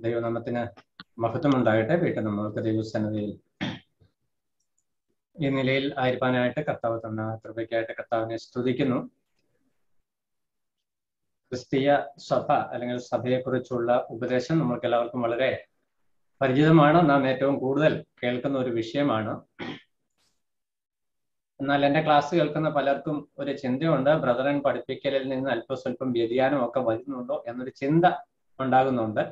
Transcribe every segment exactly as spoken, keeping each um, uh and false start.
ദൈവനാമത്തിന് മഹത്വം ഉണ്ടാകട്ടെ. വീട്ടിൽ നമ്മൾക്ക് ദൈവസന്നിധിയിൽ ഈ നിലയിൽ ആയിരിക്കാനായിട്ട് കർത്താവ് തന്ന കൃപയ്ക്കായിട്ട് കർത്താവിനെ സ്തുതിക്കുന്നു. ക്രിസ്തീയ സഭ അല്ലെങ്കിൽ സഭയെക്കുറിച്ചുള്ള ഉപദേശം നമ്മൾക്ക് എല്ലാവർക്കും വളരെ പരിചിതമാണ്. നാം ഏറ്റവും കൂടുതൽ കേൾക്കുന്ന ഒരു വിഷയമാണ്. എന്നാൽ എൻ്റെ ക്ലാസ് കേൾക്കുന്ന പലർക്കും ഒരു ചിന്തയുണ്ട്, ബ്രദറൻ പഠിപ്പിക്കലിൽ നിന്ന് അല്പസ്വല്പം വ്യതിയാനമൊക്കെ വരുന്നുണ്ടോ എന്നൊരു ചിന്ത ഉണ്ടാകുന്നുണ്ട്.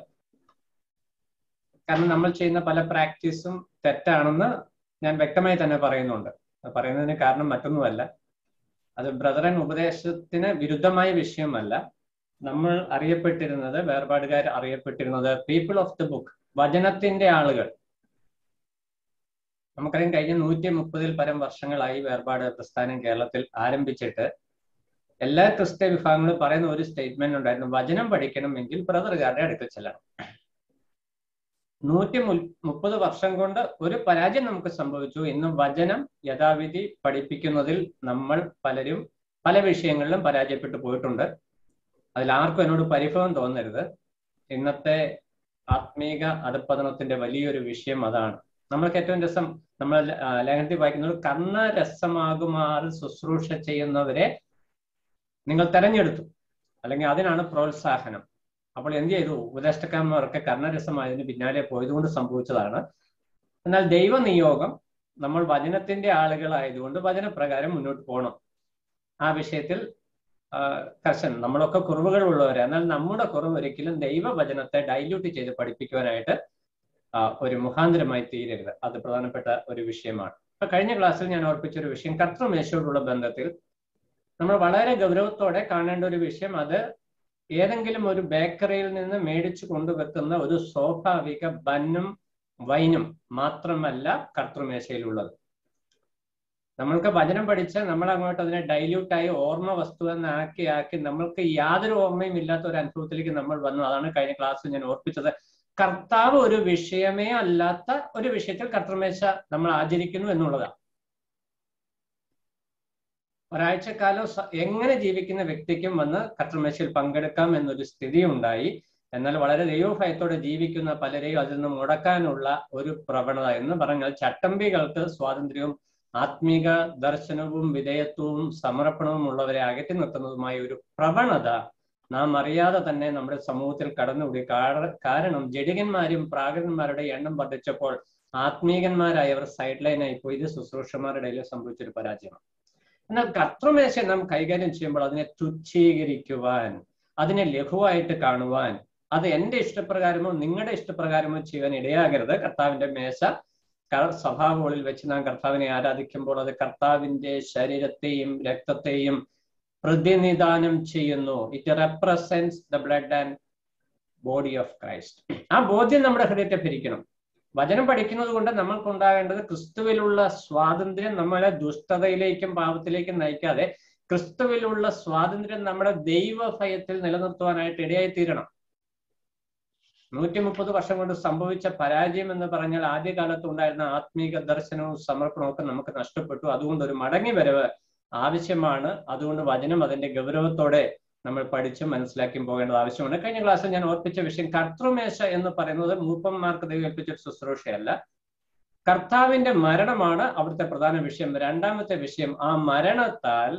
കാരണം നമ്മൾ ചെയ്യുന്ന പല പ്രാക്ടീസും തെറ്റാണെന്ന് ഞാൻ വ്യക്തമായി തന്നെ പറയുന്നുണ്ട്. പറയുന്നതിന് കാരണം മറ്റൊന്നുമല്ല, അത് ബ്രദറൻ ഉപദേശത്തിന് വിരുദ്ധമായ വിഷയമല്ല. നമ്മൾ അറിയപ്പെട്ടിരുന്നത്, വേർപാടുകാർ അറിയപ്പെട്ടിരുന്നത് പീപ്പിൾ ഓഫ് ദ ബുക്ക്, വചനത്തിന്റെ ആളുകൾ. നമുക്കറിയാം, കഴിഞ്ഞ നൂറ്റി മുപ്പതിൽ പരം വർഷങ്ങളായി വേർപാട് പ്രസ്ഥാനം കേരളത്തിൽ ആരംഭിച്ചിട്ട് എല്ലാ ക്രിസ്ത്യ വിഭാഗങ്ങളും പറയുന്ന ഒരു സ്റ്റേറ്റ്മെന്റ് ഉണ്ടായിരുന്നു: വചനം പഠിക്കണമെങ്കിൽ ബ്രദറുകാരുടെ അടുക്കൽ ചെല്ലണം. നൂറ്റി മുപ്പത് വർഷം കൊണ്ട് ഒരു പരാജയം നമുക്ക് സംഭവിച്ചു. ഇന്ന് വചനം യഥാവിധി പഠിപ്പിക്കുന്നതിൽ നമ്മൾ പലരും പല വിഷയങ്ങളിലും പരാജയപ്പെട്ടു പോയിട്ടുണ്ട്. അതിലാർക്കും എന്നോട് പരിഭവം തോന്നരുത്. ഇന്നത്തെ ആത്മീക അധപ്പതനത്തിന്റെ വലിയൊരു വിഷയം അതാണ്. നമ്മൾക്ക് ഏറ്റവും രസം, നമ്മൾ ലേഖനത്തിൽ വായിക്കുന്നത്, കർണരസമാകുമാറ് ശുശ്രൂഷ ചെയ്യുന്നവരെ നിങ്ങൾ തെരഞ്ഞെടുത്തു, അല്ലെങ്കിൽ അതിനാണ് പ്രോത്സാഹനം. അപ്പോൾ എന്ത് ചെയ്തു? ഉപദേഷ്ടാക്കന്മാർക്ക് കർണരസമായതിന് പിന്നാലെ പോയതുകൊണ്ട് സംഭവിച്ചതാണ്. എന്നാൽ ദൈവ നിയോഗം നമ്മൾ വചനത്തിന്റെ ആളുകളായതുകൊണ്ട് വചനപ്രകാരം മുന്നോട്ട് പോകണം. ആ വിഷയത്തിൽ കർശനം. നമ്മളൊക്കെ കുറവുകൾ ഉള്ളവരാണ്. എന്നാൽ നമ്മുടെ കുറവ് ഒരിക്കലും ദൈവവചനത്തെ ഡൈല്യൂട്ട് ചെയ്ത് പഠിപ്പിക്കുവാനായിട്ട് ഒരു മുഖാന്തരമായി തീരരുത്. അത് പ്രധാനപ്പെട്ട ഒരു വിഷയമാണ്. ഇപ്പൊ കഴിഞ്ഞ ക്ലാസ്സിൽ ഞാൻ ഓർപ്പിച്ച ഒരു വിഷയം, കർത്തൃമേശയോടുള്ള ബന്ധത്തിൽ നമ്മൾ വളരെ ഗൗരവത്തോടെ കാണേണ്ട ഒരു വിഷയം, അത് ഏതെങ്കിലും ഒരു ബേക്കറിയിൽ നിന്ന് മേടിച്ചു കൊണ്ടുവെക്കുന്ന ഒരു സ്വാഭാവിക ബന്നും വൈനും മാത്രമല്ല കർത്തൃമേശയിലുള്ളത്. നമ്മൾക്ക് വചനം പഠിച്ച് നമ്മൾ അങ്ങോട്ട് അതിനെ ഡൈല്യൂട്ടായി ഓർമ്മ വസ്തു എന്നാക്കി ആക്കി നമ്മൾക്ക് യാതൊരു ഓർമ്മയും ഇല്ലാത്ത ഒരു അനുഭവത്തിലേക്ക് നമ്മൾ വന്നു. അതാണ് കഴിഞ്ഞ ക്ലാസ്സിൽ ഞാൻ ഓർപ്പിച്ചത്. കർത്താവ് ഒരു വിഷയമേ അല്ലാത്ത ഒരു വിഷയത്തിൽ കർത്തൃമേശ നമ്മൾ ആചരിക്കുന്നു എന്നുള്ളതാണ്. ഒരാഴ്ചക്കാലം എങ്ങനെ ജീവിക്കുന്ന വ്യക്തിക്കും വന്ന് കർത്തൃമേശയിൽ പങ്കെടുക്കാം എന്നൊരു സ്ഥിതി ഉണ്ടായി. എന്നാൽ വളരെ ദൈവഭയത്തോടെ ജീവിക്കുന്ന പലരെയും അതിൽ നിന്ന് മുടക്കാനുള്ള ഒരു പ്രവണത എന്ന് പറഞ്ഞാൽ, ചട്ടമ്പികൾക്ക് സ്വാതന്ത്ര്യവും ആത്മീക ദർശനവും വിധേയത്വവും സമർപ്പണവും ഉള്ളവരെ അകറ്റി നിർത്തുന്നതുമായ ഒരു പ്രവണത നാം അറിയാതെ തന്നെ നമ്മുടെ സമൂഹത്തിൽ കടന്നുകൂടി. കാരണം ജഡികന്മാരും പ്രാകൃതന്മാരുടെ എണ്ണം വർദ്ധിച്ചപ്പോൾ ആത്മീകന്മാരായവർ സൈഡ് ലൈനായി പോയി. ഇത് ശുശ്രൂഷമാരുടെ ഇടയിൽ സംഭവിച്ചൊരു പരാജയമാണ്. എന്നാൽ കർത്തൃമേശ നാം കൈകാര്യം ചെയ്യുമ്പോൾ അതിനെ തുച്ഛീകരിക്കുവാൻ, അതിനെ ലഘുവായിട്ട് കാണുവാൻ, അത് എൻ്റെ ഇഷ്ടപ്രകാരമോ നിങ്ങളുടെ ഇഷ്ടപ്രകാരമോ ചെയ്യാൻ ഇടയാകരുത്. കർത്താവിന്റെ മേശ സഭാവുകളിൽ വെച്ച് നാം കർത്താവിനെ ആരാധിക്കുമ്പോൾ അത് കർത്താവിന്റെ ശരീരത്തെയും രക്തത്തെയും പ്രതിനിധാനം ചെയ്യുന്നു. It represents the blood and body of Christ. ആ ബോധ്യം നമ്മുടെ ഹൃദയത്തെ ഭരിക്കണം. വചനം പഠിക്കുന്നത് കൊണ്ട് നമ്മൾക്കുണ്ടാകേണ്ടത് ക്രിസ്തുവിലുള്ള സ്വാതന്ത്ര്യം നമ്മളെ ദുഷ്ടതയിലേക്കും പാപത്തിലേക്കും നയിക്കാതെ ക്രിസ്തുവിലുള്ള സ്വാതന്ത്ര്യം നമ്മുടെ ദൈവഭയത്തിൽ നിലനിർത്തുവാനായിട്ട് ഇടയായി തീരണം. നൂറ്റി മുപ്പത് വർഷം കൊണ്ട് സംഭവിച്ച പരാജയം എന്ന് പറഞ്ഞാൽ ആദ്യകാലത്ത് ഉണ്ടായിരുന്ന ആത്മീക ദർശനവും സമർപ്പണവും ഒക്കെ നമുക്ക് നഷ്ടപ്പെട്ടു. അതുകൊണ്ട് ഒരു മടങ്ങി വരവ് ആവശ്യമാണ്. അതുകൊണ്ട് വചനം അതിന്റെ ഗൗരവത്തോടെ നമ്മൾ പഠിച്ച് മനസ്സിലാക്കി പോകേണ്ടത് ആവശ്യമാണ്. കഴിഞ്ഞ ക്ലാസ്സിൽ ഞാൻ ഓർപ്പിച്ച വിഷയം, കർത്തൃമേശ എന്ന് പറയുന്നത് മൂപ്പന്മാർക്ക് ദൈവം ഏൽപ്പിച്ച ശുശ്രൂഷയല്ല, കർത്താവിന്റെ മരണമാണ് അവിടുത്തെ പ്രധാന വിഷയം. രണ്ടാമത്തെ വിഷയം, ആ മരണത്താൽ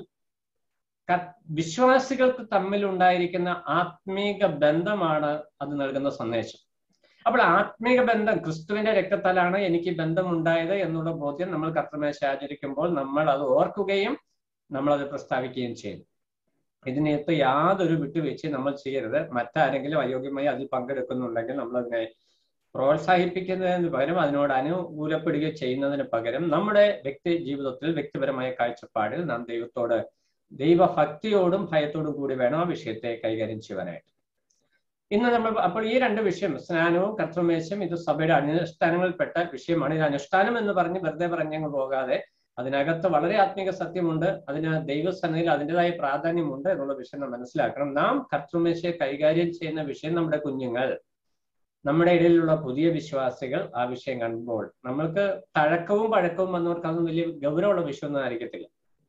വിശ്വാസികൾക്ക് തമ്മിൽ ഉണ്ടായിരിക്കുന്ന ആത്മീക ബന്ധമാണ് അത് നൽകുന്ന സന്ദേശം. അപ്പോൾ ആത്മീക ബന്ധം, ക്രിസ്തുവിന്റെ രക്തത്താലാണ് എനിക്ക് ബന്ധം ഉണ്ടായത് എന്നുള്ള ബോധ്യം നമ്മൾ കർത്തൃമേശ ആചരിക്കുമ്പോൾ നമ്മൾ അത് ഓർക്കുകയും നമ്മളത് പ്രസ്താവിക്കുകയും ചെയ്യും. ഇതിനകത്ത് യാതൊരു വിട്ടുവീഴ്ചയും നമ്മൾ ചെയ്യരുത്. മറ്റാരെങ്കിലും അയോഗ്യമായി അതിൽ പങ്കെടുക്കുന്നുണ്ടെങ്കിൽ നമ്മളതിനെ പ്രോത്സാഹിപ്പിക്കുന്നതിന് പകരം അതിനോട് അനുകൂലപ്പെടുകയോ ചെയ്യുന്നതിന് പകരം നമ്മുടെ വ്യക്തി ജീവിതത്തിൽ വ്യക്തിപരമായ കാഴ്ചപ്പാടിൽ നാം ദൈവത്തോട് ദൈവഭക്തിയോടും ഭയത്തോടും കൂടി വേണം ആ വിഷയത്തെ കൈകാര്യം ചെയ്യുവാനായിട്ട്. ഇന്ന് നമ്മൾ അപ്പോൾ ഈ രണ്ട് വിഷയം, സ്നാനവും കർത്തൃമേശയും, ഇത് സഭയുടെ അനുഷ്ഠാനങ്ങളിൽപ്പെട്ട വിഷയമാണ്. ഇത് അനുഷ്ഠാനം എന്ന് പറഞ്ഞ് വെറുതെ പറഞ്ഞങ്ങ് പോകാതെ അതിനകത്ത് വളരെ ആത്മീക സത്യമുണ്ട്, അതിന് ദൈവസന്നിധിയിൽ അതിൻ്റെതായ പ്രാധാന്യമുണ്ട് എന്നുള്ള വിഷയം നാം മനസ്സിലാക്കണം. നാം കർത്തൃമേശയെ കൈകാര്യം ചെയ്യുന്ന വിഷയം നമ്മുടെ കുഞ്ഞുങ്ങൾ, നമ്മുടെ ഇടയിലുള്ള പുതിയ വിശ്വാസികൾ ആ വിഷയം കാണുമ്പോൾ നമ്മൾക്ക് തഴക്കവും പഴക്കവും വന്നവർക്ക് അതൊന്നും വലിയ ഗൗരവമുള്ള വിഷയമൊന്നും ആയിരിക്കത്തില്ല.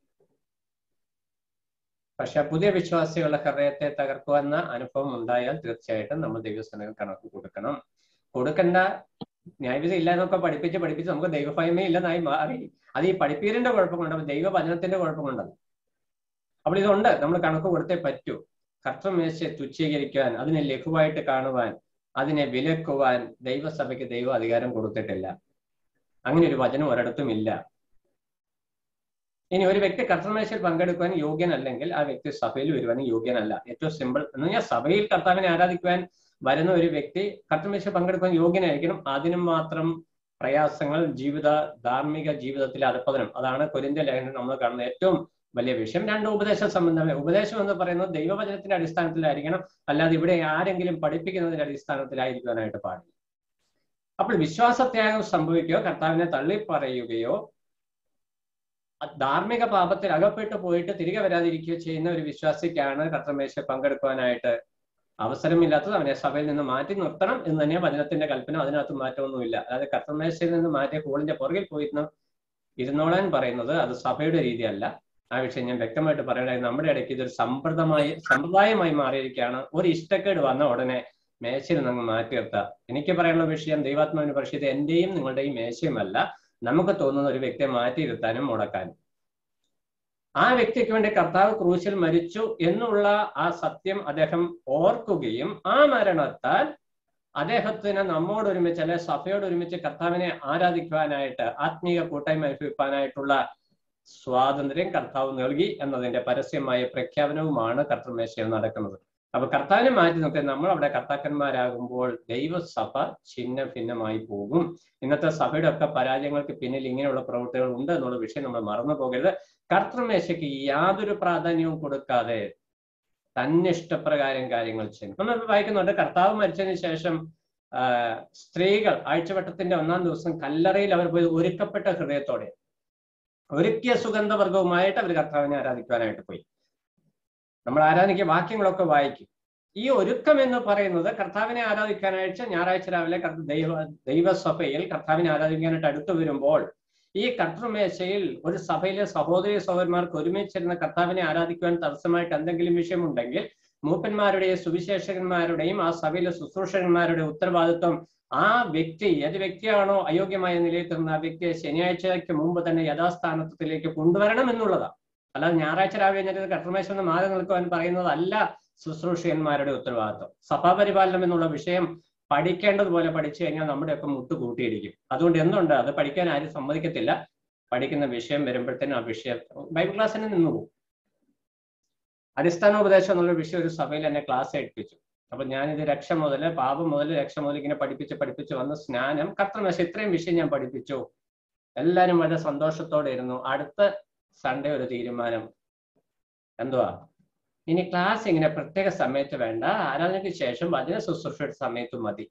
പക്ഷെ പുതിയ വിശ്വാസികളുടെ ഹൃദയത്തെ തകർക്കുവന്ന അനുഭവം ഉണ്ടായാൽ തീർച്ചയായിട്ടും നമ്മൾ ദൈവസന്നിധിയിൽ കണക്ക് കൊടുക്കണം. കൊടുക്കണ്ട, ന്യായവിധി ഇല്ല എന്നൊക്കെ പഠിപ്പിച്ച് പഠിപ്പിച്ച് നമുക്ക് ദൈവഭയമേ ഇല്ലെന്നായി മാറി. അത് ഈ പഠിപ്പീരിന്റെ കുഴപ്പം കൊണ്ടല്ല, ദൈവവചനത്തിന്റെ കുഴപ്പം കൊണ്ടല്ല. അപ്പോൾ ഇതുണ്ട്, നമ്മൾ കണക്ക് കൊടുത്തേ പറ്റൂ. കർത്തൃമേശയെ തുച്ഛീകരിക്കുവാൻ, അതിനെ ലഘുവായിട്ട് കാണുവാൻ, അതിനെ വിലക്കുവാൻ ദൈവസഭയ്ക്ക് ദൈവം അധികാരം കൊടുത്തിട്ടില്ല. അങ്ങനെ ഒരു വചനം ഒരിടത്തും ഇല്ല. ഇനി ഒരു വ്യക്തി കർത്തൃമേശയിൽ പങ്കെടുക്കുവാൻ യോഗ്യനല്ലെങ്കിൽ ആ വ്യക്തി സഭയിൽ വരുവാൻ യോഗ്യനല്ല. ഏറ്റവും സിമ്പിൾ എന്ന് പറഞ്ഞാൽ സഭയിൽ കർത്താവിനെ ആരാധിക്കുവാൻ വരുന്ന ഒരു വ്യക്തി കർത്തൃമേശയിൽ പങ്കെടുക്കുവാൻ യോഗ്യനായിരിക്കണം. അതിനും മാത്രം പ്രയാസങ്ങൾ, ജീവിത ധാർമ്മിക ജീവിതത്തിലെ അധപ്പതനം, അതാണ് കൊരിന്ത്യർ ലേഖനം നമ്മൾ കാണുന്ന ഏറ്റവും വലിയ വിഷയം. രണ്ട് ഉപദേശ സംബന്ധമായ ഉപദേശം എന്ന് പറയുന്നത് ദൈവവചനത്തിന്റെ അടിസ്ഥാനത്തിലായിരിക്കണം, അല്ലാതെ ഇവിടെ ആരെങ്കിലും പഠിപ്പിക്കുന്നതിന്റെ അടിസ്ഥാനത്തിലായിരിക്കുവാനായിട്ട് പാടില്ല. അപ്പോൾ വിശ്വാസത്യാഗം സംഭവിക്കുകയോ കർത്താവിനെ തള്ളിപ്പറയുകയോ ധാർമ്മിക പാപത്തിൽ അകപ്പെട്ടു പോയിട്ട് തിരികെ വരാതിരിക്കുകയോ ചെയ്യുന്ന ഒരു വിശ്വാസിക്കാണ് കർത്തൃമേശയിൽ പങ്കെടുക്കുവാനായിട്ട് അവസരമില്ലാത്തത്. അവനെ സഭയിൽ നിന്ന് മാറ്റി നിർത്തണം എന്ന് തന്നെയാണ് വചനത്തിന്റെ കൽപ്പന. അതിനകത്ത് മാറ്റമൊന്നുമില്ല. അതായത് കർത്തൃമേശയിൽ നിന്ന് മാറ്റിയ കോളിന്റെ പുറകിൽ പോയിരുന്ന ഇരുന്നോളാൻ പറയുന്നത് അത് സഭയുടെ രീതിയല്ല. ആ വിഷയം ഞാൻ വ്യക്തമായിട്ട് പറയണേ. നമ്മുടെ ഇടയ്ക്ക് ഇതൊരു സമ്പ്രദമായി സമ്പ്രദായമായി മാറിയിരിക്കുകയാണ്. ഒരു ഇഷ്ടക്കേട് വന്ന ഉടനെ മേശയിൽ നിന്ന് മാറ്റി നിർത്താം. എനിക്ക് പറയാനുള്ള വിഷയം ദൈവാത്മാവിന് പരിശുദ്ധ എന്റെയും നിങ്ങളുടെയും മേശയുമല്ല. നമുക്ക് തോന്നുന്ന ഒരു വ്യക്തിയെ മാറ്റിയിരുത്താനും മുടക്കാനും. ആ വ്യക്തിക്ക് വേണ്ടി കർത്താവ് ക്രൂശിൽ മരിച്ചു എന്നുള്ള ആ സത്യം അദ്ദേഹം ഓർക്കുകയും ആ മരണത്താൽ അദ്ദേഹത്തിന് നമ്മോട് ഒരുമിച്ച് അല്ലെ സഭയോട് ഒരുമിച്ച് കർത്താവിനെ ആരാധിക്കുവാനായിട്ട് ആത്മീയ കൂട്ടായ്മ അനുഭവിക്കാനായിട്ടുള്ള സ്വാതന്ത്ര്യം കർത്താവ് നൽകി എന്നതിന്റെ പരസ്യമായ പ്രഖ്യാപനവുമാണ് കർത്തൃമേശയിൽ നടക്കുന്നത്. അപ്പൊ കർത്താവിനെ മാറ്റി നിർത്തി നമ്മൾ അവിടെ കർത്താക്കന്മാരാകുമ്പോൾ ദൈവസഭ ഛിന്ന ഭിന്നമായി പോകും. ഇന്നത്തെ സഭയുടെ ഒക്കെ പരാജയങ്ങൾക്ക് പിന്നിൽ ഇങ്ങനെയുള്ള പ്രവൃത്തികൾ ഉണ്ട് എന്നുള്ള വിഷയം നമ്മൾ മറന്നു പോകരുത്. കർത്തൃമേശയ്ക്ക് യാതൊരു പ്രാധാന്യവും കൊടുക്കാതെ തന്നിഷ്ടപ്രകാരം കാര്യങ്ങൾ ചെയ്യും. നമ്മൾ വായിക്കുന്നുണ്ട്, കർത്താവ് മരിച്ചതിന് ശേഷം ആ സ്ത്രീകൾ ആഴ്ചവട്ടത്തിന്റെ ഒന്നാം ദിവസം കല്ലറയിൽ അവർ പോയി ഒരുക്കപ്പെട്ട ഹൃദയത്തോടെ ഒരുക്കിയ സുഗന്ധവർഗവുമായിട്ട് അവർ കർത്താവിനെ ആരാധിക്കുവാനായിട്ട് പോയി. നമ്മൾ ആരാധിക്കുക വാക്യങ്ങളൊക്കെ വായിക്കും. ഈ ഒരുക്കം എന്ന് പറയുന്നത് കർത്താവിനെ ആരാധിക്കാനായിട്ട് ഞായറാഴ്ച രാവിലെ ദൈവ ദൈവസഭയിൽ കർത്താവിനെ ആരാധിക്കാനായിട്ട് അടുത്തു വരുമ്പോൾ ഈ കർത്തൃമേശയിൽ ഒരു സഭയിലെ സഹോദരി സഹോദരന്മാർക്ക് ഒരുമിച്ചിരുന്ന കർത്താവിനെ ആരാധിക്കുവാൻ തടസ്സമായിട്ട് എന്തെങ്കിലും വിഷയമുണ്ടെങ്കിൽ മൂപ്പന്മാരുടെയും സുവിശേഷകന്മാരുടെയും ആ സഭയിലെ ശുശ്രൂഷകന്മാരുടെ ഉത്തരവാദിത്വം ആ വ്യക്തി ഏത് വ്യക്തിയാണോ അയോഗ്യമായ നിലയിൽ തീർന്ന ആ വ്യക്തിയെ ശനിയാഴ്ചയ്ക്ക് മുമ്പ് തന്നെ യഥാസ്ഥാനത്തിലേക്ക് കൊണ്ടുവരണം എന്നുള്ളതാണ്. അല്ലാതെ ഞായറാഴ്ച രാവിലെ കഴിഞ്ഞിട്ട് കർത്തൃമേശയിൽ നിന്ന് മാറി നിൽക്കുവാൻ പറയുന്നതല്ല ശുശ്രൂഷകന്മാരുടെ ഉത്തരവാദിത്വം. സഭാപരിപാലനം എന്നുള്ള വിഷയം പഠിക്കേണ്ടതുപോലെ പഠിച്ചു കഴിഞ്ഞാൽ നമ്മുടെയൊക്കെ മുട്ട് കൂട്ടിയിടിക്കും. അതുകൊണ്ട് എന്തുണ്ട്, അത് പഠിക്കാൻ ആരും സമ്മതിക്കത്തില്ല. പഠിക്കുന്ന വിഷയം വരുമ്പോഴത്തേനും ആ വിഷയം ബൈബിൾ ക്ലാസ്സിന് നിന്നു പോകും. അടിസ്ഥാനോപദേശം എന്നുള്ള വിഷയം ഒരു സഭയിൽ എന്നെ ക്ലാസ് എടുപ്പിച്ചു. അപ്പൊ ഞാനിത് രക്ഷ മുതല് പാപം മുതൽ രക്ഷ മുതൽ ഇങ്ങനെ പഠിപ്പിച്ച് പഠിപ്പിച്ച് വന്ന് സ്നാനം, കർത്തൃമേശ, ഇത്രയും വിഷയം ഞാൻ പഠിപ്പിച്ചു. എല്ലാവരും വളരെ സന്തോഷത്തോടെ ഇരുന്നു. അടുത്ത സൺഡേ ഒരു തീരുമാനം, എന്തുവാ, ഇനി ക്ലാസ് ഇങ്ങനെ പ്രത്യേക സമയത്ത് വേണ്ട, ആരാധനയ്ക്ക് ശേഷം വചന ശുശ്രൂഷയുടെ സമയത്ത് മതി.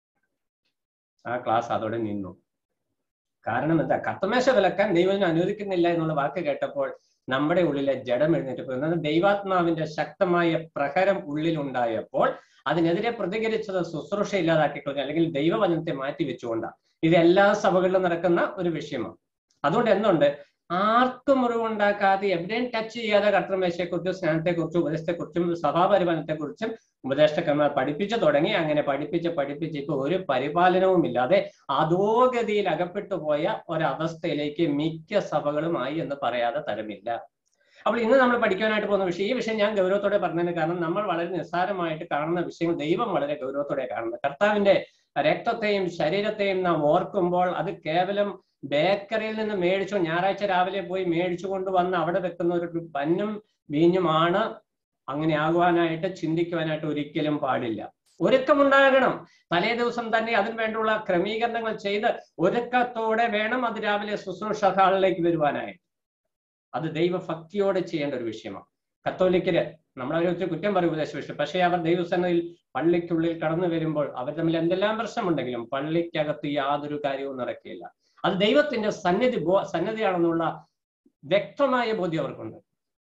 ആ ക്ലാസ് അതോടെ നിന്നു. കാരണം എന്താ, കർത്തൃമേശ വിലക്കാൻ ദൈവം അനുവദിക്കുന്നില്ല എന്നുള്ള വാക്ക് കേട്ടപ്പോൾ നമ്മുടെ ഉള്ളിലെ ജഡം എഴുന്നേറ്റ് പോയി. ദൈവാത്മാവിന്റെ ശക്തമായ പ്രഹരം ഉള്ളിൽ ഉണ്ടായപ്പോൾ അതിനെതിരെ പ്രതികരിച്ചത് ശുശ്രൂഷ ഇല്ലാതാക്കിക്കളഞ്ഞു, അല്ലെങ്കിൽ ദൈവവചനത്തെ മാറ്റി വെച്ചുകൊണ്ടാണ്. ഇത് എല്ലാ സഭകളിലും നടക്കുന്ന ഒരു വിഷയമാണ്. അതുകൊണ്ട് എന്തുണ്ട്, ആർക്കും മുറിവുണ്ടാക്കാതെ എവിടെയും ടച്ച് ചെയ്യാതെ കർത്തൃമേശയെക്കുറിച്ചും സ്നാനത്തെക്കുറിച്ചും ഉപദേശത്തെക്കുറിച്ചും സഭാപരിപാലനത്തെക്കുറിച്ചും ഉപദേഷ്ടക്കന്മാർ പഠിപ്പിച്ചു തുടങ്ങി. അങ്ങനെ പഠിപ്പിച്ച് പഠിപ്പിച്ച് ഇപ്പൊ ഒരു പരിപാലനവും ഇല്ലാതെ അധോഗതിയിൽ അകപ്പെട്ടു പോയ ഒരവസ്ഥയിലേക്ക് മിക്ക സഭകളുമായി എന്ന് പറയാതെ തരമില്ല. അപ്പോൾ ഇന്ന് നമ്മൾ പഠിക്കാനായിട്ട് പോകുന്ന വിഷയം, ഈ വിഷയം ഞാൻ ഗൗരവത്തോടെ പറഞ്ഞതിന് കാരണം നമ്മൾ വളരെ നിസ്സാരമായിട്ട് കാണുന്ന വിഷയങ്ങൾ ദൈവം വളരെ ഗൗരവത്തോടെ കാണുന്നത്. കർത്താവിന്റെ രക്തത്തെയും ശരീരത്തെയും നാം ഓർക്കുമ്പോൾ അത് കേവലം ബേക്കറിയിൽ നിന്ന് മേടിച്ചു ഞായറാഴ്ച രാവിലെ പോയി മേടിച്ചു കൊണ്ടുവന്ന് അവിടെ വെക്കുന്ന ഒരു പന്നും വീഞ്ഞുമാണ് അങ്ങനെ ആകുവാനായിട്ട് ചിന്തിക്കുവാനായിട്ട് ഒരിക്കലും പാടില്ല. ഒരുക്കമുണ്ടാകണം. തലേ ദിവസം തന്നെ അതിന് വേണ്ടിയുള്ള ക്രമീകരണങ്ങൾ ചെയ്ത് ഒരുക്കത്തോടെ വേണം അത് രാവിലെ ശുശ്രൂഷ ഹാളിലേക്ക് വരുവാനായിട്ട്. അത് ദൈവഭക്തിയോടെ ചെയ്യേണ്ട ഒരു വിഷയമാണ്. കത്തോലിക്കര് നമ്മളവരെ ഒത്തിരി കുറ്റം പറയും ഉപദേശ വിഷയം, പക്ഷേ അവർ ദൈവസന്നിധിയിൽ പള്ളിക്കുള്ളിൽ കടന്നു വരുമ്പോൾ അവർ തമ്മിൽ എന്തെല്ലാം പ്രശ്നമുണ്ടെങ്കിലും പള്ളിക്കകത്ത് യാതൊരു കാര്യവും നടക്കില്ല. അത് ദൈവത്തിന്റെ സന്നിധി ബോ സന്നിധിയാണെന്നുള്ള വ്യക്തമായ ബോധ്യം അവർക്കുണ്ട്.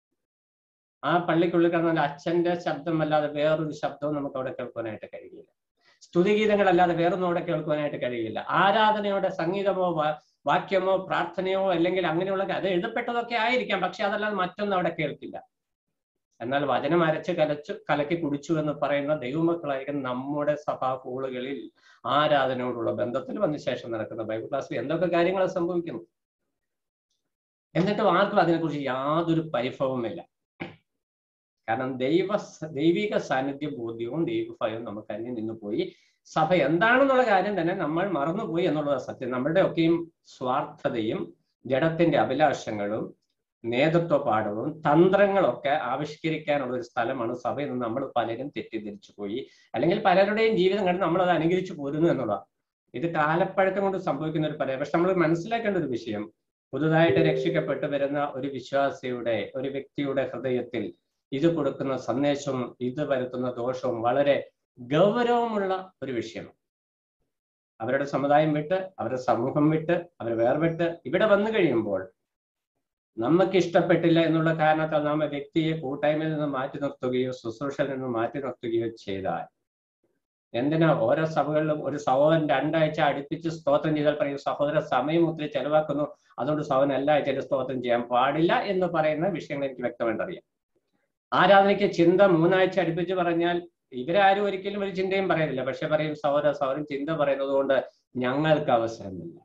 ആ പള്ളിക്കുള്ളിൽ കിടന്ന അച്ഛന്റെ ശബ്ദം അല്ലാതെ വേറൊരു ശബ്ദവും നമുക്ക് അവിടെ കേൾക്കുവാനായിട്ട് കഴിയില്ല. സ്തുതിഗീതങ്ങളല്ലാതെ വേറൊന്നും അവിടെ കേൾക്കുവാനായിട്ട് കഴിയില്ല. ആരാധനയുടെ സംഗീതമോ വാക്യമോ പ്രാർത്ഥനയോ അല്ലെങ്കിൽ അങ്ങനെയുള്ള അത് എഴുതപ്പെട്ടതൊക്കെ ആയിരിക്കാം, പക്ഷെ അതല്ലാതെ മറ്റൊന്നും അവിടെ കേൾക്കില്ല. എന്നാൽ വചനം അരച്ച് കലച്ചു കലക്കി കുടിച്ചു എന്ന് പറയുന്ന ദൈവമക്കളായിരിക്കും നമ്മുടെ സഭാ ഹോളുകളിൽ ആരാധനയോടുള്ള ബന്ധത്തിൽ വന്ന ശേഷം നടക്കുന്ന ബൈബിൾ ക്ലാസ്സിൽ എന്തൊക്കെ കാര്യങ്ങൾ സംഭവിക്കുന്നു. എന്നിട്ടും ആർക്കും അതിനെക്കുറിച്ച് യാതൊരു പരിഭവമില്ല. കാരണം ദൈവ ദൈവിക സാന്നിധ്യ ബോധ്യവും ദൈവഭയവും നമുക്ക് അന്യം നിന്ന് പോയി. സഭ എന്താണെന്നുള്ള കാര്യം തന്നെ നമ്മൾ മറന്നുപോയി എന്നുള്ളത് സത്യം. നമ്മളുടെ ഒക്കെയും സ്വാർത്ഥതയും ജഡത്തിന്റെ അഭിലാഷങ്ങളും നേതൃത്വ പാഠവും തന്ത്രങ്ങളൊക്കെ ആവിഷ്കരിക്കാനുള്ള ഒരു സ്ഥലമാണ് സഭ എന്ന് നമ്മൾ പലരും തെറ്റിദ്ധരിച്ചു പോയി. അല്ലെങ്കിൽ പലരുടെയും ജീവിതം കണ്ട് നമ്മൾ അത് അനുകരിച്ചു പോരുന്നു എന്നുള്ളതാണ്. ഇത് കാലപ്പഴക്കം കൊണ്ട് സംഭവിക്കുന്ന ഒരു പറയാം. പക്ഷെ നമ്മൾ മനസ്സിലാക്കേണ്ട ഒരു വിഷയം, പുതുതായിട്ട് രക്ഷിക്കപ്പെട്ടു വരുന്ന ഒരു വിശ്വാസിയുടെ ഒരു വ്യക്തിയുടെ ഹൃദയത്തിൽ ഇത് കൊടുക്കുന്ന സന്ദേശവും ഇത് വരുത്തുന്ന ദോഷവും വളരെ ഗൗരവമുള്ള ഒരു വിഷയമാണ്. അവരുടെ സമുദായം വിട്ട്, അവരുടെ സമൂഹം വിട്ട്, അവർ വേർവിട്ട് ഇവിടെ വന്നു കഴിയുമ്പോൾ നമുക്ക് ഇഷ്ടപ്പെട്ടില്ല എന്നുള്ള കാരണത്താൽ നാം ആ വ്യക്തിയെ കൂട്ടായ്മയിൽ നിന്ന് മാറ്റി നിർത്തുകയോ ശുശ്രൂഷയിൽ നിന്ന് മാറ്റി നിർത്തുകയോ ചെയ്താൽ എന്തിനാ ഓരോ സഭകളിലും ഒരു സഹോദരൻ രണ്ടാഴ്ച അടുപ്പിച്ച് സ്തോത്രം ചെയ്താൽ പറയും സഹോദര സമയം ഒത്തിരി ചെലവാക്കുന്നു, അതുകൊണ്ട് സഹോദരൻ എല്ലാ ആഴ്ചയിലും സ്തോത്രം ചെയ്യാൻ പാടില്ല എന്ന് പറയുന്ന വിഷയങ്ങൾ എനിക്ക് വ്യക്തമായിട്ട് അറിയാം. ആരാധനയ്ക്ക് ചിന്ത മൂന്നാഴ്ച അടുപ്പിച്ച് പറഞ്ഞാൽ ഇവരാരും ഒരിക്കലും ഒരു ചിന്തയും പറയുന്നില്ല. പക്ഷെ പറയും സഹോദര സഹോദരൻ ചിന്ത പറയുന്നത് കൊണ്ട് ഞങ്ങൾക്ക് അവസരമില്ല.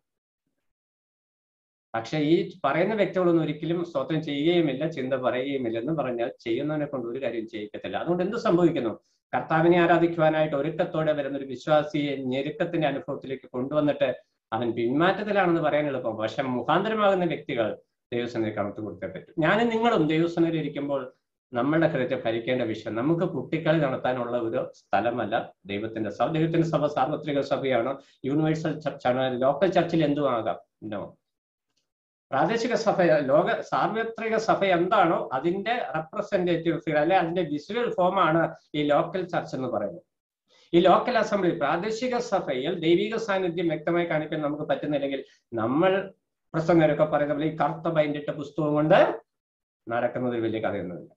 പക്ഷെ ഈ പറയുന്ന വ്യക്തികളൊന്നും ഒരിക്കലും സ്തോത്രം ചെയ്യുകയുമില്ല, ചിന്ത പറയുകയുമില്ല എന്ന് പറഞ്ഞാൽ ചെയ്യുന്നതിനെ കൊണ്ട് ഒരു കാര്യം ചെയ്യിക്കത്തില്ല. അതുകൊണ്ട് എന്ത് സംഭവിക്കുന്നു? കർത്താവിനെ ആരാധിക്കുവാനായിട്ട് ഒരുക്കത്തോടെ വരുന്ന ഒരു വിശ്വാസിയെ ഞെരുക്കത്തിന്റെ അനുഭവത്തിലേക്ക് കൊണ്ടുവന്നിട്ട് അവൻ പിന്മാറ്റത്തിലാണെന്ന് പറയാൻ എളുപ്പം. പക്ഷെ മുഖാന്തരമാകുന്ന വ്യക്തികൾ ദൈവസേനയിൽ കണക്ക് കൊടുത്തേ പറ്റും. ഞാനും നിങ്ങളും ദൈവസേനയിൽ ഇരിക്കുമ്പോൾ നമ്മളുടെ ഹൃദയത്തെ ഭരിക്കേണ്ട വിഷയം നമുക്ക് കുട്ടിക്കളി നടത്താനുള്ള ഒരു സ്ഥലമല്ല ദൈവത്തിന്റെ സഭ. ദൈവത്തിന്റെ സഭ സാർവത്രിക സഭയാണ്, യൂണിവേഴ്സൽ ചർച്ചാണ്. ലോക്കൽ ചർച്ചിൽ എന്തും ആകാം. നോ, പ്രാദേശിക സഭ, ലോക സാർവത്രിക സഭ എന്താണോ അതിന്റെ റെപ്രസെന്റേറ്റീവ് ഫിഗർ അല്ലെ അതിന്റെ വിസ്വൽ ഫോമാണ് ഈ ലോക്കൽ ചർച്ച് എന്ന് പറയുന്നത്. ഈ ലോക്കൽ അസംബ്ലി പ്രാദേശിക സഭയിൽ ദൈവിക സാന്നിധ്യം വ്യക്തമായി കാണിക്കാൻ നമുക്ക് പറ്റുന്നില്ലെങ്കിൽ നമ്മൾ പ്രസംഗരൊക്കെ പറയുന്ന പോലെ ഈ കറുത്ത ബൈൻഡിട്ട പുസ്തകം കൊണ്ട് നടക്കുന്നത് വലിയ കഥയൊന്നുമില്ല.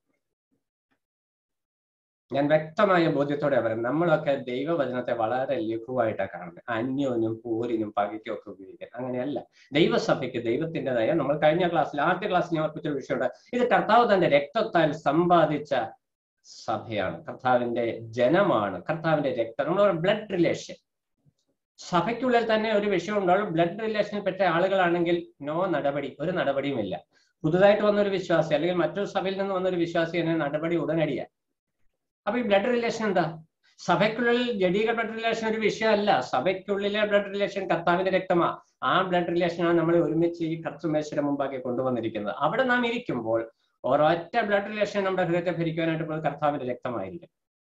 ഞാൻ വ്യക്തമായ ബോധ്യത്തോടെ പറയുന്നത് നമ്മളൊക്കെ ദൈവവചനത്തെ വളരെ ലഘുവായിട്ടാണ് കാണുന്നത്. അന്യോന്യം പോരിനും പകയ്ക്കും ഒക്കെ ഉപയോഗിക്കാൻ. അങ്ങനെയല്ല. ദൈവസഭയ്ക്ക് ദൈവത്തിൻ്റെതായ, നമ്മൾ കഴിഞ്ഞ ക്ലാസ്സിൽ ആദ്യ ക്ലാസ്സിൽ ഞാൻ ഓർപ്പിച്ച വിഷയമുണ്ട്. ഇത് കർത്താവ് തന്റെ രക്തത്താൽ സമ്പാദിച്ച സഭയാണ്, കർത്താവിന്റെ ജനമാണ്, കർത്താവിന്റെ രക്തം. നമ്മൾ ബ്ലഡ് റിലേഷൻ. സഭയ്ക്കുള്ളിൽ തന്നെ ഒരു വിഷയം ഉണ്ടാവും. ബ്ലഡ് റിലേഷനിൽ പെട്ട ആളുകളാണെങ്കിൽ നോ നടപടി, ഒരു നടപടിയുമില്ല. പുതുതായിട്ട് വന്നൊരു വിശ്വാസി അല്ലെങ്കിൽ മറ്റൊരു സഭയിൽ നിന്ന് വന്നൊരു വിശ്വാസി തന്നെ നടപടി ഉടനടിയാ. അപ്പൊ ഈ ബ്ലഡ് റിലേഷൻ എന്താ? സഭയ്ക്കുള്ളിൽ ജഡീക ബ്ലഡ് റിലേഷൻ ഒരു വിഷയമല്ല. സഭയ്ക്കുള്ളിലെ ബ്ലഡ് റിലേഷൻ കർത്താവിന്റെ രക്തമാ. ആ ബ്ലഡ് റിലേഷനാണ് നമ്മൾ ഒരുമിച്ച് ഈ കർത്തൃമേശയുടെ മുമ്പാക്കി കൊണ്ടുവന്നിരിക്കുന്നത്. അവിടെ നാം ഇരിക്കുമ്പോൾ ഒരൊറ്റ ബ്ലഡ് റിലേഷൻ നമ്മുടെ ഹൃദയത്തെ ഭരിക്കാനായിട്ട് പോയത് കർത്താവിന്റെ രക്തമായിരിക്കും.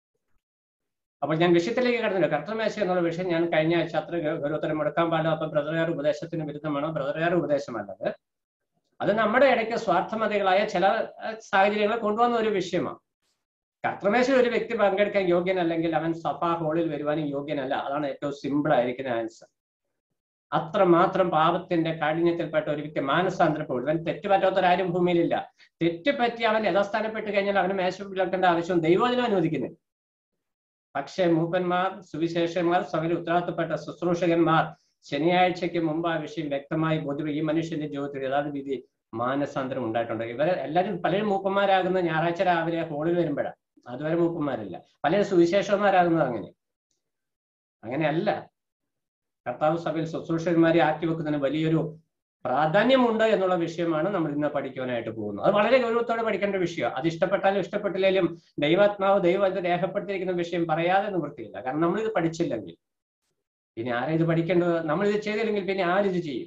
അപ്പോൾ ഞാൻ വിഷയത്തിലേക്ക് കടന്നില്ല. കർത്തൃമേശ എന്നുള്ള വിഷയം ഞാൻ കഴിഞ്ഞ ആഴ്ച അത്ര ഗൗരവത്തരം എടുക്കാൻ പാടില്ല. അപ്പൊ ബ്രദറുകാർ ഉപദേശത്തിന് വിരുദ്ധമാണോ? ബ്രദറുകാർ ഉപദേശമല്ലത്. അത് നമ്മുടെ ഇടയ്ക്ക് സ്വാർത്ഥമതികളായ ചില സാഹചര്യങ്ങൾ കൊണ്ടുവന്ന ഒരു വിഷയമാണ്. കർത്തൃമേശയിൽ ഒരു വ്യക്തി പങ്കെടുക്കാൻ യോഗ്യനല്ലെങ്കിൽ അവൻ സഭാ ഹോളിൽ വരുവാനും യോഗ്യനല്ല. അതാണ് ഏറ്റവും സിമ്പിൾ ആയിരിക്കുന്ന ആൻസർ. അത്രമാത്രം പാപത്തിന്റെ കാഠിന്യത്തിൽപ്പെട്ട ഒരു വ്യക്തി മാനസാന്തരപ്പെടും. അവൻ തെറ്റുപറ്റാത്തൊരാരും ഭൂമിയിലില്ല. തെറ്റുപറ്റി അവൻ യഥാസ്ഥാനപ്പെട്ട് കഴിഞ്ഞാൽ അവന് മേശ വിളക്കേണ്ട ആവശ്യം ദൈവവചനം അനുവദിക്കുന്നില്ല. പക്ഷേ മൂപ്പന്മാർ, സുവിശേഷന്മാർ, സഭയിൽ ഉത്തരവാദിത്തപ്പെട്ട ശുശ്രൂഷകന്മാർ ശനിയാഴ്ചയ്ക്ക് മുമ്പ് ആ വിഷയം വ്യക്തമായി ബോധ്യം. ഈ മനുഷ്യന്റെ ജീവിതത്തിൽ യഥാർത്ഥ വിധി മാനസാന്തരം ഉണ്ടായിട്ടുണ്ട്. ഇവരെ എല്ലാവരും പലരും മൂപ്പന്മാരാകുന്ന ഞായറാഴ്ച രാവിലെ ഹോളിൽ വരുമ്പോഴാണ്. അതുവരെ മൂപ്പന്മാരില്ല. പലരും സുവിശേഷന്മാരാകുന്നത് അങ്ങനെ അങ്ങനെയല്ല. കർത്താവ് സഭയിൽ ശുശ്രൂഷകന്മാരെ ആക്കി വെക്കുന്നതിന് വലിയൊരു പ്രാധാന്യമുണ്ട് എന്നുള്ള വിഷയമാണ് നമ്മൾ ഇന്ന് പഠിക്കുവാനായിട്ട് പോകുന്നത്. അത് വളരെ ഗൗരവത്തോടെ പഠിക്കേണ്ട വിഷയമാണ്. അത് ഇഷ്ടപ്പെട്ടാലും ഇഷ്ടപ്പെട്ടില്ലെങ്കിലും ദൈവാത്മാവ് ദൈവം ഇത് രേഖപ്പെടുത്തിയിരിക്കുന്ന വിഷയം പറയാതെ നിവൃത്തിയില്ല. കാരണം നമ്മളിത് പഠിച്ചില്ലെങ്കിൽ പിന്നെ ആരാ ഇത് പഠിക്കേണ്ടത്? നമ്മളിത് ചെയ്തില്ലെങ്കിൽ പിന്നെ ആരിത് ചെയ്യും?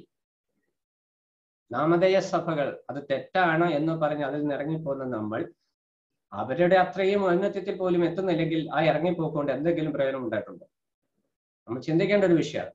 നാമധേയ സഭകൾ അത് തെറ്റാണ് എന്ന് പറഞ്ഞ് അതിൽ നിന്ന് ഇറങ്ങിപ്പോകുന്ന നമ്മൾ അവരുടെ അത്രയും ഔന്നത്യത്തിൽ പോലും എത്തുന്നില്ലെങ്കിൽ ആ ഇറങ്ങിപ്പോക്കൊണ്ട് എന്തെങ്കിലും പ്രയോജനം ഉണ്ടായിട്ടുണ്ട്? നമ്മൾ ചിന്തിക്കേണ്ട ഒരു വിഷയമാണ്.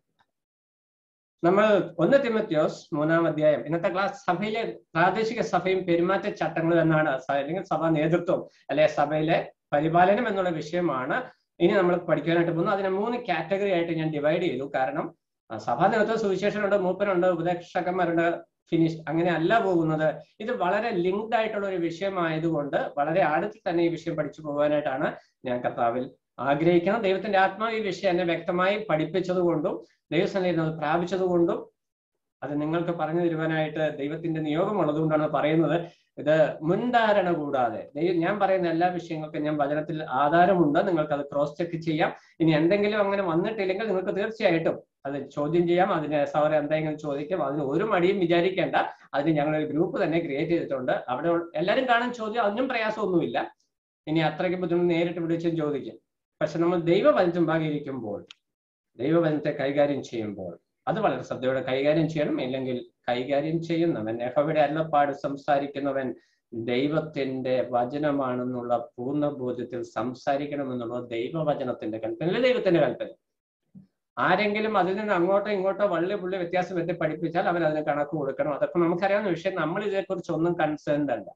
നമ്മൾ ഒന്ന് തിമോഥെയോസ് മൂന്നാം അധ്യായം, ഇന്നത്തെ ക്ലാസ് സഭയിലെ പ്രാദേശിക സഭയും പെരുമാറ്റ ചട്ടങ്ങളും എന്നാണ്, അല്ലെങ്കിൽ സഭാ നേതൃത്വം അല്ലെ സഭയിലെ പരിപാലനം എന്നുള്ള വിഷയമാണ് ഇനി നമ്മൾ പഠിക്കാനായിട്ട് പോകുന്നത്. അതിനെ മൂന്ന് കാറ്റഗറി ആയിട്ട് ഞാൻ ഡിവൈഡ് ചെയ്തു. കാരണം സഭാ നേതൃത്വം, സുവിശേഷനുണ്ട്, മൂപ്പനുണ്ട്, ഉപദേശകന്മാരുണ്ട്, ഫിനിഷ്. അങ്ങനെ അല്ല പോകുന്നത്. ഇത് വളരെ ലിങ്ക്ഡ് ആയിട്ടുള്ള ഒരു വിഷയമായതുകൊണ്ട് വളരെ ആഴത്തിൽ തന്നെ ഈ വിഷയം പഠിച്ചു പോകാനായിട്ടാണ് ഞാൻ കർത്താവിൽ ആഗ്രഹിക്കുന്നത്. ദൈവത്തിന്റെ ആത്മാവ് ഈ വിഷയം എന്നെ വ്യക്തമായി പഠിപ്പിച്ചത് കൊണ്ടും ദൈവസന്നിധിയിൽ അത് പ്രാപിച്ചത് കൊണ്ടും അത് നിങ്ങൾക്ക് പറഞ്ഞു തരുവാനായിട്ട് ദൈവത്തിന്റെ നിയോഗം ഉള്ളതുകൊണ്ടാണ് പറയുന്നത്. ഇത് മുൻധാരണ കൂടാതെ ഞാൻ പറയുന്ന എല്ലാ വിഷയങ്ങൾക്കും ഞാൻ വചനത്തിൽ ആധാരമുണ്ട്, നിങ്ങൾക്ക് അത് ക്രോസ് ചെക്ക് ചെയ്യാം. ഇനി എന്തെങ്കിലും അങ്ങനെ വന്നിട്ടില്ലെങ്കിൽ നിങ്ങൾക്ക് തീർച്ചയായിട്ടും അത് ചോദ്യം ചെയ്യാം, അതിന് സൗര എന്തെങ്കിലും ചോദിക്കാം. അതിന് ഒരു മടിയും വിചാരിക്കേണ്ട. അതിന് ഞങ്ങളൊരു ഗ്രൂപ്പ് തന്നെ ക്രിയേറ്റ് ചെയ്തിട്ടുണ്ട്. അവിടെ എല്ലാവരും കാണാൻ ചോദ്യം, അതിനും പ്രയാസമൊന്നുമില്ല. ഇനി അത്രയ്ക്ക് ബുദ്ധിമുട്ട് നേരിട്ട് വിളിച്ചും ചോദിക്കും. പക്ഷെ നമ്മൾ ദൈവവചനം ഭാഗിയിരിക്കുമ്പോൾ, ദൈവവചനത്തെ കൈകാര്യം ചെയ്യുമ്പോൾ അത് വളരെ ശ്രദ്ധയോടെ കൈകാര്യം ചെയ്യണം. ഇല്ലെങ്കിൽ കൈകാര്യം ചെയ്യുന്നവൻ, യഹോവയുടെ അരുളപ്പാട് സംസാരിക്കുന്നവൻ ദൈവത്തിന്റെ വചനമാണെന്നുള്ള പൂർണ്ണ ബോധ്യത്തിൽ സംസാരിക്കണമെന്നുള്ള ദൈവവചനത്തിന്റെ കൽപ്പന, ദൈവത്തിന്റെ കൽപ്പന. ആരെങ്കിലും അതിൽ നിന്ന് അങ്ങോട്ടോ ഇങ്ങോട്ടോ വള്ളി പുള്ളി വ്യത്യാസം വരുത്തി പഠിപ്പിച്ചാൽ അവൻ അതിന് കണക്ക് കൊടുക്കണം. അതൊക്കെ നമുക്കറിയാവുന്ന വിഷയം. നമ്മൾ ഇതിനെക്കുറിച്ച് ഒന്നും കൺസേൺഡ് അല്ല.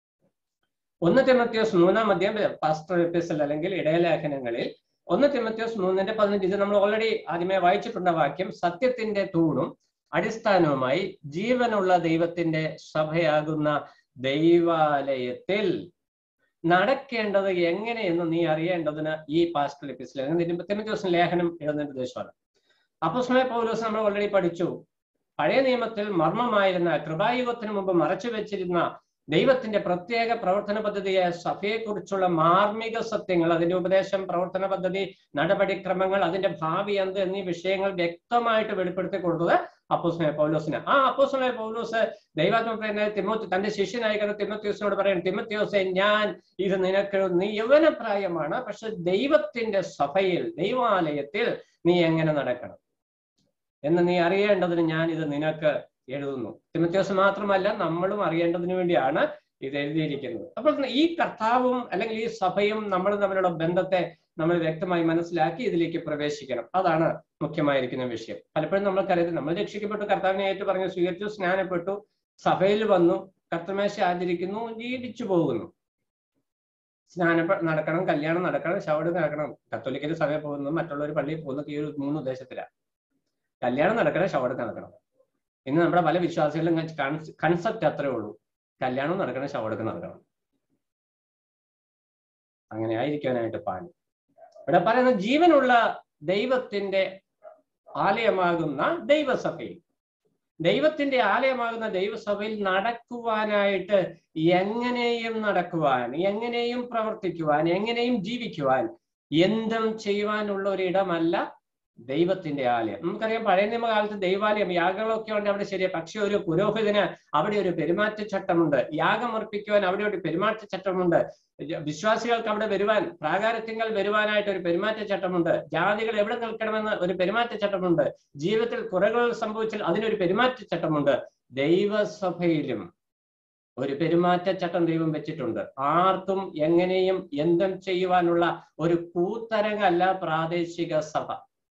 ഒന്ന് തിമോഥെയോസ് മൂന്നാം അധ്യായം പാസ്റ്റർ എപ്പിസൽ അല്ലെങ്കിൽ ഇടയലേഖനങ്ങളിൽ ഒന്ന് തിമോഥെയോസ് മൂന്നിന്റെ പതിനഞ്ച്, ഇത് നമ്മൾ ഓൾറെഡി ആദ്യമേ വായിച്ചിട്ടുള്ള വാക്യം, സത്യത്തിന്റെ തൂണും അടിസ്ഥാനവുമായി ജീവനുള്ള ദൈവത്തിന്റെ സഭയാകുന്ന ദൈവാലയത്തിൽ നടക്കേണ്ടത് എങ്ങനെയെന്ന് നീ അറിയേണ്ടതിന് ഈ പാസ്റ്റർ എപ്പിസൽ തിമോഥെയോസിന്റെ ലേഖനം എഴുതുന്ന ഉദ്ദേശമാണ്. അപ്പോസ്തലനായ പൗലോസ് നമ്മൾ ഓൾറെഡി പഠിച്ചു. പഴയ നിയമത്തിൽ മർമ്മമായിരുന്ന, കൃപായുഗത്തിന് മുമ്പ് മറച്ചു വെച്ചിരുന്ന ദൈവത്തിന്റെ പ്രത്യേക പ്രവർത്തന പദ്ധതിയെ സഭയെക്കുറിച്ചുള്ള മാർമിക സത്യങ്ങൾ, അതിന്റെ ഉപദേശം, പ്രവർത്തന പദ്ധതി, നടപടിക്രമങ്ങൾ, അതിന്റെ ഭാവി എന്ത് എന്നീ വിഷയങ്ങൾ വ്യക്തമായിട്ട് വെളിപ്പെടുത്തി കൊടുത്തത് അപ്പോസ്തലനായ പൗലോസിന്. ആ അപ്പോസ്തലനായ പൗലോസ് ദൈവാത്മ തിമോത്തി തന്റെ ശിഷ്യനായിരിക്കുന്ന തിമോത്തിയോസിനോട് പറയണം, തിമോത്തിയോസെ, ഞാൻ ഇത് നിനക്ക്, നീ യൗവനപ്രായമാണ്, പക്ഷെ ദൈവത്തിന്റെ സഭയിൽ, ദൈവാലയത്തിൽ നീ എങ്ങനെ നടക്കണം എന്ന് നീ അറിയേണ്ടതിന് ഞാൻ ഇത് നിനക്ക് എഴുതുന്നു. തിമോത്തിയോസ് മാത്രമല്ല, നമ്മളും അറിയേണ്ടതിന് വേണ്ടിയാണ് ഇത് എഴുതിയിരിക്കുന്നത്. അപ്പോൾ ഈ കർത്താവും അല്ലെങ്കിൽ ഈ സഭയും നമ്മൾ തമ്മിലുള്ള ബന്ധത്തെ നമ്മൾ വ്യക്തമായി മനസ്സിലാക്കി ഇതിലേക്ക് പ്രവേശിക്കണം. അതാണ് മുഖ്യമായിരിക്കുന്ന വിഷയം. പലപ്പോഴും നമ്മൾക്കറിയാം, നമ്മൾ രക്ഷിക്കപ്പെട്ടു, കർത്താവിനെ ഏറ്റു പറഞ്ഞു സ്വീകരിച്ചു, സ്നാനപ്പെട്ടു, സഭയിൽ വന്നു, കർത്തമേശ ആചരിക്കുന്നു, ജീവിച്ചു പോകുന്നു. സ്നാനം നടക്കണം, കല്യാണം നടക്കണം, ശവട് നടക്കണം. കത്തോലിക്കൽ സഭയിൽ പോകുന്നു, മറ്റുള്ളവർ പള്ളിയിൽ പോകുന്നത് ഈ ഒരു മൂന്ന് ഉദ്ദേശത്തിലാണ്. കല്യാണം നടക്കണം, ശവട് നടക്കണം. ഇന്ന് നമ്മുടെ പല വിശ്വാസികളും കൺസെപ്റ്റ് അത്രേ ഉള്ളൂ, കല്യാണം നടക്കണം, ശവടക്ക് നടക്കണം. അങ്ങനെ ആയിരിക്കാനായിട്ട് പാടില്ല. ഇവിടെ പറയുന്ന ജീവനുള്ള ദൈവത്തിന്റെ ആലയമാകുന്ന ദൈവസഭയിൽ, ദൈവത്തിന്റെ ആലയമാകുന്ന ദൈവസഭയിൽ നടക്കുവാനായിട്ട് എങ്ങനെയും നടക്കുവാൻ, എങ്ങനെയും പ്രവർത്തിക്കുവാൻ, എങ്ങനെയും ജീവിക്കുവാൻ, എന്തും ചെയ്യുവാനുള്ള ഒരിടമല്ല ദൈവത്തിന്റെ ആലയം. നമുക്കറിയാം, പഴയ നിയമകാലത്ത് ദൈവാലയം, യാഗങ്ങളൊക്കെ ഉണ്ട് അവിടെ, ശരിയാ. പക്ഷെ ഒരു പുരോഹിതന് അവിടെ ഒരു പെരുമാറ്റച്ചട്ടമുണ്ട്. യാഗം അർപ്പിക്കുവാൻ അവിടെ ഒരു പെരുമാറ്റച്ചട്ടമുണ്ട്. വിശ്വാസികൾക്ക് അവിടെ വരുവാൻ, പ്രാകാരത്തിങ്കൽ വരുവാനായിട്ട് ഒരു പെരുമാറ്റച്ചട്ടമുണ്ട്. ജാതികൾ എവിടെ നിൽക്കണമെന്ന് ഒരു പെരുമാറ്റച്ചട്ടമുണ്ട്. ജീവിതത്തിൽ കുറവുകൾ സംഭവിച്ചാൽ അതിനൊരു പെരുമാറ്റച്ചട്ടമുണ്ട്. ദൈവസഭയിലും ഒരു പെരുമാറ്റച്ചട്ടം ദൈവം വെച്ചിട്ടുണ്ട്. ആർക്കും എങ്ങനെയും എന്തും ചെയ്യുവാനുള്ള ഒരു കൂത്തരങ്ങല്ല പ്രാദേശിക സഭ.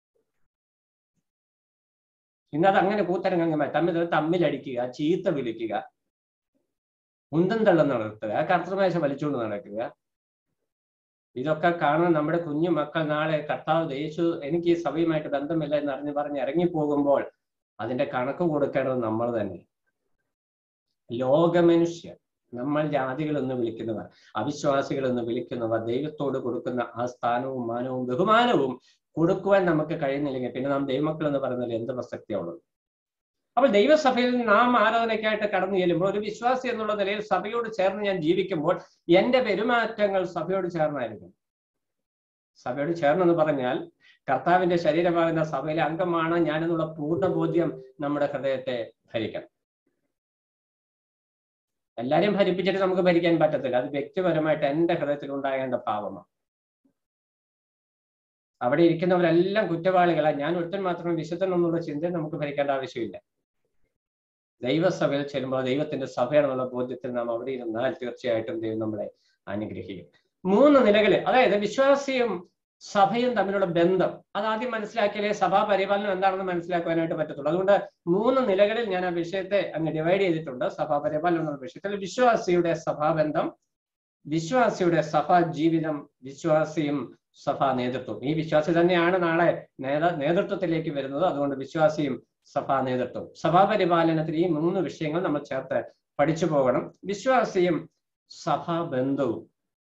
ഇന്നത് അങ്ങനെ കൂത്തരങ്ങ തമ്മിൽ തമ്മിലടിക്കുക, ചീത്ത വിളിക്കുക, ഉന്തം തള്ളം നടത്തുക, കർത്തൃമേശ വലിച്ചുകൊണ്ട് നടക്കുക, ഇതൊക്കെ കാണാൻ നമ്മുടെ കുഞ്ഞു മക്കൾ നാളെ കർത്താവ് യേശു എനിക്ക് ഈ സഭയുമായിട്ട് ബന്ധമില്ല എന്ന് അറിഞ്ഞ് പറഞ്ഞ് ഇറങ്ങിപ്പോകുമ്പോൾ അതിന്റെ കണക്ക് കൊടുക്കേണ്ടത് നമ്മൾ തന്നെ. ലോകമനുഷ്യർ, നമ്മൾ ജാതികൾ എന്ന് വിളിക്കുന്നവർ, അവിശ്വാസികൾ എന്ന് വിളിക്കുന്നവർ, ദൈവത്തോട് കൊടുക്കുന്ന ആ സ്ഥാനവും മാനവും ബഹുമാനവും കൊടുക്കുവാൻ നമുക്ക് കഴിയുന്നില്ലെങ്കിൽ പിന്നെ നാം ദൈവമക്കൾ എന്ന് പറയുന്നതിൽ എന്ത് പ്രസക്തിയുള്ളത്? അപ്പോൾ ദൈവസഭയിൽ നാം ആരാധനയ്ക്കായിട്ട് കടന്നു ചെല്ലുമ്പോൾ, ഒരു വിശ്വാസി എന്നുള്ള നിലയിൽ സഭയോട് ചേർന്ന് ഞാൻ ജീവിക്കുമ്പോൾ എൻ്റെ പെരുമാറ്റങ്ങൾ സഭയോട് ചേർന്നായിരിക്കും. സഭയോട് ചേർന്നെന്ന് പറഞ്ഞാൽ കർത്താവിന്റെ ശരീരമാകുന്ന സഭയിലെ അംഗമാണ് ഞാനെന്നുള്ള പൂർണ്ണ ബോധ്യം നമ്മുടെ ഹൃദയത്തെ ഭരിക്കണം. എല്ലാരെയും ഭരിപ്പിച്ചിട്ട് നമുക്ക് ഭരിക്കാൻ പറ്റത്തില്ല. അത് വ്യക്തിപരമായിട്ട് എൻ്റെ ഹൃദയത്തിൽ ഉണ്ടാകേണ്ട ഭാവമാണ്. അവിടെ ഇരിക്കുന്നവരെല്ലാം കുറ്റവാളികളാണ്, ഞാൻ ഒരുത്തൻ മാത്രം വിശുദ്ധൻ എന്നുള്ള ചിന്ത നമുക്ക് ഭരിക്കേണ്ട ആവശ്യമില്ല. ദൈവസഭയിൽ ചെല്ലുമ്പോൾ ദൈവത്തിന്റെ സഭയാണെന്നുള്ള ബോധ്യത്തിൽ നാം അവിടെ ഇരുന്നാൽ തീർച്ചയായിട്ടും ദൈവം നമ്മളെ അനുഗ്രഹിക്കും. മൂന്ന് നിലകളിൽ, അതായത് വിശ്വാസിയും സഭയും തമ്മിലുള്ള ബന്ധം, അതാദ്യം മനസ്സിലാക്കിയാലേ സഭാ പരിപാലനം എന്താണെന്ന് മനസ്സിലാക്കുവാനായിട്ട് പറ്റത്തുള്ളൂ. അതുകൊണ്ട് മൂന്ന് നിലകളിൽ ഞാൻ ആ വിഷയത്തെ അങ്ങ് ഡിവൈഡ് ചെയ്തിട്ടുണ്ട്. സഭാ പരിപാലനം എന്നുള്ള വിഷയത്തിൽ വിശ്വാസിയുടെ സഭാബന്ധം, വിശ്വാസിയുടെ സഭാ ജീവിതം, വിശ്വാസിയും സഭാ നേതൃത്വം. ഈ വിശ്വാസി തന്നെയാണ് നാളെ നേത നേതൃത്വത്തിലേക്ക് വരുന്നത്. അതുകൊണ്ട് വിശ്വാസിയും സഭാ നേതൃത്വം, സഭാ പരിപാലനത്തിൽ ഈ മൂന്ന് വിഷയങ്ങൾ നമ്മൾ ചേർത്ത് പഠിച്ചു പോകണം. വിശ്വാസിയും സഭാബന്ധവും,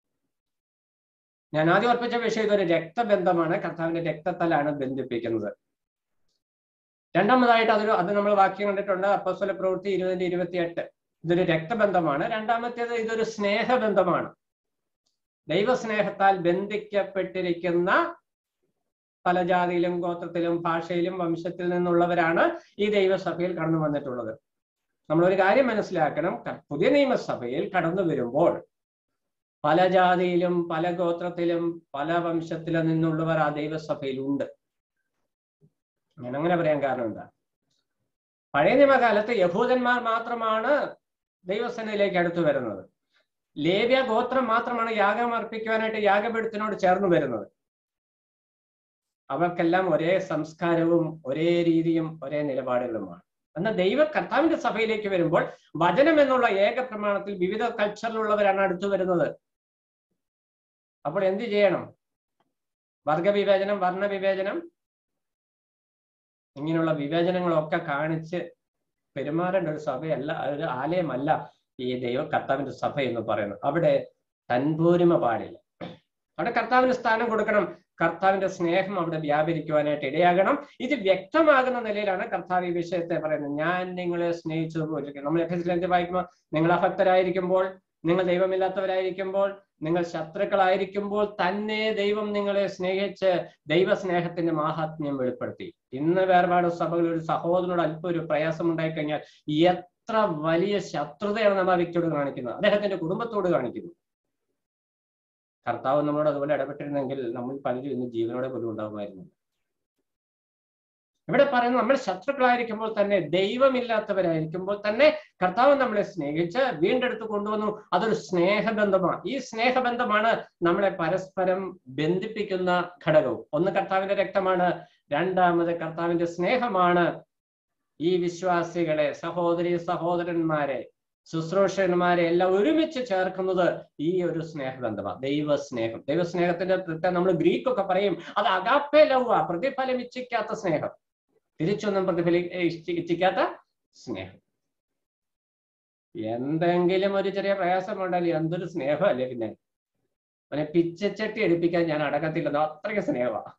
ഞാൻ ആദ്യം ഉറപ്പിച്ച വിഷയം ഇതൊരു രക്തബന്ധമാണ്, കർത്താവിന്റെ രക്തത്താലാണ് ബന്ധിപ്പിക്കുന്നത്. രണ്ടാമതായിട്ട് അതൊരു അത് നമ്മൾ വാക്യം കണ്ടിട്ടുണ്ട്, അപ്പോസ്തല പ്രവൃത്തി ഇരുപതിന്റെ ഇരുപത്തി എട്ട്. ഇതൊരു രക്തബന്ധമാണ്. രണ്ടാമത്തേത് ഇതൊരു സ്നേഹബന്ധമാണ്. ദൈവസ്നേഹത്താൽ ബന്ധിക്കപ്പെട്ടിരിക്കുന്ന പല ജാതിയിലും ഗോത്രത്തിലും ഭാഷയിലും വംശത്തിൽ നിന്നുള്ളവരാണ് ഈ ദൈവസഭയിൽ കടന്നു വന്നിട്ടുള്ളത്. നമ്മളൊരു കാര്യം മനസ്സിലാക്കണം, പുതിയ നിയമസഭയിൽ കടന്നു വരുമ്പോൾ പല ജാതിയിലും പല ഗോത്രത്തിലും പല വംശത്തിലും നിന്നുള്ളവർ ആ ദൈവസഭയിൽ ഉണ്ട്. ഞാൻ അങ്ങനെ പറയാൻ കാരണം എന്താ? പഴയ നിയമകാലത്ത് യഹൂദന്മാർ മാത്രമാണ് ദൈവസേനയിലേക്ക് അടുത്തു വരുന്നത്. ലേവ്യ ഗോത്രം മാത്രമാണ് യാഗം അർപ്പിക്കുവാനായിട്ട് യാഗപീഠത്തിനോട് ചേർന്ന് വരുന്നത്. അവർക്കെല്ലാം ഒരേ സംസ്കാരവും ഒരേ രീതിയും ഒരേ നിലപാടുകളുമാണ്. എന്നാൽ ദൈവ കർത്താവിന്റെ സഭയിലേക്ക് വരുമ്പോൾ വചനം എന്നുള്ള ഏക പ്രമാണത്തിൽ വിവിധ കൾച്ചറിലുള്ളവരാണ് അടുത്തു വരുന്നത്. അപ്പോൾ എന്ത് ചെയ്യണം? വർഗവിവേചനം, വർണ്ണവിവേചനം, ഇങ്ങനെയുള്ള വിവേചനങ്ങളൊക്കെ കാണിച്ച് പെരുമാറേണ്ട ഒരു സഭയല്ല, ഒരു ആലയമല്ല ഈ ദൈവ കർത്താവിന്റെ സഭ എന്ന് പറയുന്നത്. അവിടെ തൻപോരിമ പാടില്ല. അവിടെ കർത്താവിന് സ്ഥാനം കൊടുക്കണം. കർത്താവിന്റെ സ്നേഹം അവിടെ വ്യാപരിക്കുവാനായിട്ട് ഇടയാകണം. ഇത് വ്യക്തമാകുന്ന നിലയിലാണ് കർത്താവ് ഈ വിഷയത്തെ പറയുന്നത്. ഞാൻ നിങ്ങളെ സ്നേഹിച്ചതുപോലെ. നമ്മൾ എഫെസ്യർ വായിക്കുമ്പോൾ, നിങ്ങൾ അഭക്തരായിരിക്കുമ്പോൾ, നിങ്ങൾ ദൈവമില്ലാത്തവരായിരിക്കുമ്പോൾ, നിങ്ങൾ ശത്രുക്കളായിരിക്കുമ്പോൾ തന്നെ ദൈവം നിങ്ങളെ സ്നേഹിച്ച് ദൈവസ്നേഹത്തിന്റെ മാഹാത്മ്യം വെളിപ്പെടുത്തി. ഇന്ന് വേർപാട് സഭകളിൽ ഒരു സഹോദരനോട് അല്പം ഒരു പ്രയാസം ഉണ്ടായിക്കഴിഞ്ഞാൽ എത്ര വലിയ ശത്രുതയാണ് നമ്മൾ ആ വ്യക്തിയോട് കാണിക്കുന്നത്, അദ്ദേഹത്തിന്റെ കുടുംബത്തോട് കാണിക്കുന്നു. കർത്താവ് നമ്മളോട് അതുപോലെ ഇടപെട്ടിരുന്നെങ്കിൽ നമ്മൾ പലരും ഇന്ന് ജീവനോടെ പോലും ഉണ്ടാകുമായിരുന്നു. ഇവിടെ പറയുന്നത്, നമ്മൾ ശത്രുക്കളായിരിക്കുമ്പോൾ തന്നെ, ദൈവമില്ലാത്തവരായിരിക്കുമ്പോൾ തന്നെ കർത്താവ് നമ്മളെ സ്നേഹിച്ച് വീണ്ടെടുത്ത് കൊണ്ടുവന്നു. അതൊരു സ്നേഹബന്ധമാണ്. ഈ സ്നേഹബന്ധമാണ് നമ്മളെ പരസ്പരം ബന്ധിപ്പിക്കുന്ന ഘടകവും. ഒന്ന് കർത്താവിന്റെ രക്തമാണ്, രണ്ടാമത് കർത്താവിന്റെ സ്നേഹമാണ് ഈ വിശ്വാസികളെ, സഹോദരി സഹോദരന്മാരെ, ശുശ്രൂഷകന്മാരെ എല്ലാം ഒരുമിച്ച് ചേർക്കുന്നത് ഈ ഒരു സ്നേഹബന്ധമാണ്, ദൈവസ്നേഹം. ദൈവസ്നേഹത്തിന്റെ പ്രത്യേകം നമ്മൾ ഗ്രീക്കൊക്കെ പറയും, അത് അഗാപ്പെ ലൗവ, പ്രതിഫലം ഇച്ഛിക്കാത്ത സ്നേഹം, തിരിച്ചൊന്നും പ്രതിഫലി ഇച്ഛിക്കാത്ത സ്നേഹം. എന്തെങ്കിലും ഒരു ചെറിയ പ്രയാസമുണ്ടല്ലോ, എന്തൊരു സ്നേഹമല്ലേ. പിന്നെ അവനെ പിച്ചച്ചട്ടി എടുപ്പിക്കാൻ ഞാൻ അടക്കത്തില്ലെന്നോ, അത്രയ്ക്ക് സ്നേഹമാണ്.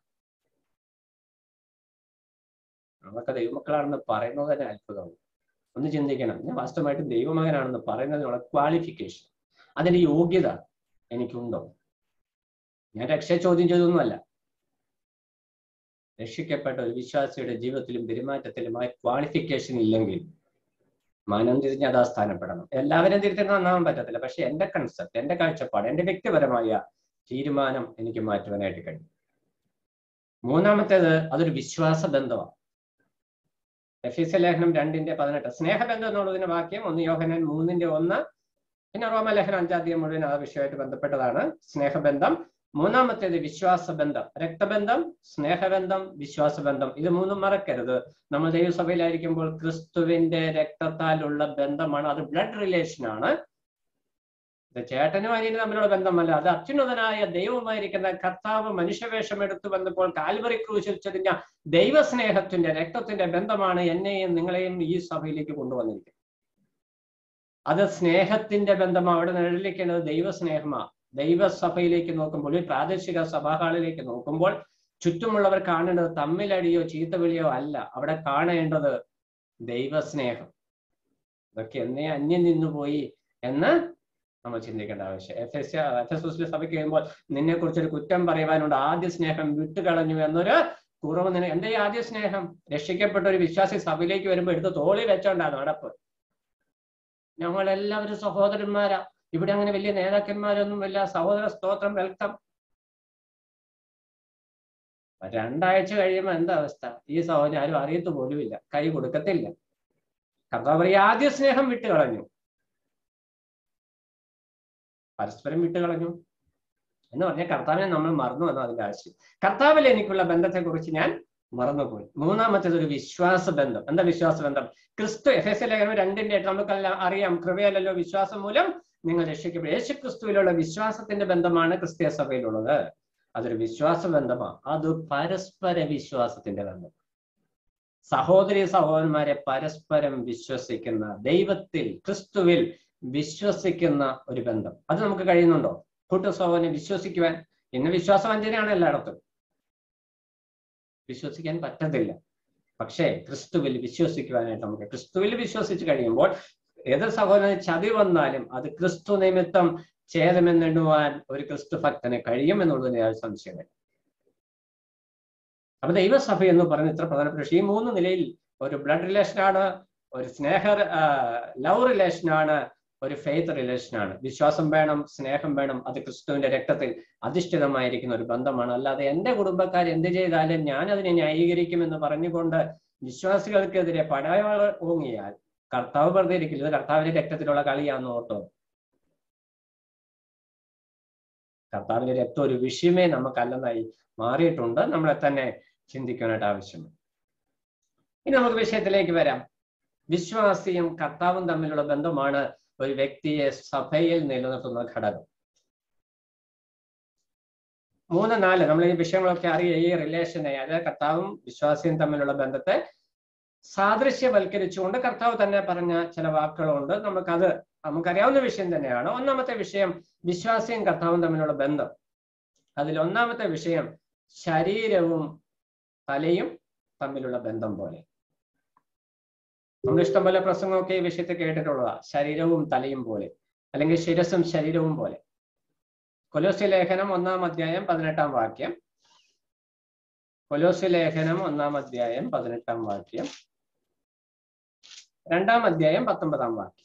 നമ്മളൊക്കെ ദൈവമക്കളാണെന്ന് പറയുന്നത് തന്നെ അത്ഭുതമാണ്. ഒന്ന് ചിന്തിക്കണം, ഞാൻ വാസ്തവമായിട്ട് ദൈവമകനാണെന്ന് പറയുന്നതിനുള്ള ക്വാളിഫിക്കേഷൻ, അതിന്റെ യോഗ്യത എനിക്കുണ്ടോ? ഞാൻ രക്ഷ ചോദ്യം ചെയ്തൊന്നുമല്ല. രക്ഷിക്കപ്പെട്ട ഒരു വിശ്വാസിയുടെ ജീവിതത്തിലും പെരുമാറ്റത്തിലും ആ ക്വാളിഫിക്കേഷൻ ഇല്ലെങ്കിൽ മനം തിരിഞ്ഞ് അതാ സ്ഥാനപ്പെടണം. എല്ലാവരും തിരിഞ്ഞ് നന്നാവാൻ പറ്റത്തില്ല, പക്ഷെ എന്റെ കൺസെപ്റ്റ്, എന്റെ കാഴ്ചപ്പാട്, എന്റെ വ്യക്തിപരമായ തീരുമാനം എനിക്ക് മാറ്റുവാനായിട്ട് കഴിയും. മൂന്നാമത്തേത് അതൊരു വിശ്വാസ ബന്ധമാണ്. എഫെസ്യ ലേഖനം രണ്ടിന്റെ പതിനെട്ട് സ്നേഹബന്ധം എന്നുള്ളതിന്റെ വാക്യം ഒന്ന് യോഹന്നാൻ മൂന്നിന്റെ ഒന്ന്, പിന്നെ റോമലേഖനം അഞ്ചാധികം മുഴുവൻ ആ വിഷയമായിട്ട് ബന്ധപ്പെട്ടതാണ് സ്നേഹബന്ധം. മൂന്നാമത്തേത് വിശ്വാസബന്ധം. രക്തബന്ധം, സ്നേഹബന്ധം, വിശ്വാസബന്ധം, ഇത് മൂന്നും മറക്കരുത്. നമ്മൾ ദൈവസഭയിലായിരിക്കുമ്പോൾ ക്രിസ്തുവിന്റെ രക്തത്താലുള്ള ബന്ധമാണ്, അത് ബ്ലഡ് റിലേഷൻ ആണ്. ഇത് ചേട്ടനും അനിയനും തമ്മിലുള്ള ബന്ധമല്ല, അത് അത്യുന്നതനായ ദൈവമായിരിക്കുന്ന കർത്താവ് മനുഷ്യവേഷം എടുത്തു വന്നപ്പോൾ കാൽവറി ക്രൂശിൽ ചൊരിഞ്ഞ ദൈവസ്നേഹത്തിന്റെ രക്തത്തിന്റെ ബന്ധമാണ് എന്നെയും നിങ്ങളെയും ഈ സഭയിലേക്ക് കൊണ്ടുവന്നിരിക്കുന്നത്. അത് സ്നേഹത്തിന്റെ ബന്ധമാണ്. അവിടെ നിഴലിക്കുന്നത് ദൈവസ്നേഹമാണ്. ദൈവസഭയിലേക്ക് നോക്കുമ്പോൾ, ഈ പ്രാദേശിക സഭാഹാളിലേക്ക് നോക്കുമ്പോൾ ചുറ്റുമുള്ളവർ കാണേണ്ടത് തമ്മിലടിയോ ചീത്തവിളിയോ അല്ല, അവിടെ കാണേണ്ടത് ദൈവസ്നേഹം. ഇതൊക്കെ എന്നേ അന്യം നിന്നുപോയി എന്ന് നമ്മൾ ചിന്തിക്കേണ്ട ആവശ്യം. എഫെസ്യ എഫെസോസിലെ സഭയ്ക്ക് കഴിയുമ്പോൾ നിന്നെ കുറിച്ചൊരു കുറ്റം പറയുവാനുണ്ട്, ആദ്യ സ്നേഹം വിട്ടുകളഞ്ഞു എന്നൊരു കുറവ്. നിന്നെ എന്റെ ഈ ആദ്യ സ്നേഹം, രക്ഷിക്കപ്പെട്ട ഒരു വിശ്വാസി സഭയിലേക്ക് വരുമ്പോൾ എടുത്ത് തോളി വെച്ചോണ്ടാണ് നടപ്പ്. ഞങ്ങളെല്ലാവരും സഹോദരന്മാരാ, ഇവിടെ അങ്ങനെ വലിയ നേതാക്കന്മാരൊന്നുമില്ല, സഹോദര സ്തോത്രം, വെൽക്കം. രണ്ടാഴ്ച കഴിയുമ്പോൾ എന്താ അവസ്ഥ? ഈ സഹോദരൻ ആരും അറിയത്തു പോലുമില്ല, കൈ കൊടുക്കത്തില്ല. കർത്താവ് പറയും ആദ്യ സ്നേഹം വിട്ടുകളഞ്ഞു, പരസ്പരം വിട്ടുകളഞ്ഞു എന്ന് പറഞ്ഞാൽ കർത്താവിനെ നമ്മൾ മറന്നു എന്നോ അതിന്റെ ആവശ്യം. കർത്താവിൽ എനിക്കുള്ള ബന്ധത്തെ കുറിച്ച് ഞാൻ മറന്നുപോയി. മൂന്നാമത്തേത് ഒരു വിശ്വാസ ബന്ധം. എന്താ വിശ്വാസ ബന്ധം? ക്രിസ്തു, എഫെസ്യ ലേഖനം രണ്ടിന്റെ എട്ട് നമുക്കെല്ലാം അറിയാം, കൃപയല്ലല്ലോ വിശ്വാസം മൂലം നിങ്ങൾ രക്ഷിക്കപ്പെടും. യേശു ക്രിസ്തുവിലുള്ള വിശ്വാസത്തിന്റെ ബന്ധമാണ് ക്രിസ്തീയ സഭയിലുള്ളത്. അതൊരു വിശ്വാസ ബന്ധമാണ്, അത് പരസ്പര വിശ്വാസത്തിന്റെ ബന്ധം. സഹോദരി സഹോദരന്മാരെ പരസ്പരം വിശ്വസിക്കുന്ന, ദൈവത്തിൽ ക്രിസ്തുവിൽ വിശ്വസിക്കുന്ന ഒരു ബന്ധം. അത് നമുക്ക് കഴിയുന്നുണ്ടോ? കൂട്ടു സഹോദരനെ വിശ്വസിക്കുവാൻ? ഇന്ന് വിശ്വാസവഞ്ചനയാണ് എല്ലായിടത്തും, വിശ്വസിക്കാൻ പറ്റത്തില്ല. പക്ഷേ ക്രിസ്തുവിൽ വിശ്വസിക്കുവാനായിട്ട് നമുക്ക്, ക്രിസ്തുവിൽ വിശ്വസിച്ച് കഴിയുമ്പോൾ എതിർ സഹോദരന് ചതി വന്നാലും അത് ക്രിസ്തു നിമിത്തം ഛേദമെന്നെണ്ണുവാൻ ഒരു ക്രിസ്തു ഭക്തന് കഴിയും എന്നുള്ളതിന് യാതൊരു സംശയമില്ല. അപ്പൊ ദൈവസഭ എന്ന് പറയുന്നത് ഇത്ര പ്രധാനപ്പെട്ട വിഷയം. ഈ മൂന്ന് നിലയിൽ ഒരു ബ്ലഡ് റിലേഷനാണ്, ഒരു സ്നേഹ ലവ് റിലേഷനാണ്, ഒരു ഫെയ്ത്ത് റിലേഷനാണ്. വിശ്വാസം വേണം, സ്നേഹം വേണം. അത് ക്രിസ്തുവിന്റെ രക്തത്തിൽ അധിഷ്ഠിതമായിരിക്കുന്ന ഒരു ബന്ധമാണ്. അല്ലാതെ എന്റെ കുടുംബക്കാർ എന്ത് ചെയ്താലും ഞാൻ അതിനെ ന്യായീകരിക്കുമെന്ന് പറഞ്ഞുകൊണ്ട് വിശ്വാസികൾക്കെതിരെ പടയാള ഓങ്ങിയാൽ കർത്താവ് വെറുതെ ഇരിക്കില്ല. ഇത് കർത്താവിന്റെ രക്തത്തിലുള്ള കളിയാന്ന് ഓർത്തോ. കർത്താവിന്റെ രക്തം ഒരു വിഷയമേ നമുക്കല്ലെന്നായി മാറിയിട്ടുണ്ട്. നമ്മളെ തന്നെ ചിന്തിക്കാനായിട്ട് ആവശ്യമാണ്. ഇനി നമുക്ക് വിഷയത്തിലേക്ക് വരാം. വിശ്വാസിയും കർത്താവും തമ്മിലുള്ള ബന്ധമാണ് ഒരു വ്യക്തിയെ സഭയിൽ നിലനിർത്തുന്ന ഘടകം. മൂന്ന് നാല് നമ്മൾ ഈ വിഷയങ്ങളൊക്കെ അറിയ ഈ റിലേഷനെ, അതായത് കർത്താവും വിശ്വാസിയും തമ്മിലുള്ള ബന്ധത്തെ സാദൃശ്യവൽക്കരിച്ചുകൊണ്ട് കർത്താവ് തന്നെ പറഞ്ഞ ചില വാക്കുകളുണ്ട്. നമുക്കത് നമുക്കറിയാവുന്ന വിഷയം തന്നെയാണ്. ഒന്നാമത്തെ വിഷയം വിശ്വാസിയും കർത്താവും തമ്മിലുള്ള ബന്ധം. അതിൽ ഒന്നാമത്തെ വിഷയം ശരീരവും തലയും തമ്മിലുള്ള ബന്ധം പോലെ. നമ്മൾ ഇഷ്ടംപോലെ പ്രസംഗമൊക്കെ ഈ വിഷയത്തെ കേട്ടിട്ടുള്ളതാ. ശരീരവും തലയും പോലെ, അല്ലെങ്കിൽ ശിരസും ശരീരവും പോലെ. കൊലോസ്യ ലേഖനം ഒന്നാം അധ്യായം പതിനെട്ടാം വാക്യം. കൊലോസ്യ ലേഖനം ഒന്നാം അധ്യായം പതിനെട്ടാം വാക്യം, രണ്ടാം അധ്യായം പത്തൊമ്പതാം വാക്യം.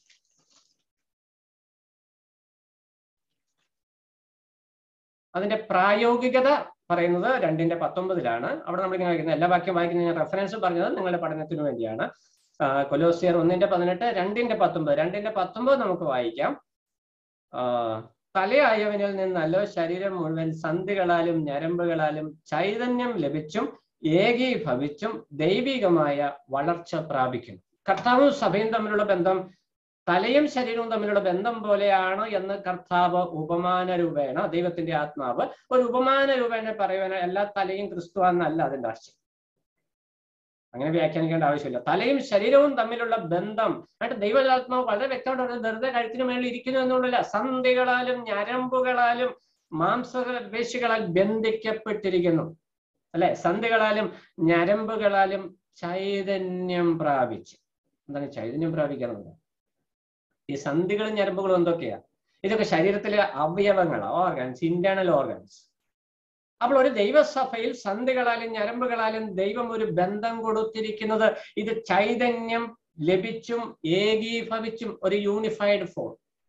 അതിന്റെ പ്രായോഗികത പറയുന്നത് രണ്ടിന്റെ പത്തൊമ്പതിലാണ്. അവിടെ നമ്മളിങ്ങനെ വായിക്കുന്നത്, എല്ലാ വാക്യം വായിക്കുന്ന ഞാൻ റെഫറൻസ് പറഞ്ഞത് നിങ്ങളുടെ പഠനത്തിന് വേണ്ടിയാണ്. കൊലോസിയർ ഒന്നിന്റെ പതിനെട്ട്, രണ്ടിന്റെ പത്തൊമ്പത്. രണ്ടിന്റെ പത്തൊമ്പത് നമുക്ക് വായിക്കാം. ആ തലയായവനിൽ നിന്നല്ലോ ശരീരം മുഴുവൻ സന്ധികളാലും ഞരമ്പുകളാലും ചൈതന്യം ലഭിച്ചും ഏകീഭവിച്ചും ദൈവികമായ വളർച്ച പ്രാപിക്കും. കർത്താവും സഭയും തമ്മിലുള്ള ബന്ധം തലയും ശരീരവും തമ്മിലുള്ള ബന്ധം പോലെയാണ് എന്ന് കർത്താവ് ഉപമാന രൂപേണ, ദൈവത്തിന്റെ ആത്മാവ് ഒരു ഉപമാന രൂപേണ പറയുവാൻ, എല്ലാ തലയും ക്രിസ്തുവാന്നല്ല അതിന്റെ ആശയം. അങ്ങനെ വ്യാഖ്യാനിക്കേണ്ട ആവശ്യമില്ല. തലയും ശരീരവും തമ്മിലുള്ള ബന്ധം ആയിട്ട് ദൈവാത്മാവ് വളരെ വ്യക്തമായിട്ട് വെറുതെ കഴുത്തിന് മേളിൽ ഇരിക്കുന്നു എന്നുള്ളല്ല, സന്ധികളാലും ഞരമ്പുകളാലും മാംസപേശികളാൽ ബന്ധിക്കപ്പെട്ടിരിക്കുന്നു അല്ലെ. സന്ധികളാലും ഞരമ്പുകളാലും ചൈതന്യം പ്രാപിച്ച്. എന്താണ് ചൈതന്യം പ്രാപിക്കുന്നത്? ഈ സന്ധികളും ഞരമ്പുകളും എന്തൊക്കെയാ? ഇതൊക്കെ ശരീരത്തിലെ അവയവങ്ങളാണ്, ഓർഗൻസ്, ഇന്റേണൽ ഓർഗൻസ്. അപ്പോൾ ഒരു ദൈവസഭയിൽ സന്ധികളാലും ഞരമ്പുകളാലും ദൈവം ഒരു ബന്ധം കൊടുത്തിരിക്കുന്നത് ഇത് ചൈതന്യം ലഭിച്ചും ഏകീഭവിച്ചും ഒരു യൂണിഫൈഡ് ഫോം.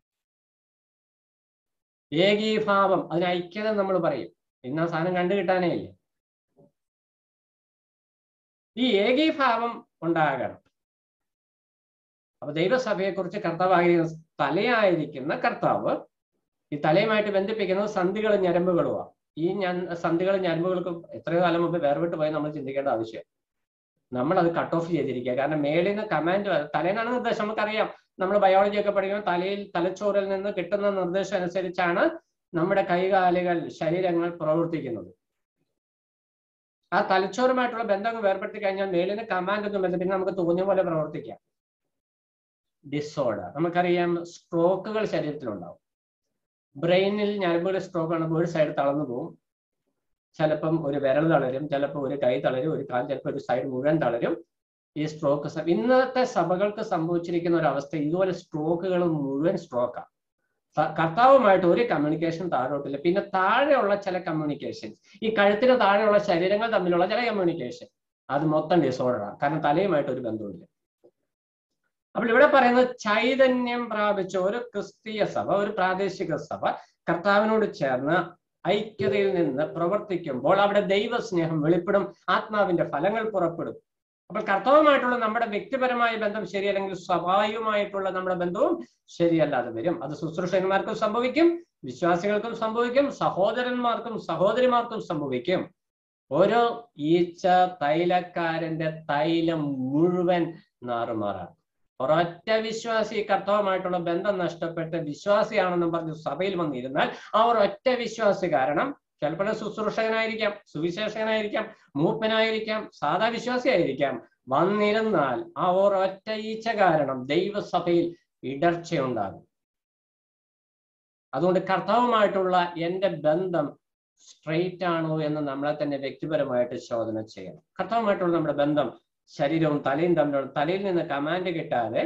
ഏകീഭാവം, അതിന് ഐക്യത നമ്മൾ പറയും. ഇന്ന് ആ സാധനം കണ്ടു കിട്ടാനേ ഇല്ല. ഈ ഏകീഭാവം ഉണ്ടാകണം. അപ്പൊ ദൈവസഭയെ കുറിച്ച് കർത്താവ് ആയിരിക്കുന്ന തലയായിരിക്കുന്ന കർത്താവ് ഈ തലയുമായിട്ട് ബന്ധിപ്പിക്കുന്നത് സന്ധികളും ഞരമ്പുകളുമാണ്. ഈ ഞാൻ സന്ധികളും ഞരമ്പുകൾക്ക് എത്രയോ കാലം മുമ്പ് വേർവിട്ട് പോയി നമ്മൾ ചിന്തിക്കേണ്ട ആവശ്യം. നമ്മൾ അത് കട്ട് ഓഫ് ചെയ്തിരിക്കുക. കാരണം മേളിൽ നിന്ന് കമാൻഡ്, തലേന്നാണ് നിർദ്ദേശം. നമുക്കറിയാം, നമ്മൾ ബയോളജി ഒക്കെ പഠിക്കുമ്പോൾ തലയിൽ തലച്ചോറിൽ നിന്ന് കിട്ടുന്ന നിർദ്ദേശം അനുസരിച്ചാണ് നമ്മുടെ കൈകാലുകൾ, ശരീരങ്ങൾ പ്രവർത്തിക്കുന്നത്. ആ തലച്ചോറുമായിട്ടുള്ള ബന്ധം വേർപെടുത്തി കഴിഞ്ഞാൽ മേളിൽ നിന്ന് കമാൻഡ് ഒന്നും ബന്ധം, പിന്നെ നമുക്ക് തോന്നിയ പോലെ പ്രവർത്തിക്കാം. ഡിസോർഡർ, നമുക്കറിയാം സ്ട്രോക്കുകൾ ശരീരത്തിലുണ്ടാവും. ബ്രെയിനിൽ ഞരമ്പുകളുടെ സ്ട്രോക്ക് ആണെങ്കിൽ ഒരു സൈഡ് തളർന്നു പോകും, ചിലപ്പം ഒരു വിരൽ തളരും, ചിലപ്പോൾ ഒരു കൈ തളരും, ഒരു കാൽ, ചിലപ്പോൾ ഒരു സൈഡ് മുഴുവൻ തളരും. ഈ സ്ട്രോക്ക് ഇന്നത്തെ സഭകൾക്ക് സംഭവിച്ചിരിക്കുന്ന ഒരു അവസ്ഥ, ഇതുപോലെ സ്ട്രോക്കുകൾ മുഴുവൻ സ്ട്രോക്കാണ്. കർത്താവുമായിട്ട് ഒരു കമ്മ്യൂണിക്കേഷൻ താഴോട്ടില്ല. പിന്നെ താഴെയുള്ള ചില കമ്മ്യൂണിക്കേഷൻസ്, ഈ കഴുത്തിന് താഴെയുള്ള ശരീരങ്ങൾ തമ്മിലുള്ള ചില കമ്മ്യൂണിക്കേഷൻ, അത് മൊത്തം ഡിസോർഡറാണ്. കാരണം തലയുമായിട്ട് ഒരു ബന്ധവുമില്ല. അപ്പോൾ ഇവിടെ പറയുന്നത് ചൈതന്യം പ്രാപിച്ച ഒരു ക്രിസ്തീയ സഭ, ഒരു പ്രാദേശിക സഭ കർത്താവിനോട് ചേർന്ന് ഐക്യതയിൽ നിന്ന് പ്രവർത്തിക്കുമ്പോൾ അവിടെ ദൈവസ്നേഹം വെളിപ്പെടും, ആത്മാവിന്റെ ഫലങ്ങൾ പുറപ്പെടും. അപ്പോൾ കർത്താവുമായിട്ടുള്ള നമ്മുടെ വ്യക്തിപരമായ ബന്ധം ശരിയല്ലെങ്കിൽ സ്വാഭാവികമായിട്ടുള്ള നമ്മുടെ ബന്ധവും ശരിയല്ലാതെ വരും. അത് ശുശ്രൂഷകന്മാർക്കും സംഭവിക്കും, വിശ്വാസികൾക്കും സംഭവിക്കും, സഹോദരന്മാർക്കും സഹോദരിമാർക്കും സംഭവിക്കും. ഓരോ ഈച്ച തൈലക്കാരന്റെ തൈലം മുഴുവൻ നാറുമാറാണ്. ഒരൊറ്റ വിശ്വാസി കർത്താവുമായിട്ടുള്ള ബന്ധം നഷ്ടപ്പെട്ട് വിശ്വാസിയാണെന്നും പറഞ്ഞ് സഭയിൽ വന്നിരുന്നാൽ ആ ഒരൊറ്റ വിശ്വാസി കാരണം, ചിലപ്പോൾ ശുശ്രൂഷകനായിരിക്കാം, സുവിശേഷകനായിരിക്കാം, മൂപ്പനായിരിക്കാം, സാധാ വിശ്വാസിയായിരിക്കാം, വന്നിരുന്നാൽ ആ ഒരൊറ്റ ഈച്ച കാരണം ദൈവസഭയിൽ ഇടർച്ചയുണ്ടാകും. അതുകൊണ്ട് കർത്താവുമായിട്ടുള്ള എൻ്റെ ബന്ധം സ്ട്രെയിറ്റ് ആണോ എന്ന് നമ്മളെ തന്നെ വ്യക്തിപരമായിട്ട് ശോധന ചെയ്യണം. കർത്താവുമായിട്ടുള്ള നമ്മുടെ ബന്ധം ശരീരവും തലയും തമ്മിലുള്ള, തലയിൽ നിന്ന് കമാൻഡ് കിട്ടാതെ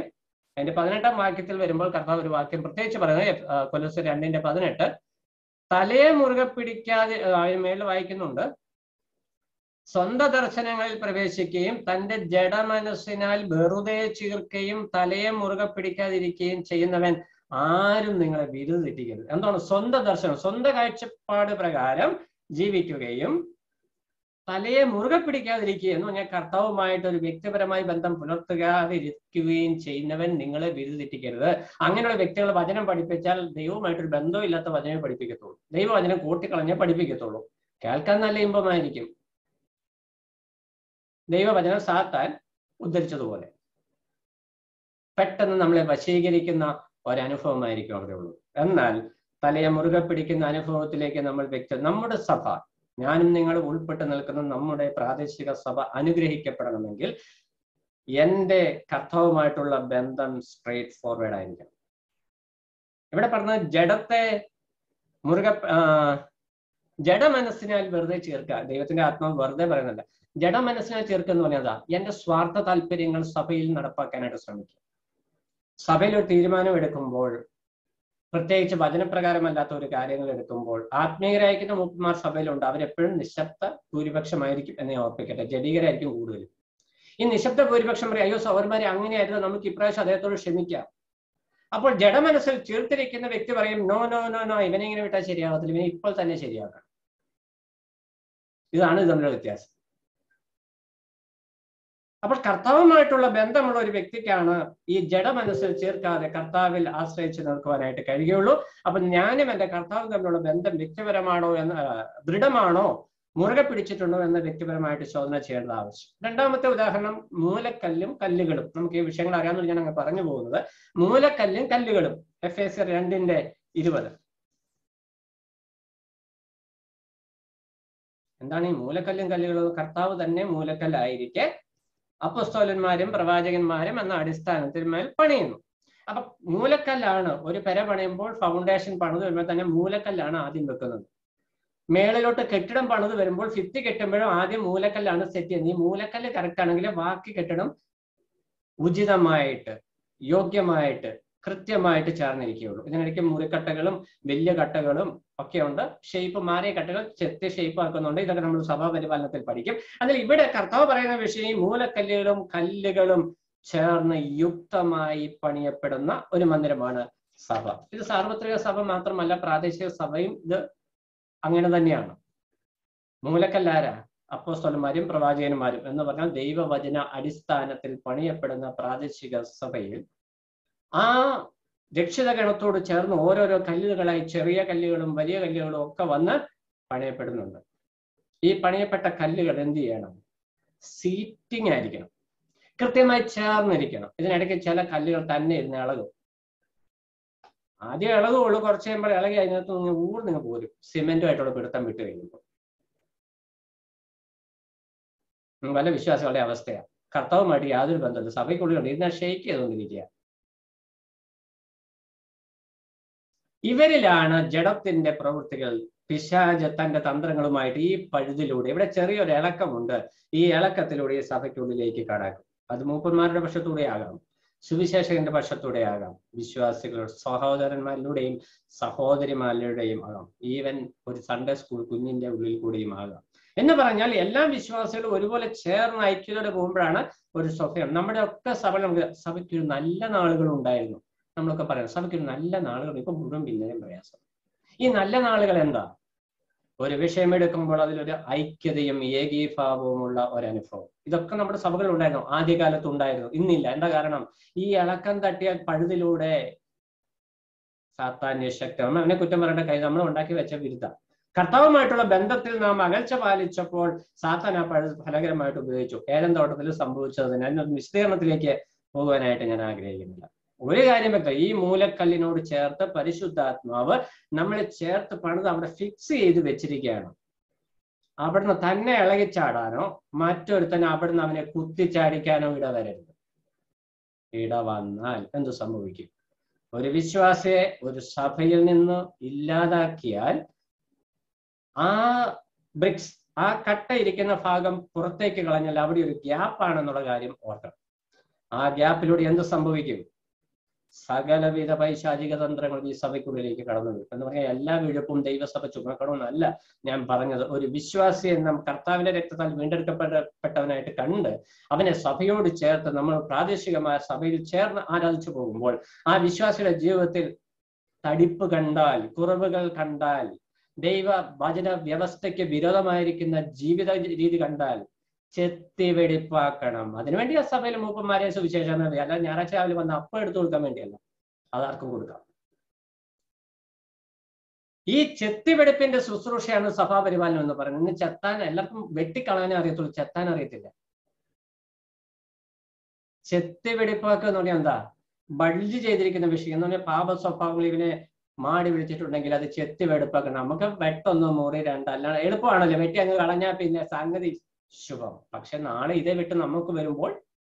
അതിന്റെ പതിനെട്ടാം വാക്യത്തിൽ വരുമ്പോൾ കർത്താവ് ഒരു വാക്യം പ്രത്യേകിച്ച് പറയുന്നത്, കൊലോസ്യർ രണ്ടിന്റെ പതിനെട്ട്, തലയെ മുറുകെ പിടിക്കാതെ, അതിന് മേളിൽ വായിക്കുന്നുണ്ട്, സ്വന്തം ദർശനങ്ങളിൽ പ്രവേശിക്കുകയും തന്റെ ജഡമനസ്സിനാൽ വെറുതെ ചീർക്കുകയും തലയെ മുറുകെ പിടിക്കാതിരിക്കുകയും ചെയ്യുന്നവൻ ആരും നിങ്ങളെ വിരുദ് തെറ്റിക്കരുത്. എന്താണ് സ്വന്തം ദർശനം? സ്വന്തം കാഴ്ചപ്പാട് പ്രകാരം ജീവിക്കുകയും തലയെ മുറുകെ പിടിക്കാതിരിക്കുക എന്ന് പറഞ്ഞാൽ കർത്താവുമായിട്ട് ഒരു വ്യക്തിപരമായി ബന്ധം പുലർത്തുകാതിരിക്കുകയും ചെയ്യുന്നവൻ നിങ്ങളെ വിരുദ് തെറ്റിക്കരുത്. അങ്ങനെയുള്ള വ്യക്തികൾ വചനം പഠിപ്പിച്ചാൽ ദൈവവുമായിട്ടൊരു ബന്ധവും ഇല്ലാത്ത വചനമേ പഠിപ്പിക്കത്തുള്ളൂ. ദൈവവചനം കൂട്ടിക്കളഞ്ഞേ പഠിപ്പിക്കത്തുള്ളൂ. കേൾക്കാൻ നല്ല ഇമ്പമായിരിക്കും. ദൈവവചനം സാത്താൻ ഉദ്ധരിച്ചതുപോലെ പെട്ടെന്ന് നമ്മളെ വശീകരിക്കുന്ന ഒരനുഭവമായിരിക്കും അവിടെ ഉള്ളൂ. എന്നാൽ തലയെ മുറുകെ പിടിക്കുന്ന അനുഭവത്തിലേക്ക് നമ്മൾ വ്യക്തി നമ്മുടെ സഭ, ഞാനും നിങ്ങളും ഉൾപ്പെട്ട് നിൽക്കുന്ന നമ്മുടെ പ്രാദേശിക സഭ അനുഗ്രഹിക്കപ്പെടണമെങ്കിൽ എൻ്റെ കർത്താവുമായിട്ടുള്ള ബന്ധം സ്ട്രേറ്റ് ഫോർവേഡ് ആയിരിക്കണം. ഇവിടെ പറഞ്ഞത് ജഡത്തെ മുറുകെ ജഡമനസ്സിനാൽ വെറുതെ ചേർക്കുക. ദൈവത്തിന്റെ ആത്മാവ് വെറുതെ പറയുന്നുണ്ട്. ജഡമനസ്സിനാൽ ചേർക്കുക എന്ന് പറഞ്ഞാൽ എന്റെ സ്വാർത്ഥ താല്പര്യങ്ങൾ സഭയിൽ നടപ്പാക്കാനായിട്ട് ശ്രമിക്കുക. സഭയിൽ ഒരു തീരുമാനം എടുക്കുമ്പോൾ, പ്രത്യേകിച്ച് വചനപ്രകാരമല്ലാത്ത ഒരു കാര്യങ്ങൾ എടുക്കുമ്പോൾ, ആത്മീയരായിരിക്കുന്ന മൂപ്പന്മാർ സഭയിലുണ്ട്. അവരെപ്പോഴും നിശബ്ദ ഭൂരിപക്ഷമായിരിക്കും എന്ന് ഞാൻ ഓർപ്പിക്കട്ടെ. ജഡീകരായിരിക്കും കൂടുതൽ. ഈ നിശബ്ദ ഭൂരിപക്ഷം പറയും, അയ്യോ സഹോദരന്മാരെ അങ്ങനെയായിരുന്നു, നമുക്ക് ഇപ്രാവശ്യം അദ്ദേഹത്തോട് ക്ഷമിക്കാം. അപ്പോൾ ജഡമനസ്സിൽ ചേർത്തിരിക്കുന്ന വ്യക്തി പറയും, നോ നോ നോ നോ ഇവനെ ഇങ്ങനെ വിട്ടാൽ ശരിയാവത്തില്ല, ഇവനെ ഇപ്പോൾ തന്നെ ശരിയാക്കണം. ഇതാണ് ഇത് തമ്മിലുള്ള വ്യത്യാസം. അപ്പോൾ കർത്താവുമായിട്ടുള്ള ബന്ധമുള്ള ഒരു വ്യക്തിക്കാണ് ഈ ജഡമനസ്സിൽ ചേർക്കാതെ കർത്താവിൽ ആശ്രയിച്ച് നിൽക്കുവാനായിട്ട് കഴിയുള്ളൂ. അപ്പൊ ഞാനും എൻ്റെ കർത്താവും തമ്മിലുള്ള ബന്ധം വ്യക്തിപരമാണോ എന്ന്, ദൃഢമാണോ, മുറുകെ പിടിച്ചിട്ടുണ്ടോ എന്ന് വ്യക്തിപരമായിട്ട് ശോധന ചെയ്യേണ്ട ആവശ്യം. രണ്ടാമത്തെ ഉദാഹരണം മൂലക്കല്ലും കല്ലുകളും. നമുക്ക് ഈ വിഷയങ്ങൾ അറിയാമെന്ന് ഞാൻ അങ്ങ് പറഞ്ഞു പോകുന്നത്. മൂലക്കല്ലും കല്ലുകളും, എഫ് എസ് രണ്ടിന്റെ ഇരുപത്. എന്താണ് ഈ മൂലക്കല്ലും കല്ലുകളും? കർത്താവ് തന്നെ മൂലക്കല്ലായിരിക്കെ അപ്പോസ്തലന്മാരും പ്രവാചകന്മാരും എന്ന അടിസ്ഥാനത്തിൽ മേൽ പണിയുന്നു. അപ്പൊ മൂലക്കല്ലാണ്. ഒരു പെര പണിയുമ്പോൾ ഫൗണ്ടേഷൻ പണിത് വരുമ്പോൾ തന്നെ മൂലക്കല്ലാണ് ആദ്യം വെക്കുന്നത്. മേളിലോട്ട് കെട്ടിടം പണിത് വരുമ്പോൾ ഭിത്തി കെട്ടുമ്പോഴും ആദ്യം മൂലക്കല്ലാണ് സെറ്റ് ചെയ്യുന്നത്. ഈ മൂലക്കല്ല് കറക്റ്റ് ആണെങ്കിൽ ബാക്കി കെട്ടിടം ഉചിതമായിട്ട് യോഗ്യമായിട്ട് കൃത്യമായിട്ട് ചേർന്നിരിക്കുകയുള്ളൂ. ഇതിനിടയ്ക്ക് മുറിക്കട്ടകളും വലിയ കട്ടകളും ഒക്കെ ഉണ്ട്. ഷേപ്പ് മാറിയ കട്ടകൾ ചെത്തിയ ഷേപ്പ് ആക്കുന്നുണ്ട്. ഇതൊക്കെ നമ്മൾ സഭാ പരിപാലനത്തിൽ പഠിക്കും. അതിൽ ഇവിടെ കർത്താവ് പറയുന്ന വിഷയം മൂലക്കല്ലുകളും കല്ലുകളും ചേർന്ന് യുക്തമായി പണിയപ്പെടുന്ന ഒരു മന്ദിരമാണ് സഭ. ഇത് സാർവത്രിക സഭ മാത്രമല്ല, പ്രാദേശിക സഭയും ഇത് അങ്ങനെ തന്നെയാണ്. മൂലക്കല്ലാരാ? അപ്പോസ്തലന്മാരും പ്രവാചകന്മാരും എന്ന് പറഞ്ഞാൽ ദൈവവചന അടിസ്ഥാനത്തിൽ പണിയപ്പെടുന്ന പ്രാദേശിക സഭയിൽ ആ രക്ഷിത ഗണത്തോട് ചേർന്ന് ഓരോരോ കല്ലുകളായി ചെറിയ കല്ലുകളും വലിയ കല്ലുകളും ഒക്കെ വന്ന് പണിയപ്പെടുന്നുണ്ട്. ഈ പണിയപ്പെട്ട കല്ലുകൾ എന്ത് ചെയ്യണം? സീറ്റിംഗ് ആയിരിക്കണം, കൃത്യമായി ചേർന്നിരിക്കണം. ഇതിനിടയ്ക്ക് ചില കല്ലുകൾ തന്നെ ഇരുന്ന് ഇളകും. ആദ്യം ഇളകുള്ളൂ, കുറച്ച് കഴിയുമ്പോൾ ഇളകി അതിനകത്ത് നിങ്ങൾ ഊർ നിങ്ങൾ പോരും, സിമെന്റുമായിട്ടുള്ള പിടുത്തം വിട്ട് കഴിയുമ്പോൾ. പല വിശ്വാസികളുടെ അവസ്ഥയാണ്. കർത്താവുമായിട്ട് യാതൊരു ബന്ധമില്ല, സഭയ്ക്കുള്ളിലുണ്ട്, ഇതിനെ ഷെയ്ക്ക് ചെയ്തുകൊണ്ടിരിക്കുക. ഇവരിലാണ് ജഡത്തിന്റെ പ്രവൃത്തികൾ, പിശാച് തന്റെ തന്ത്രങ്ങളുമായിട്ട് ഈ പഴുതിലൂടെ, ഇവിടെ ചെറിയൊരു ഇളക്കമുണ്ട്, ഈ ഇളക്കത്തിലൂടെ ഈ സഭയ്ക്കുള്ളിലേക്ക് കടക്കും. അത് മൂപ്പന്മാരുടെ പക്ഷത്തൂടെ ആകാം, സുവിശേഷകന്റെ പക്ഷത്തൂടെ ആകാം, വിശ്വാസികളുടെ സഹോദരന്മാരിലൂടെയും സഹോദരിമാരുടെയും ആകാം, ഈവൻ ഒരു സൺഡേ സ്കൂൾ കുഞ്ഞിന്റെ ഉള്ളിൽ കൂടെയും ആകാം. എന്ന് പറഞ്ഞാൽ എല്ലാ വിശ്വാസികളും ഒരുപോലെ ചേർന്ന് ഐക്യതയോടെ പോകുമ്പോഴാണ് ഒരു സഭയം. നമ്മുടെ ഒക്കെ സഭ, നമുക്ക് സഭയ്ക്കൊരു നല്ല നാളുകൾ ഉണ്ടായിരുന്നു, നമ്മളൊക്കെ പറയാം സഭയ്ക്കൊരു നല്ല നാളുകൾ. ഇപ്പൊ മുഴുവൻ പിന്നെയും പ്രയാസം. ഈ നല്ല നാളുകൾ എന്താ? ഒരു വിഷയം എടുക്കുമ്പോൾ അതിലൊരു ഐക്യതയും ഏകീഭാവവുമുള്ള ഒരനുഭവം. ഇതൊക്കെ നമ്മുടെ സഭകളിൽ ഉണ്ടായിരുന്നു, ആദ്യകാലത്ത് ഉണ്ടായിരുന്നു, ഇന്നില്ല. എന്താ കാരണം? ഈ ഇളക്കം തട്ടിയ പഴുതിലൂടെ സാത്താന്യ ശക്തി, നമ്മൾ അവനെ കുറ്റം പറയേണ്ട കൈ നമ്മൾ ഉണ്ടാക്കി വെച്ച വിരുദ്ധ. കർത്താവുമായിട്ടുള്ള ബന്ധത്തിൽ നാം അകൽച്ച പാലിച്ചപ്പോൾ സാത്താൻ ആ പഴുത് ഫലകരമായിട്ട് ഉപയോഗിച്ചു. ഏലം തോട്ടത്തിൽ സംഭവിച്ചതിന് അതിനൊരു വിശദീകരണത്തിലേക്ക് പോകുവാനായിട്ട് ഞാൻ ആഗ്രഹിക്കുന്നില്ല. ഒരു കാര്യം വ്യക്തം, ഈ മൂലക്കല്ലിനോട് ചേർത്ത് പരിശുദ്ധാത്മാവ് നമ്മളെ ചേർത്ത് പണിത് അവിടെ ഫിക്സ് ചെയ്ത് വെച്ചിരിക്കുകയാണ്. അവിടുന്ന് തന്നെ ഇളകിച്ചാടാനോ മറ്റൊരുത്തന്നെ അവിടുന്ന് അവനെ കുത്തിച്ചാടിക്കാനോ ഇടവരരുത്. ഇട വന്നാൽ എന്ത് സംഭവിക്കും? ഒരു വിശ്വാസിയെ ഒരു സഭയിൽ നിന്ന് ഇല്ലാതാക്കിയാൽ ആ ബ്രിക്സ്, ആ കട്ട ഇരിക്കുന്ന ഭാഗം പുറത്തേക്ക് കളഞ്ഞാൽ അവിടെ ഒരു ഗ്യാപ്പ് ആണെന്നുള്ള കാര്യം ഓർക്കണം. ആ ഗ്യാപ്പിലൂടെ എന്ത് സംഭവിക്കും? സകലവിധ പൈശാചിക തന്ത്രങ്ങളും ഈ സഭയ്ക്കുള്ളിലേക്ക് കടന്നു വരും. എന്ന് പറഞ്ഞാൽ എല്ലാ വിഴുപ്പും ദൈവസഭ ചുമക്കണമെന്നല്ല ഞാൻ പറഞ്ഞത്. ഒരു വിശ്വാസി എന്ന കർത്താവിന്റെ രക്തത്താൽ വീണ്ടെടുക്കപ്പെട്ടവനായിട്ട് കണ്ട് അവനെ സഭയോട് ചേർത്ത് നമ്മൾ പ്രാദേശികമായ സഭയിൽ ചേർന്ന് ആരാധിച്ചു പോകുമ്പോൾ ആ വിശ്വാസിയുടെ ജീവിതത്തിൽ തടിപ്പ് കണ്ടാൽ, കുറവുകൾ കണ്ടാൽ, ദൈവ വചന വ്യവസ്ഥയ്ക്ക് വിരോധമായിരിക്കുന്ന ജീവിത രീതി കണ്ടാൽ ചെത്തി വെടിപ്പാക്കണം. അതിനുവേണ്ടി ആ സഭയിൽ മൂപ്പന്മാരെ സുവിശേഷം അല്ല ഞായറാഴ്ച രാവിലെ വന്ന് അപ്പം എടുത്തു കൊടുക്കാൻ വേണ്ടിയല്ല, അതാർക്കും കൊടുക്കാം. ഈ ചെത്തിവെടുപ്പിന്റെ ശുശ്രൂഷയാണ് സഭാപരിപാലനം എന്ന് പറയുന്നത്. ഇന്ന് ചെത്താൻ എല്ലാവർക്കും വെട്ടിക്കളയാനേ അറിയത്തുള്ളൂ, ചെത്താൻ അറിയത്തില്ല. ചെത്തിവെടിപ്പാക്കുക എന്ന് പറഞ്ഞാൽ എന്താ? ബഡ്ജ് ചെയ്തിരിക്കുന്ന വിഷയം എന്ന് പറഞ്ഞാൽ പാപ സ്വഭാവങ്ങൾ ഇവനെ മാടി വിളിച്ചിട്ടുണ്ടെങ്കിൽ അത് ചെത്തി വെടുപ്പാക്കണം. നമുക്ക് വെട്ടൊന്ന് മുറി രണ്ടല്ല എളുപ്പമാണല്ലോ, വെട്ടി അങ്ങ് കളഞ്ഞാൽ പിന്നെ സംഗതി ശുഭം. പക്ഷെ നാളെ ഇതേ വിട്ട് നമുക്ക് വരുമ്പോൾ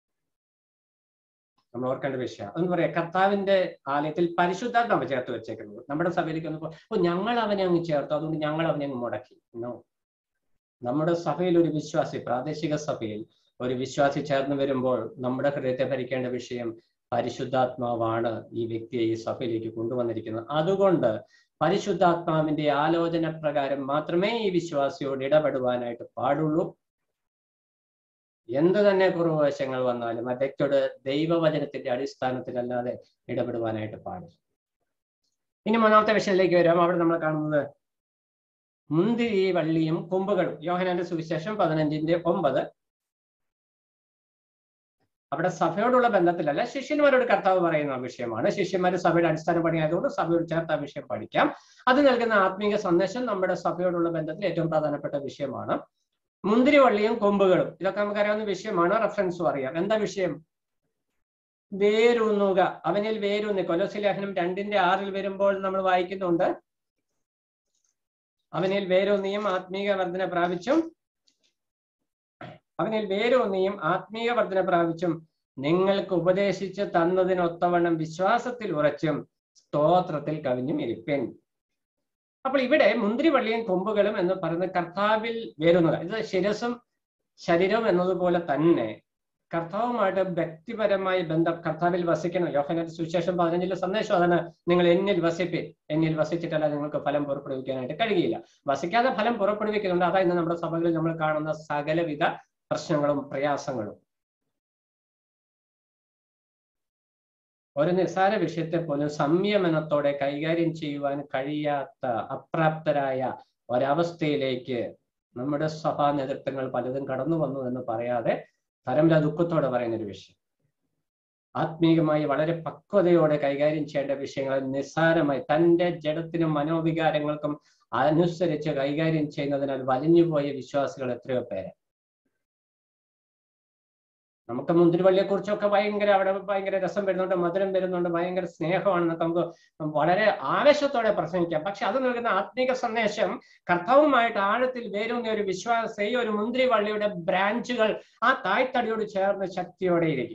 നമ്മൾ ഓർക്കേണ്ട വിഷയം എന്ന് പറയാം. കർത്താവിന്റെ ആലയത്തിൽ പരിശുദ്ധാത്മാവ് ചേർത്ത് വെച്ചേക്കുന്നത് നമ്മുടെ സഭയിലേക്ക് വന്നപ്പോൾ അപ്പൊ ഞങ്ങൾ അവനെ അങ്ങ് ചേർത്തു, അതുകൊണ്ട് ഞങ്ങൾ അവനെ അങ്ങ് മുടക്കി. നോ, നമ്മുടെ സഭയിൽ ഒരു വിശ്വാസി, പ്രാദേശിക സഭയിൽ ഒരു വിശ്വാസി ചേർന്ന് വരുമ്പോൾ നമ്മുടെ ഹൃദയത്തെ ഭരിക്കേണ്ട വിഷയം പരിശുദ്ധാത്മാവാണ് ഈ വ്യക്തിയെ ഈ സഭയിലേക്ക് കൊണ്ടുവന്നിരിക്കുന്നത്. അതുകൊണ്ട് പരിശുദ്ധാത്മാവിന്റെ ആലോചന പ്രകാരം മാത്രമേ ഈ വിശ്വാസിയോട് ഇടപെടുവാനായിട്ട് പാടുള്ളൂ. എന്ത് തന്നെ കുറവശങ്ങൾ വന്നാലും ആ വ്യക്തിയോട് ദൈവവചനത്തിന്റെ അടിസ്ഥാനത്തിലല്ലാതെ ഇടപെടുവാനായിട്ട് പാടില്ല. ഇനി മൂന്നാമത്തെ വിഷയത്തിലേക്ക് വരാം. അവിടെ നമ്മൾ കാണുന്നത് മുന്തിരി വള്ളിയും കൊമ്പുകളും. യോഹന്നാന്റെ സുവിശേഷം പതിനഞ്ചിന്റെ ഒമ്പത്. അവിടെ സഭയോടുള്ള ബന്ധത്തിലല്ല, ശിഷ്യന്മാരോട് കർത്താവ് പറയുന്ന വിഷയമാണ്. ശിഷ്യന്മാർ സഭയുടെ അടിസ്ഥാന പണിയായതുകൊണ്ട് സഭയോട് ചേർത്ത് ആ വിഷയം പഠിക്കാം. അത് നൽകുന്ന ആത്മീക സന്ദേശം നമ്മുടെ സഭയോടുള്ള ബന്ധത്തിൽ ഏറ്റവും പ്രധാനപ്പെട്ട വിഷയമാണ്. മുന്തിരി വള്ളിയും കൊമ്പുകളും, ഇതൊക്കെ നമുക്കറിയാവുന്ന വിഷയമാണ്. റെഫറൻസും അറിയാം. എന്താ വിഷയം? വേരൂന്നുക, അവനിൽ വേരൂന്നി. കൊലോസ്യ ലേഖനം രണ്ടിന്റെ ആറിൽ വരുമ്പോൾ നമ്മൾ വായിക്കുന്നുണ്ട്, അവനിൽ വേരൂന്നിയും ആത്മീക വർധന പ്രാപിച്ചും അവനിൽ വേരൂന്നിയും ആത്മീയ വർധന പ്രാപിച്ചും നിങ്ങൾക്ക് ഉപദേശിച്ച് തന്നതിനൊത്തവണ്ണം വിശ്വാസത്തിൽ ഉറച്ചും സ്തോത്രത്തിൽ കവിഞ്ഞും ഇരിപ്പിൻ. അപ്പോൾ ഇവിടെ മുന്തിരി വള്ളിയും കൊമ്പുകളും എന്ന് പറയുന്നത് കർത്താവിൽ വേരുന്നത്. ഇത് ശിരസും ശരീരവും എന്നതുപോലെ തന്നെ കർത്താവുമായിട്ട് വ്യക്തിപരമായി ബന്ധം, കർത്താവിൽ വസിക്കണം. യോഹന്നാന്റെ സുവിശേഷം പതിനഞ്ചിലെ സന്ദേശം അതാണ്, നിങ്ങൾ എന്നിൽ വസിപ്പിൻ. എന്നിൽ വസിച്ചിട്ടല്ല നിങ്ങൾക്ക് ഫലം പുറപ്പെടുവിക്കാനായിട്ട് കഴിയില്ല. വസിക്കാതെ ഫലം പുറപ്പെടുവിക്കുന്നുണ്ട്. അതായത് നമ്മുടെ സഭകളിൽ നമ്മൾ കാണുന്ന സകലവിധ പ്രശ്നങ്ങളും പ്രയാസങ്ങളും. ഒരു നിസ്സാര വിഷയത്തെ പോലും സംയമനത്തോടെ കൈകാര്യം ചെയ്യുവാൻ കഴിയാത്ത അപ്രാപ്തരായ ഒരവസ്ഥയിലേക്ക് നമ്മുടെ സഭാ നേതൃത്വങ്ങൾ പലതും കടന്നു വന്നു എന്ന് പറയാതെ തരംല ദുഃഖത്തോടെ പറയുന്നൊരു വിഷയം. ആത്മീയമായി വളരെ പക്വതയോടെ കൈകാര്യം ചെയ്യേണ്ട വിഷയങ്ങൾ നിസ്സാരമായി തൻ്റെ ജഡത്തിനും മനോവികാരങ്ങൾക്കും അനുസരിച്ച് കൈകാര്യം ചെയ്യുന്നതിനാൽ വലിഞ്ഞുപോയ വിശ്വാസികൾ എത്രയോ പേര്. നമുക്ക് മുന്തിരിവള്ളിയെ കുറിച്ചൊക്കെ ഭയങ്കര അവിടെ ഭയങ്കര രസം വരുന്നുണ്ട്, മധുരം വരുന്നുണ്ട്, ഭയങ്കര സ്നേഹമാണെന്നൊക്കെ നമുക്ക് വളരെ ആവേശത്തോടെ പ്രസംഗിക്കാം. പക്ഷെ അത് നൽകുന്ന ആത്മീക സന്ദേശം കർത്താവുമായിട്ട് ആഴത്തിൽ വേരൂന്നിയ ഒരു വിശ്വാസി ഒരു മുന്തിരിവള്ളിയുടെ ബ്രാഞ്ചുകൾ ആ തായ്തടിയോട് ചേർന്ന് ശക്തിയോടെ ഇരിക്കും.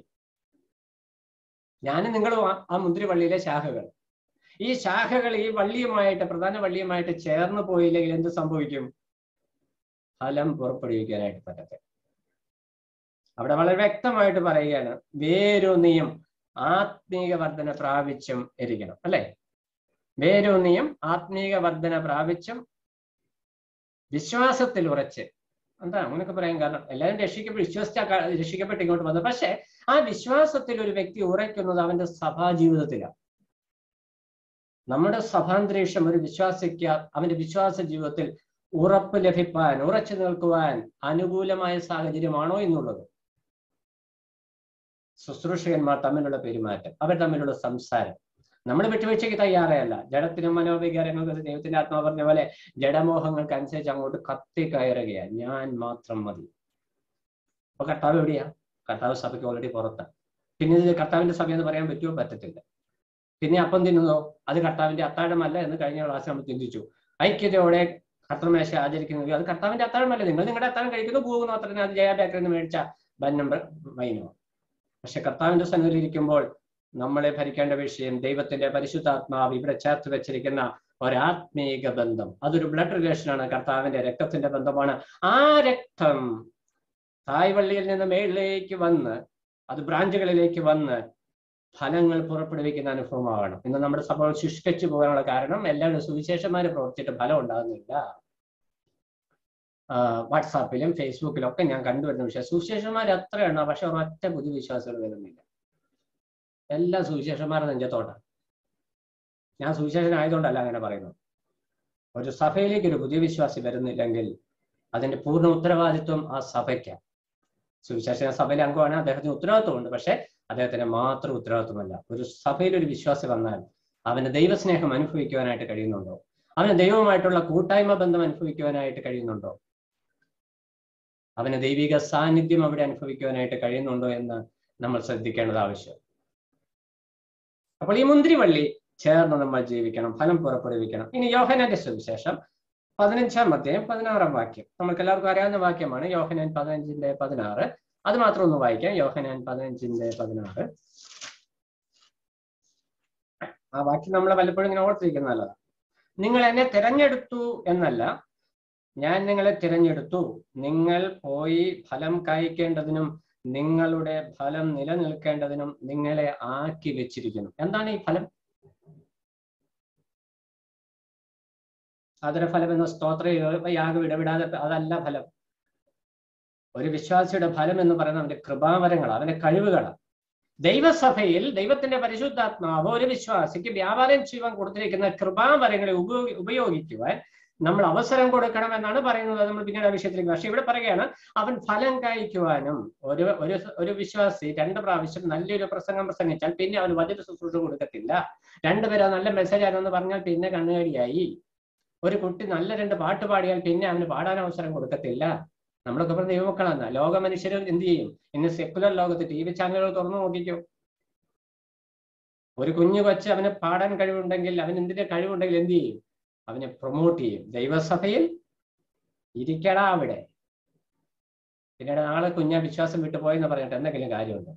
ഞാനും നിങ്ങളും ആ മുന്തിരിവള്ളിയിലെ ശാഖകൾ. ഈ ശാഖകൾ ഈ വള്ളിയുമായിട്ട്, പ്രധാന വള്ളിയുമായിട്ട് ചേർന്ന് പോയില്ലെങ്കിൽ എന്ത് സംഭവിക്കും? ഫലം പുറപ്പെടുവിക്കാനായിട്ട് പറ്റത്തെ. അവിടെ വളരെ വ്യക്തമായിട്ട് പറയുകയാണ്, വേരൂന്നിയും ആത്മീക വർധന പ്രാപിച്ചും ഇരിക്കണം, അല്ലെ? വേരൂന്നിയും ആത്മീക വർധന പ്രാപിച്ചും വിശ്വാസത്തിൽ ഉറച്ച്. എന്താ അങ്ങനെയൊക്കെ പറയാൻ കാരണം? എല്ലാവരും രക്ഷിക്കപ്പെട്ട് വിശ്വസിച്ച രക്ഷിക്കപ്പെട്ട് ഇങ്ങോട്ട് വന്നു. പക്ഷെ ആ വിശ്വാസത്തിൽ ഒരു വ്യക്തി ഉറയ്ക്കുന്നത് അവന്റെ സഭാ ജീവിതത്തിലാണ്. നമ്മുടെ സഭാന്തരീക്ഷം ഒരു വിശ്വാസിക്ക് അവന്റെ വിശ്വാസ ജീവിതത്തിൽ ഉറപ്പ് ലഭിപ്പാൻ, ഉറച്ചു നിൽക്കുവാൻ അനുകൂലമായ സാഹചര്യമാണോ എന്നുള്ളത്. ശുശ്രൂഷകന്മാർ തമ്മിലുള്ള പെരുമാറ്റം, അവർ തമ്മിലുള്ള സംസാരം, നമ്മൾ വിട്ടുവീഴ്ചയ്ക്ക് തയ്യാറല്ല. ജഡത്തിനും മനോവികാരങ്ങൾക്ക് ദൈവത്തിന്റെ ആത്മാവ് പറഞ്ഞ പോലെ ജഡമോഹങ്ങൾക്ക് അനുസരിച്ച് അങ്ങോട്ട് കത്തി കയറുകയാണ്. ഞാൻ മാത്രം മതി. അപ്പൊ കർത്താവ് എവിടെയാ? കർത്താവ് സഭയ്ക്ക് ഓൾറെഡി പുറത്താണ്. പിന്നെ ഇത് കർത്താവിന്റെ സഭ എന്ന് പറയാൻ പറ്റുമോ? പറ്റത്തില്ല. പിന്നെ അപ്പം തിന്നുന്നോ? അത് കർത്താവിന്റെ അത്താഴമല്ല എന്ന് കഴിഞ്ഞ ക്ലാസ് നമ്മൾ ചിന്തിച്ചു. ഐക്യതയോടെ കർത്തമേശ ആചരിക്കുന്നത് അത് കർത്താവിന്റെ അത്താഴമല്ല. നിങ്ങൾ നിങ്ങളുടെ അത്താഴം കഴിക്കുന്നു, പോകുന്നു, അത്ര അത് ജയ ബേക്കറിൽ നിന്ന് മേടിച്ച ബന്നും വൈനോ. പക്ഷെ കർത്താവിന്റെ സന്നിധിയിൽ ഇരിക്കുമ്പോൾ നമ്മളെ ഭരിക്കേണ്ട വിഷയം ദൈവത്തിന്റെ പരിശുദ്ധാത്മാവ് ഇവിടെ ചേർത്ത് വെച്ചിരിക്കുന്ന ഒരാത്മീക ബന്ധം. അതൊരു ബ്ലഡ് റിലേഷനാണ്, കർത്താവിന്റെ രക്തത്തിന്റെ ബന്ധമാണ്. ആ രക്തം തായ്വള്ളിയിൽ നിന്ന് മേളിലേക്ക് വന്ന് അത് ബ്രാഞ്ചുകളിലേക്ക് വന്ന് ഫലങ്ങൾ പുറപ്പെടുവിക്കുന്ന അനുഭവമാകണം. ഇന്ന് നമ്മുടെ സഭ ശുഷ്കിച്ചു പോകാനുള്ള കാരണം എല്ലാവരും സുവിശേഷന്മാര് പ്രവർത്തിച്ചിട്ട് ഫലം ഉണ്ടാകുന്നില്ല. വാട്സാപ്പിലും ഫേസ്ബുക്കിലും ഒക്കെ ഞാൻ കണ്ടുവരുന്ന വിഷയം, സുവിശേഷന്മാർ എത്രയാണ്, പക്ഷെ ഒരൊറ്റ പുതിയ വിശ്വാസികൾ വരുന്നില്ല. എല്ലാ സുവിശേഷന്മാരുടെ നെഞ്ചത്തോട്ടാണ്. ഞാൻ സുവിശേഷനായതുകൊണ്ടല്ല അങ്ങനെ പറയുന്നത്. ഒരു സഭയിലേക്ക് ഒരു പുതിയ വിശ്വാസി വരുന്നില്ലെങ്കിൽ അതിന്റെ പൂർണ്ണ ഉത്തരവാദിത്വം ആ സഭയ്ക്കാണ്. സുവിശേഷ സഭയിലെ അംഗമാണ്, അദ്ദേഹത്തിന് ഉത്തരവാദിത്വമുണ്ട്. പക്ഷെ അദ്ദേഹത്തിന് മാത്രം ഉത്തരവാദിത്വമല്ല. ഒരു സഭയിൽ ഒരു വിശ്വാസി വന്നാൽ അവന് ദൈവസ്നേഹം അനുഭവിക്കുവാനായിട്ട് കഴിയുന്നുണ്ടോ? അവന് ദൈവവുമായിട്ടുള്ള കൂട്ടായ്മ ബന്ധം അനുഭവിക്കുവാനായിട്ട് കഴിയുന്നുണ്ടോ? അവന് ദൈവിക സാന്നിധ്യം അവിടെ അനുഭവിക്കുവാനായിട്ട് കഴിയുന്നുണ്ടോ എന്ന് നമ്മൾ ശ്രദ്ധിക്കേണ്ടത് ആവശ്യം. അപ്പോൾ ഈ മുന്തിരിവള്ളി ചേർന്ന് നമ്മൾ ജീവിക്കണം, ഫലം പുറപ്പെടുവിക്കണം. ഇനി യോഹന്നാന്റെ സുവിശേഷം പതിനഞ്ചാം അധ്യായം പതിനാറാം വാക്യം, നമുക്ക് എല്ലാവർക്കും അറിയാവുന്ന വാക്യമാണ്. യോഹന്നാൻ പതിനഞ്ചിന്റെ പതിനാറ്. അത് മാത്രം ഒന്ന് വായിക്കാം. യോഹന്നാൻ പതിനഞ്ചിന്റെ പതിനാറ്. ആ വാക്യം നമ്മൾ പലപ്പോഴും ഇങ്ങനെ ഓർത്തിരിക്കുന്നത് നല്ലതാണ്. നിങ്ങൾ എന്നെ തിരഞ്ഞെടുത്തു എന്നല്ല, ഞാൻ നിങ്ങളെ തിരഞ്ഞെടുത്തു, നിങ്ങൾ പോയി ഫലം കായ്ക്കേണ്ടതിനും നിങ്ങളുടെ ഫലം നിലനിൽക്കേണ്ടതിനും നിങ്ങളെ ആക്കി വെച്ചിരിക്കുന്നു. എന്താണ് ഈ ഫലം? അതിന്റെ ഫലം എന്ന സ്തോത്ര യാഗം ഇടപെടാതെ അതല്ല ഫലം. ഒരു വിശ്വാസിയുടെ ഫലം എന്ന് പറയുന്നത് അവന്റെ കൃപാവരങ്ങളാണ്, അവന്റെ കഴിവുകളാണ്. ദൈവസഭയിൽ ദൈവത്തിന്റെ പരിശുദ്ധാത്മാവ് ഒരു വിശ്വാസിക്ക് വ്യാപാരം ചെയ്യുവാൻ കൊടുത്തിരിക്കുന്ന കൃപാവരങ്ങളെ ഉപയോഗി ഉപയോഗിക്കുവാൻ നമ്മൾ അവസരം കൊടുക്കണം എന്നാണ് പറയുന്നത്. നമ്മൾ പിന്നീട് ആ വിഷയത്തിലേക്ക്. പക്ഷെ ഇവിടെ പറയുകയാണ് അവൻ ഫലം കായ്ക്കുവാനും. ഒരു ഒരു ഒരു വിശ്വാസി രണ്ട് പ്രാവശ്യം നല്ലൊരു പ്രസംഗം പ്രസംഗിച്ചാൽ പിന്നെ അവന് വലിയൊരു ശുശ്രൂഷ കൊടുക്കത്തില്ല. രണ്ടുപേരും നല്ല മെസ്സേജ് ആണെന്ന് പറഞ്ഞാൽ പിന്നെ കണ്ണുകടിയായി. ഒരു കുട്ടി നല്ല രണ്ട് പാട്ട് പാടിയാൽ പിന്നെ അവന് പാടാൻ അവസരം കൊടുക്കത്തില്ല. നമ്മളൊക്കെ പറഞ്ഞ ദൈവമക്കളാണ്. ലോക മനുഷ്യർ എന്ത് ചെയ്യും? ഇന്ന് സെക്കുലർ ലോകത്ത് ടി വി ചാനലുകൾ തുറന്നു നോക്കിക്കോ. ഒരു കുഞ്ഞു കൊച്ച് അവന് പാടാൻ കഴിവുണ്ടെങ്കിൽ, അവന് എന്തിന്റെ കഴിവുണ്ടെങ്കിൽ എന്ത് ചെയ്യും? അവനെ പ്രൊമോട്ട് ചെയ്യും. ദൈവസഭയിൽ ഇരിക്കടാ അവിടെ. പിന്നീട് നാളെ കുഞ്ഞാ വിശ്വാസം വിട്ടു പോയെന്ന് പറഞ്ഞിട്ട് എന്തെങ്കിലും കാര്യമുണ്ടോ?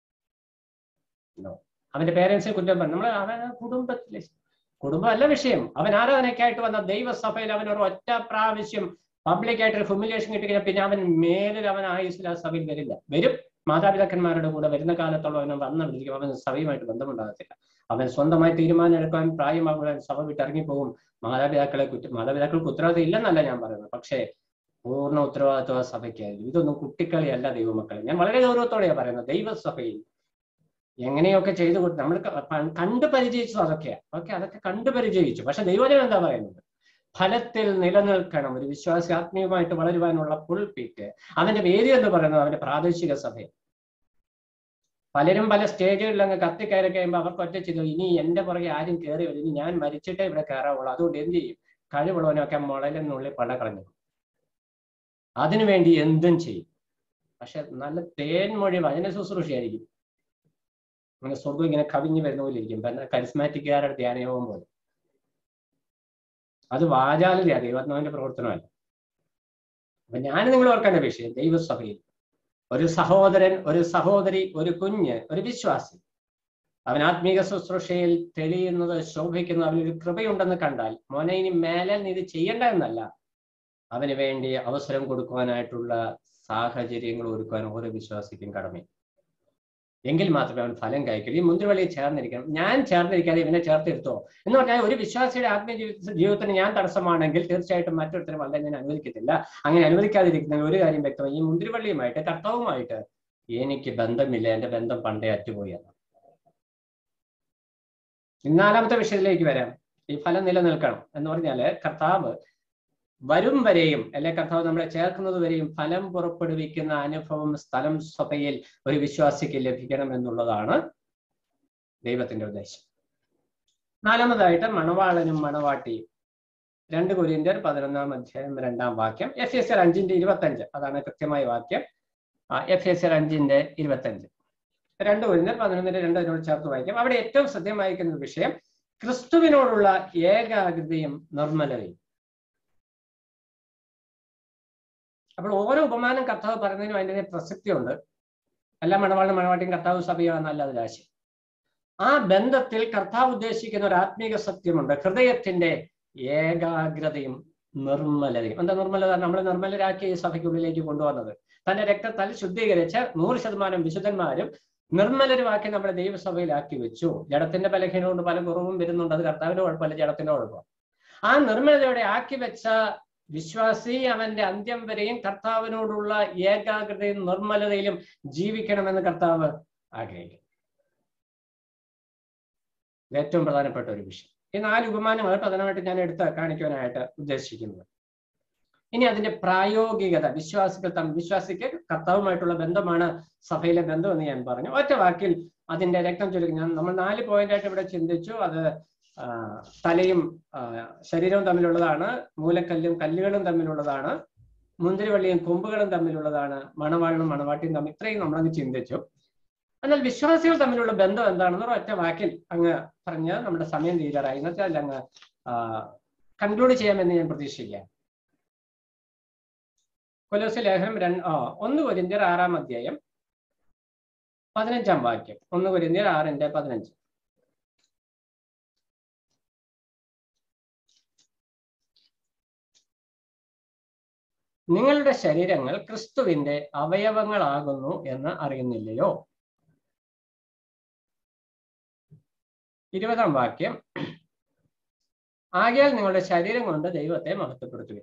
അവന്റെ പേരൻസിനെ കുറ്റം പറഞ്ഞു. നമ്മൾ അവൻ കുടുംബത്തിലെ കുടുംബമല്ല വിഷയം. അവൻ ആരാധനയ്ക്കായിട്ട് വന്ന ദൈവസഭയിൽ അവൻ ഒരു ഒറ്റ പ്രാവശ്യം പബ്ലിക്കായിട്ട് ഒരു ഹ്യൂമിലിയേഷൻ കിട്ടിക്കഴിഞ്ഞാൽ പിന്നെ അവൻ മേലിൽ അവൻ ആയുസ്സിൽ ആ സഭയിൽ വരില്ല. വരും, മാതാപിതാക്കന്മാരുടെ കൂടെ വരുന്ന കാലത്തോളം അവൻ വന്നിരിക്കും. അവൻ സഭയുമായിട്ട് ബന്ധമുണ്ടാകത്തില്ല. അവൻ സ്വന്തമായി തീരുമാനം എടുക്കാൻ പ്രായമാകുവാൻ സഭ വിട്ടിറങ്ങിപ്പോകും. മാതാപിതാക്കളെ കുറ്റ മാതാപിതാക്കൾക്ക് ഉത്തരവാദിത്വം ഇല്ലെന്നല്ല ഞാൻ പറയുന്നത്. പക്ഷേ പൂർണ്ണ ഉത്തരവാദിത്വ സഭയ്ക്കായിരിക്കും. ഇതൊന്നും കുട്ടിക്കളിയല്ല ദൈവമക്കളെ. ഞാൻ വളരെ ഗൗരവത്തോടെയാണ് പറയുന്നത്. ദൈവസഭയിൽ എങ്ങനെയൊക്കെ ചെയ്തു കൊടുത്തു നമ്മൾ കണ്ടു പരിചയിച്ചു. അതൊക്കെയാണ് ഓക്കെ, അതൊക്കെ കണ്ടു പരിചയിച്ചു. പക്ഷെ ദൈവജനം എന്താ പറയുന്നത്? ഫലത്തിൽ നിലനിൽക്കണം. ഒരു വിശ്വാസി ആത്മീയമായിട്ട് വളരുവാനുള്ള പുൾപിറ്റ്, അവന്റെ വേദി എന്ന് പറയുന്നത് അവന്റെ പ്രാദേശിക സഭയിൽ. പലരും പല സ്റ്റേജുകളിൽ അങ്ങ് കത്തിക്കയറി കഴിയുമ്പോൾ അവർക്ക് ഒറ്റ ചെയ്തു, ഇനി എന്റെ പുറകെ ആരും കയറി വരും, ഇനി ഞാൻ മരിച്ചിട്ടേ ഇവിടെ കയറാവുള്ളൂ. അതുകൊണ്ട് എന്ത് ചെയ്യും? കഴിവുള്ളവനൊക്കെ മുളലെന്നുള്ളിൽ പട കളഞ്ഞു. അതിനുവേണ്ടി എന്തും ചെയ്യും. പക്ഷെ നല്ല തേൻമൊഴി വചന ശുശ്രൂഷയായിരിക്കും. അങ്ങനെ സ്വർഗം ഇങ്ങനെ കവിഞ്ഞു വരുന്ന പോലെ ഇരിക്കും. കരിസ്മാറ്റിക്കുകാരുടെ ധ്യാനയോഗം പോലെ. അത് വാചാലതയാണ്, ദൈവാത്മാവിന്റെ പ്രവർത്തനമല്ല. അപ്പൊ ഞാൻ നിങ്ങൾ ഓർക്കേണ്ട വിഷയം, ദൈവസഭയിൽ ഒരു സഹോദരൻ, ഒരു സഹോദരി, ഒരു കുഞ്ഞ്, ഒരു വിശ്വാസി അവൻ ആത്മീക ശുശ്രൂഷയിൽ തെളിയുന്നത്, ശോഭിക്കുന്നത്, അവനൊരു കൃപയുണ്ടെന്ന് കണ്ടാൽ മോനെ ഇനി മേലെ നീ ഇത് ചെയ്യേണ്ട എന്നല്ല, അവന് വേണ്ടി അവസരം കൊടുക്കുവാനായിട്ടുള്ള സാഹചര്യങ്ങൾ ഒരുക്കുവാൻ ഓരോ വിശ്വാസിക്കും കടമയും. എങ്കിൽ മാത്രമേ അവൻ ഫലം കായ്ക്കുള്ളൂ. ഈ മുന്തിരിവള്ളിയിൽ ചേർന്നിരിക്കണം. ഞാൻ ചേർന്നിരിക്കാതെ ഇവനെ ചേർത്തിരുത്തോ എന്ന് പറഞ്ഞാൽ ഒരു വിശ്വാസിയുടെ ആത്മീയ ജീവിത ജീവിതത്തിന് ഞാൻ തടസ്സമാണെങ്കിൽ തീർച്ചയായിട്ടും മറ്റൊരുത്തരും വളരെ ഞാൻ അനുവദിക്കത്തില്ല. അങ്ങനെ അനുവദിക്കാതിരിക്കുന്ന ഒരു കാര്യം വ്യക്തമായി, ഈ മുന്തിരിവള്ളിയുമായിട്ട് കർത്താവുമായിട്ട് എനിക്ക് ബന്ധമില്ല. എന്റെ ബന്ധം പണ്ടേ അറ്റുപോയാണ്. നാലാമത്തെ വിഷയത്തിലേക്ക് വരാം. ഈ ഫലം നിലനിൽക്കണം എന്ന് പറഞ്ഞാല് കർത്താവ് വരും വരെയും അല്ലെ കർത്താവ് നമ്മളെ ചേർക്കുന്നത് വരെയും ഫലം പുറപ്പെടുവിക്കുന്ന അനുഭവം സ്ഥലം സഭയിൽ ഒരു വിശ്വാസിക്ക് ലഭിക്കണം എന്നുള്ളതാണ് ദൈവത്തിന്റെ ഉദ്ദേശം. നാലാമതായിട്ട് മണവാളനും മണവാട്ടിയും. രണ്ട് കൊരിന്ത്യർ പതിനൊന്നാം അധ്യായം രണ്ടാം വാക്യം, എഫ് എസ് ആർ അഞ്ചിന്റെ ഇരുപത്തി അഞ്ച്. അതാണ് കൃത്യമായ വാക്യം. എഫ് എസ് ആർ അഞ്ചിന്റെ ഇരുപത്തി അഞ്ച്. രണ്ട് കൊരിന്ത്യർ പതിനൊന്നിന്റെ രണ്ട് അതിനോട് ചേർത്ത് വായിക്കാം. അവിടെ ഏറ്റവും ശ്രദ്ധേയമായിരിക്കുന്ന വിഷയം ക്രിസ്തുവിനോടുള്ള ഏകാഗ്രതയും നിർമ്മലതയും. അപ്പോൾ ഓരോ ഉപമാനം കർത്താവ് പറയുന്നതിനും അതിൻ്റെ പ്രസക്തിയുണ്ട്. എല്ലാ മണവാളും മണവാട്ടിയും കർത്താവ് സഭയാണെന്നല്ല അതിൽ ആശയം. ആ ബന്ധത്തിൽ കർത്താവ് ഉദ്ദേശിക്കുന്ന ഒരു ആത്മീക സത്യമുണ്ട്. ഹൃദയത്തിന്റെ ഏകാഗ്രതയും നിർമ്മലതയും. എന്താ നിർമ്മലത? നമ്മളെ നിർമ്മലരാക്കി ഈ സഭയ്ക്കുള്ളിലേക്ക് കൊണ്ടുവന്നത് തന്റെ രക്തത്താൽ ശുദ്ധീകരിച്ച നൂറ് ശതമാനം വിശുദ്ധന്മാരും നിർമ്മലൊരു വാക്യം നമ്മുടെ ദൈവസഭയിലാക്കി വെച്ചു. ജഡത്തിന്റെ ബലഹീനം കൊണ്ട് പല കുറവും വരുന്നുണ്ട്, അത് കർത്താവിന്റെ കുഴപ്പമല്ല, ജഡത്തിന്റെ കുഴപ്പം. ആ നിർമ്മലതയോടെ ആക്കി വെച്ച വിശ്വാസി അവന്റെ അന്ത്യം വരെയും കർത്താവിനോടുള്ള ഏകാഗ്രതയും നിർമ്മലതയിലും ജീവിക്കണമെന്ന് കർത്താവ് ആഗ്രഹിക്കും. ഏറ്റവും പ്രധാനപ്പെട്ട ഒരു വിഷയം. ഈ നാല് ഉപമാനങ്ങൾ പ്രധാനമായിട്ട് ഞാൻ എടുത്ത് കാണിക്കുവാനായിട്ട് ഉദ്ദേശിക്കുന്നത്. ഇനി അതിന്റെ പ്രായോഗികത, വിശ്വാസികൾ തമ്മിൽ, വിശ്വാസിക്ക് കർത്താവുമായിട്ടുള്ള ബന്ധമാണ് സഭയിലെ ബന്ധം എന്ന് ഞാൻ പറഞ്ഞു. ഒറ്റ വാക്കിൽ അതിന്റെ രക്തം ചുരുക്കി ഞാൻ നമ്മൾ നാല് പോയിന്റായിട്ട് ഇവിടെ ചിന്തിച്ചു. അത് തലയും ശരീരവും തമ്മിലുള്ളതാണ്, മൂലക്കല്ലും കല്ലുകളും തമ്മിലുള്ളതാണ്, മുന്തിരിവള്ളിയും കൊമ്പുകളും തമ്മിലുള്ളതാണ്, മണവാളിനും മണവാട്ടിയും തമ്മിൽ, ഇത്രയും നമ്മളങ്ങ് ചിന്തിച്ചു. എന്നാൽ വിശ്വാസികൾ തമ്മിലുള്ള ബന്ധം എന്താണെന്ന് ഒറ്റ വാക്കിൽ അങ്ങ് പറഞ്ഞ് നമ്മുടെ സമയം തീരാറായി. എന്നൊക്കെ അല്ല അങ്ങ് കൺക്ലൂഡ് ചെയ്യാമെന്ന് ഞാൻ പ്രതീക്ഷിക്കാം. കൊലോസ്യ ലേഖനം രണ്ട് ആ ഒന്ന് കൊരിന്ത്യർ ആറാം അധ്യായം പതിനഞ്ചാം വാക്യം. ഒന്ന് കൊരിന്ത്യർ ആറിന്റെ പതിനഞ്ച്. നിങ്ങളുടെ ശരീരങ്ങൾ ക്രിസ്തുവിന്റെ അവയവങ്ങളാകുന്നു എന്ന് അറിയുന്നില്ലയോ? ഇരുപതാം വാക്യം. ആകയാൽ നിങ്ങളുടെ ശരീരം കൊണ്ട് ദൈവത്തെ മഹത്വപ്പെടുത്തുക.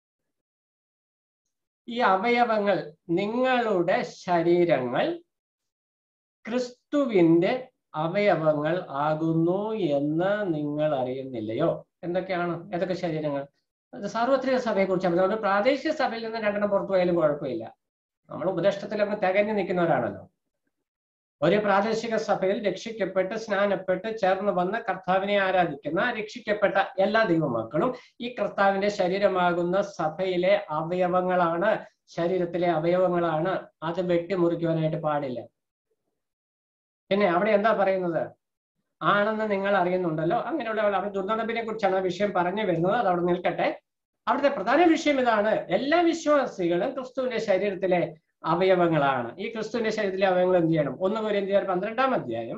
ഈ അവയവങ്ങൾ, നിങ്ങളുടെ ശരീരങ്ങൾ ക്രിസ്തുവിന്റെ അവയവങ്ങൾ ആകുന്നു എന്ന് നിങ്ങൾ അറിയുന്നില്ലയോ? എന്തൊക്കെയാണ്? ഏതൊക്കെ ശരീരങ്ങൾ? അത് സാർവത്രിക സഭയെ കുറിച്ചാണ്. അതുകൊണ്ട് പ്രാദേശിക സഭയിൽ നിന്ന് രണ്ടെണ്ണം പുറത്തു പോയാലും കുഴപ്പമില്ല. നമ്മൾ ഉപദേഷ്ടത്തിലൊക്കെ തികഞ്ഞു നിൽക്കുന്നവരാണല്ലോ. ഒരു പ്രാദേശിക സഭയിൽ രക്ഷിക്കപ്പെട്ട് സ്നാനപ്പെട്ട് ചേർന്ന് വന്ന് കർത്താവിനെ ആരാധിക്കുന്ന രക്ഷിക്കപ്പെട്ട എല്ലാ ദൈവമക്കളും ഈ കർത്താവിന്റെ ശരീരമാകുന്ന സഭയിലെ അവയവങ്ങളാണ്, ശരീരത്തിലെ അവയവങ്ങളാണ്. അത് വെട്ടിമുറിക്കുവാനായിട്ട് പാടില്ല. പിന്നെ അവിടെ എന്താ പറയുന്നത്? ആണെന്ന് നിങ്ങൾ അറിയുന്നുണ്ടല്ലോ. അങ്ങനെയുള്ള അവർ ദുർനടപ്പിനെ കുറിച്ചാണ് ആ വിഷയം പറഞ്ഞു വരുന്നത്. അത് അവിടെ നിൽക്കട്ടെ. അവിടുത്തെ പ്രധാന വിഷയം ഇതാണ്: എല്ലാ വിശ്വാസികളും ക്രിസ്തുവിന്റെ ശരീരത്തിലെ അവയവങ്ങളാണ്. ഈ ക്രിസ്തുവിന്റെ ശരീരത്തിലെ അവയവങ്ങൾ എന്ത് ചെയ്യണം? ഒന്ന് കൊരിന്ത്യർ പന്ത്രണ്ടാം അധ്യായം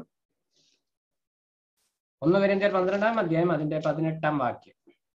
ഒന്ന് കൊരിന്ത്യർ പന്ത്രണ്ടാം അധ്യായം അതിന്റെ പതിനെട്ടാം വാക്യം.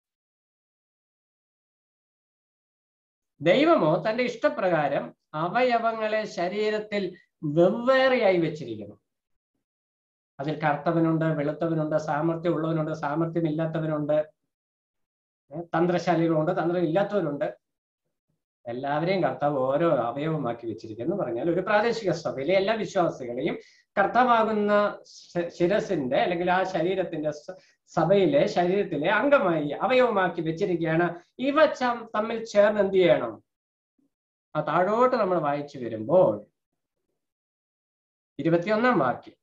ദൈവമോ തന്റെ ഇഷ്ടപ്രകാരം അവയവങ്ങളെ ശരീരത്തിൽ വെവ്വേറെയായി വെച്ചിരിക്കുന്നു. അതിൽ കറുത്തവനുണ്ട്, വെളുത്തവനുണ്ട്, സാമർത്ഥ്യം ഉള്ളവനുണ്ട്, സാമർത്ഥ്യമില്ലാത്തവനുണ്ട്, തന്ത്രശാലികളുണ്ട്, തന്ത്രം ഇല്ലാത്തവരുണ്ട്. എല്ലാവരെയും കർത്താവ് ഓരോ അവയവമാക്കി വെച്ചിരിക്കുന്നു എന്ന് പറഞ്ഞാൽ ഒരു പ്രാദേശിക സഭയിലെ എല്ലാ വിശ്വാസികളെയും കർത്താവാകുന്ന ശിരസിന്റെ അല്ലെങ്കിൽ ആ ശരീരത്തിന്റെ സഭയിലെ ശരീരത്തിലെ അംഗമായി അവയവമാക്കി വെച്ചിരിക്കുകയാണ്. ഇവ തമ്മിൽ ചേർന്ന് എന്ത് ചെയ്യണം? ആ താഴോട്ട് നമ്മൾ വായിച്ചു വരുമ്പോൾ ഇരുപത്തിയൊന്നാം വാക്യം.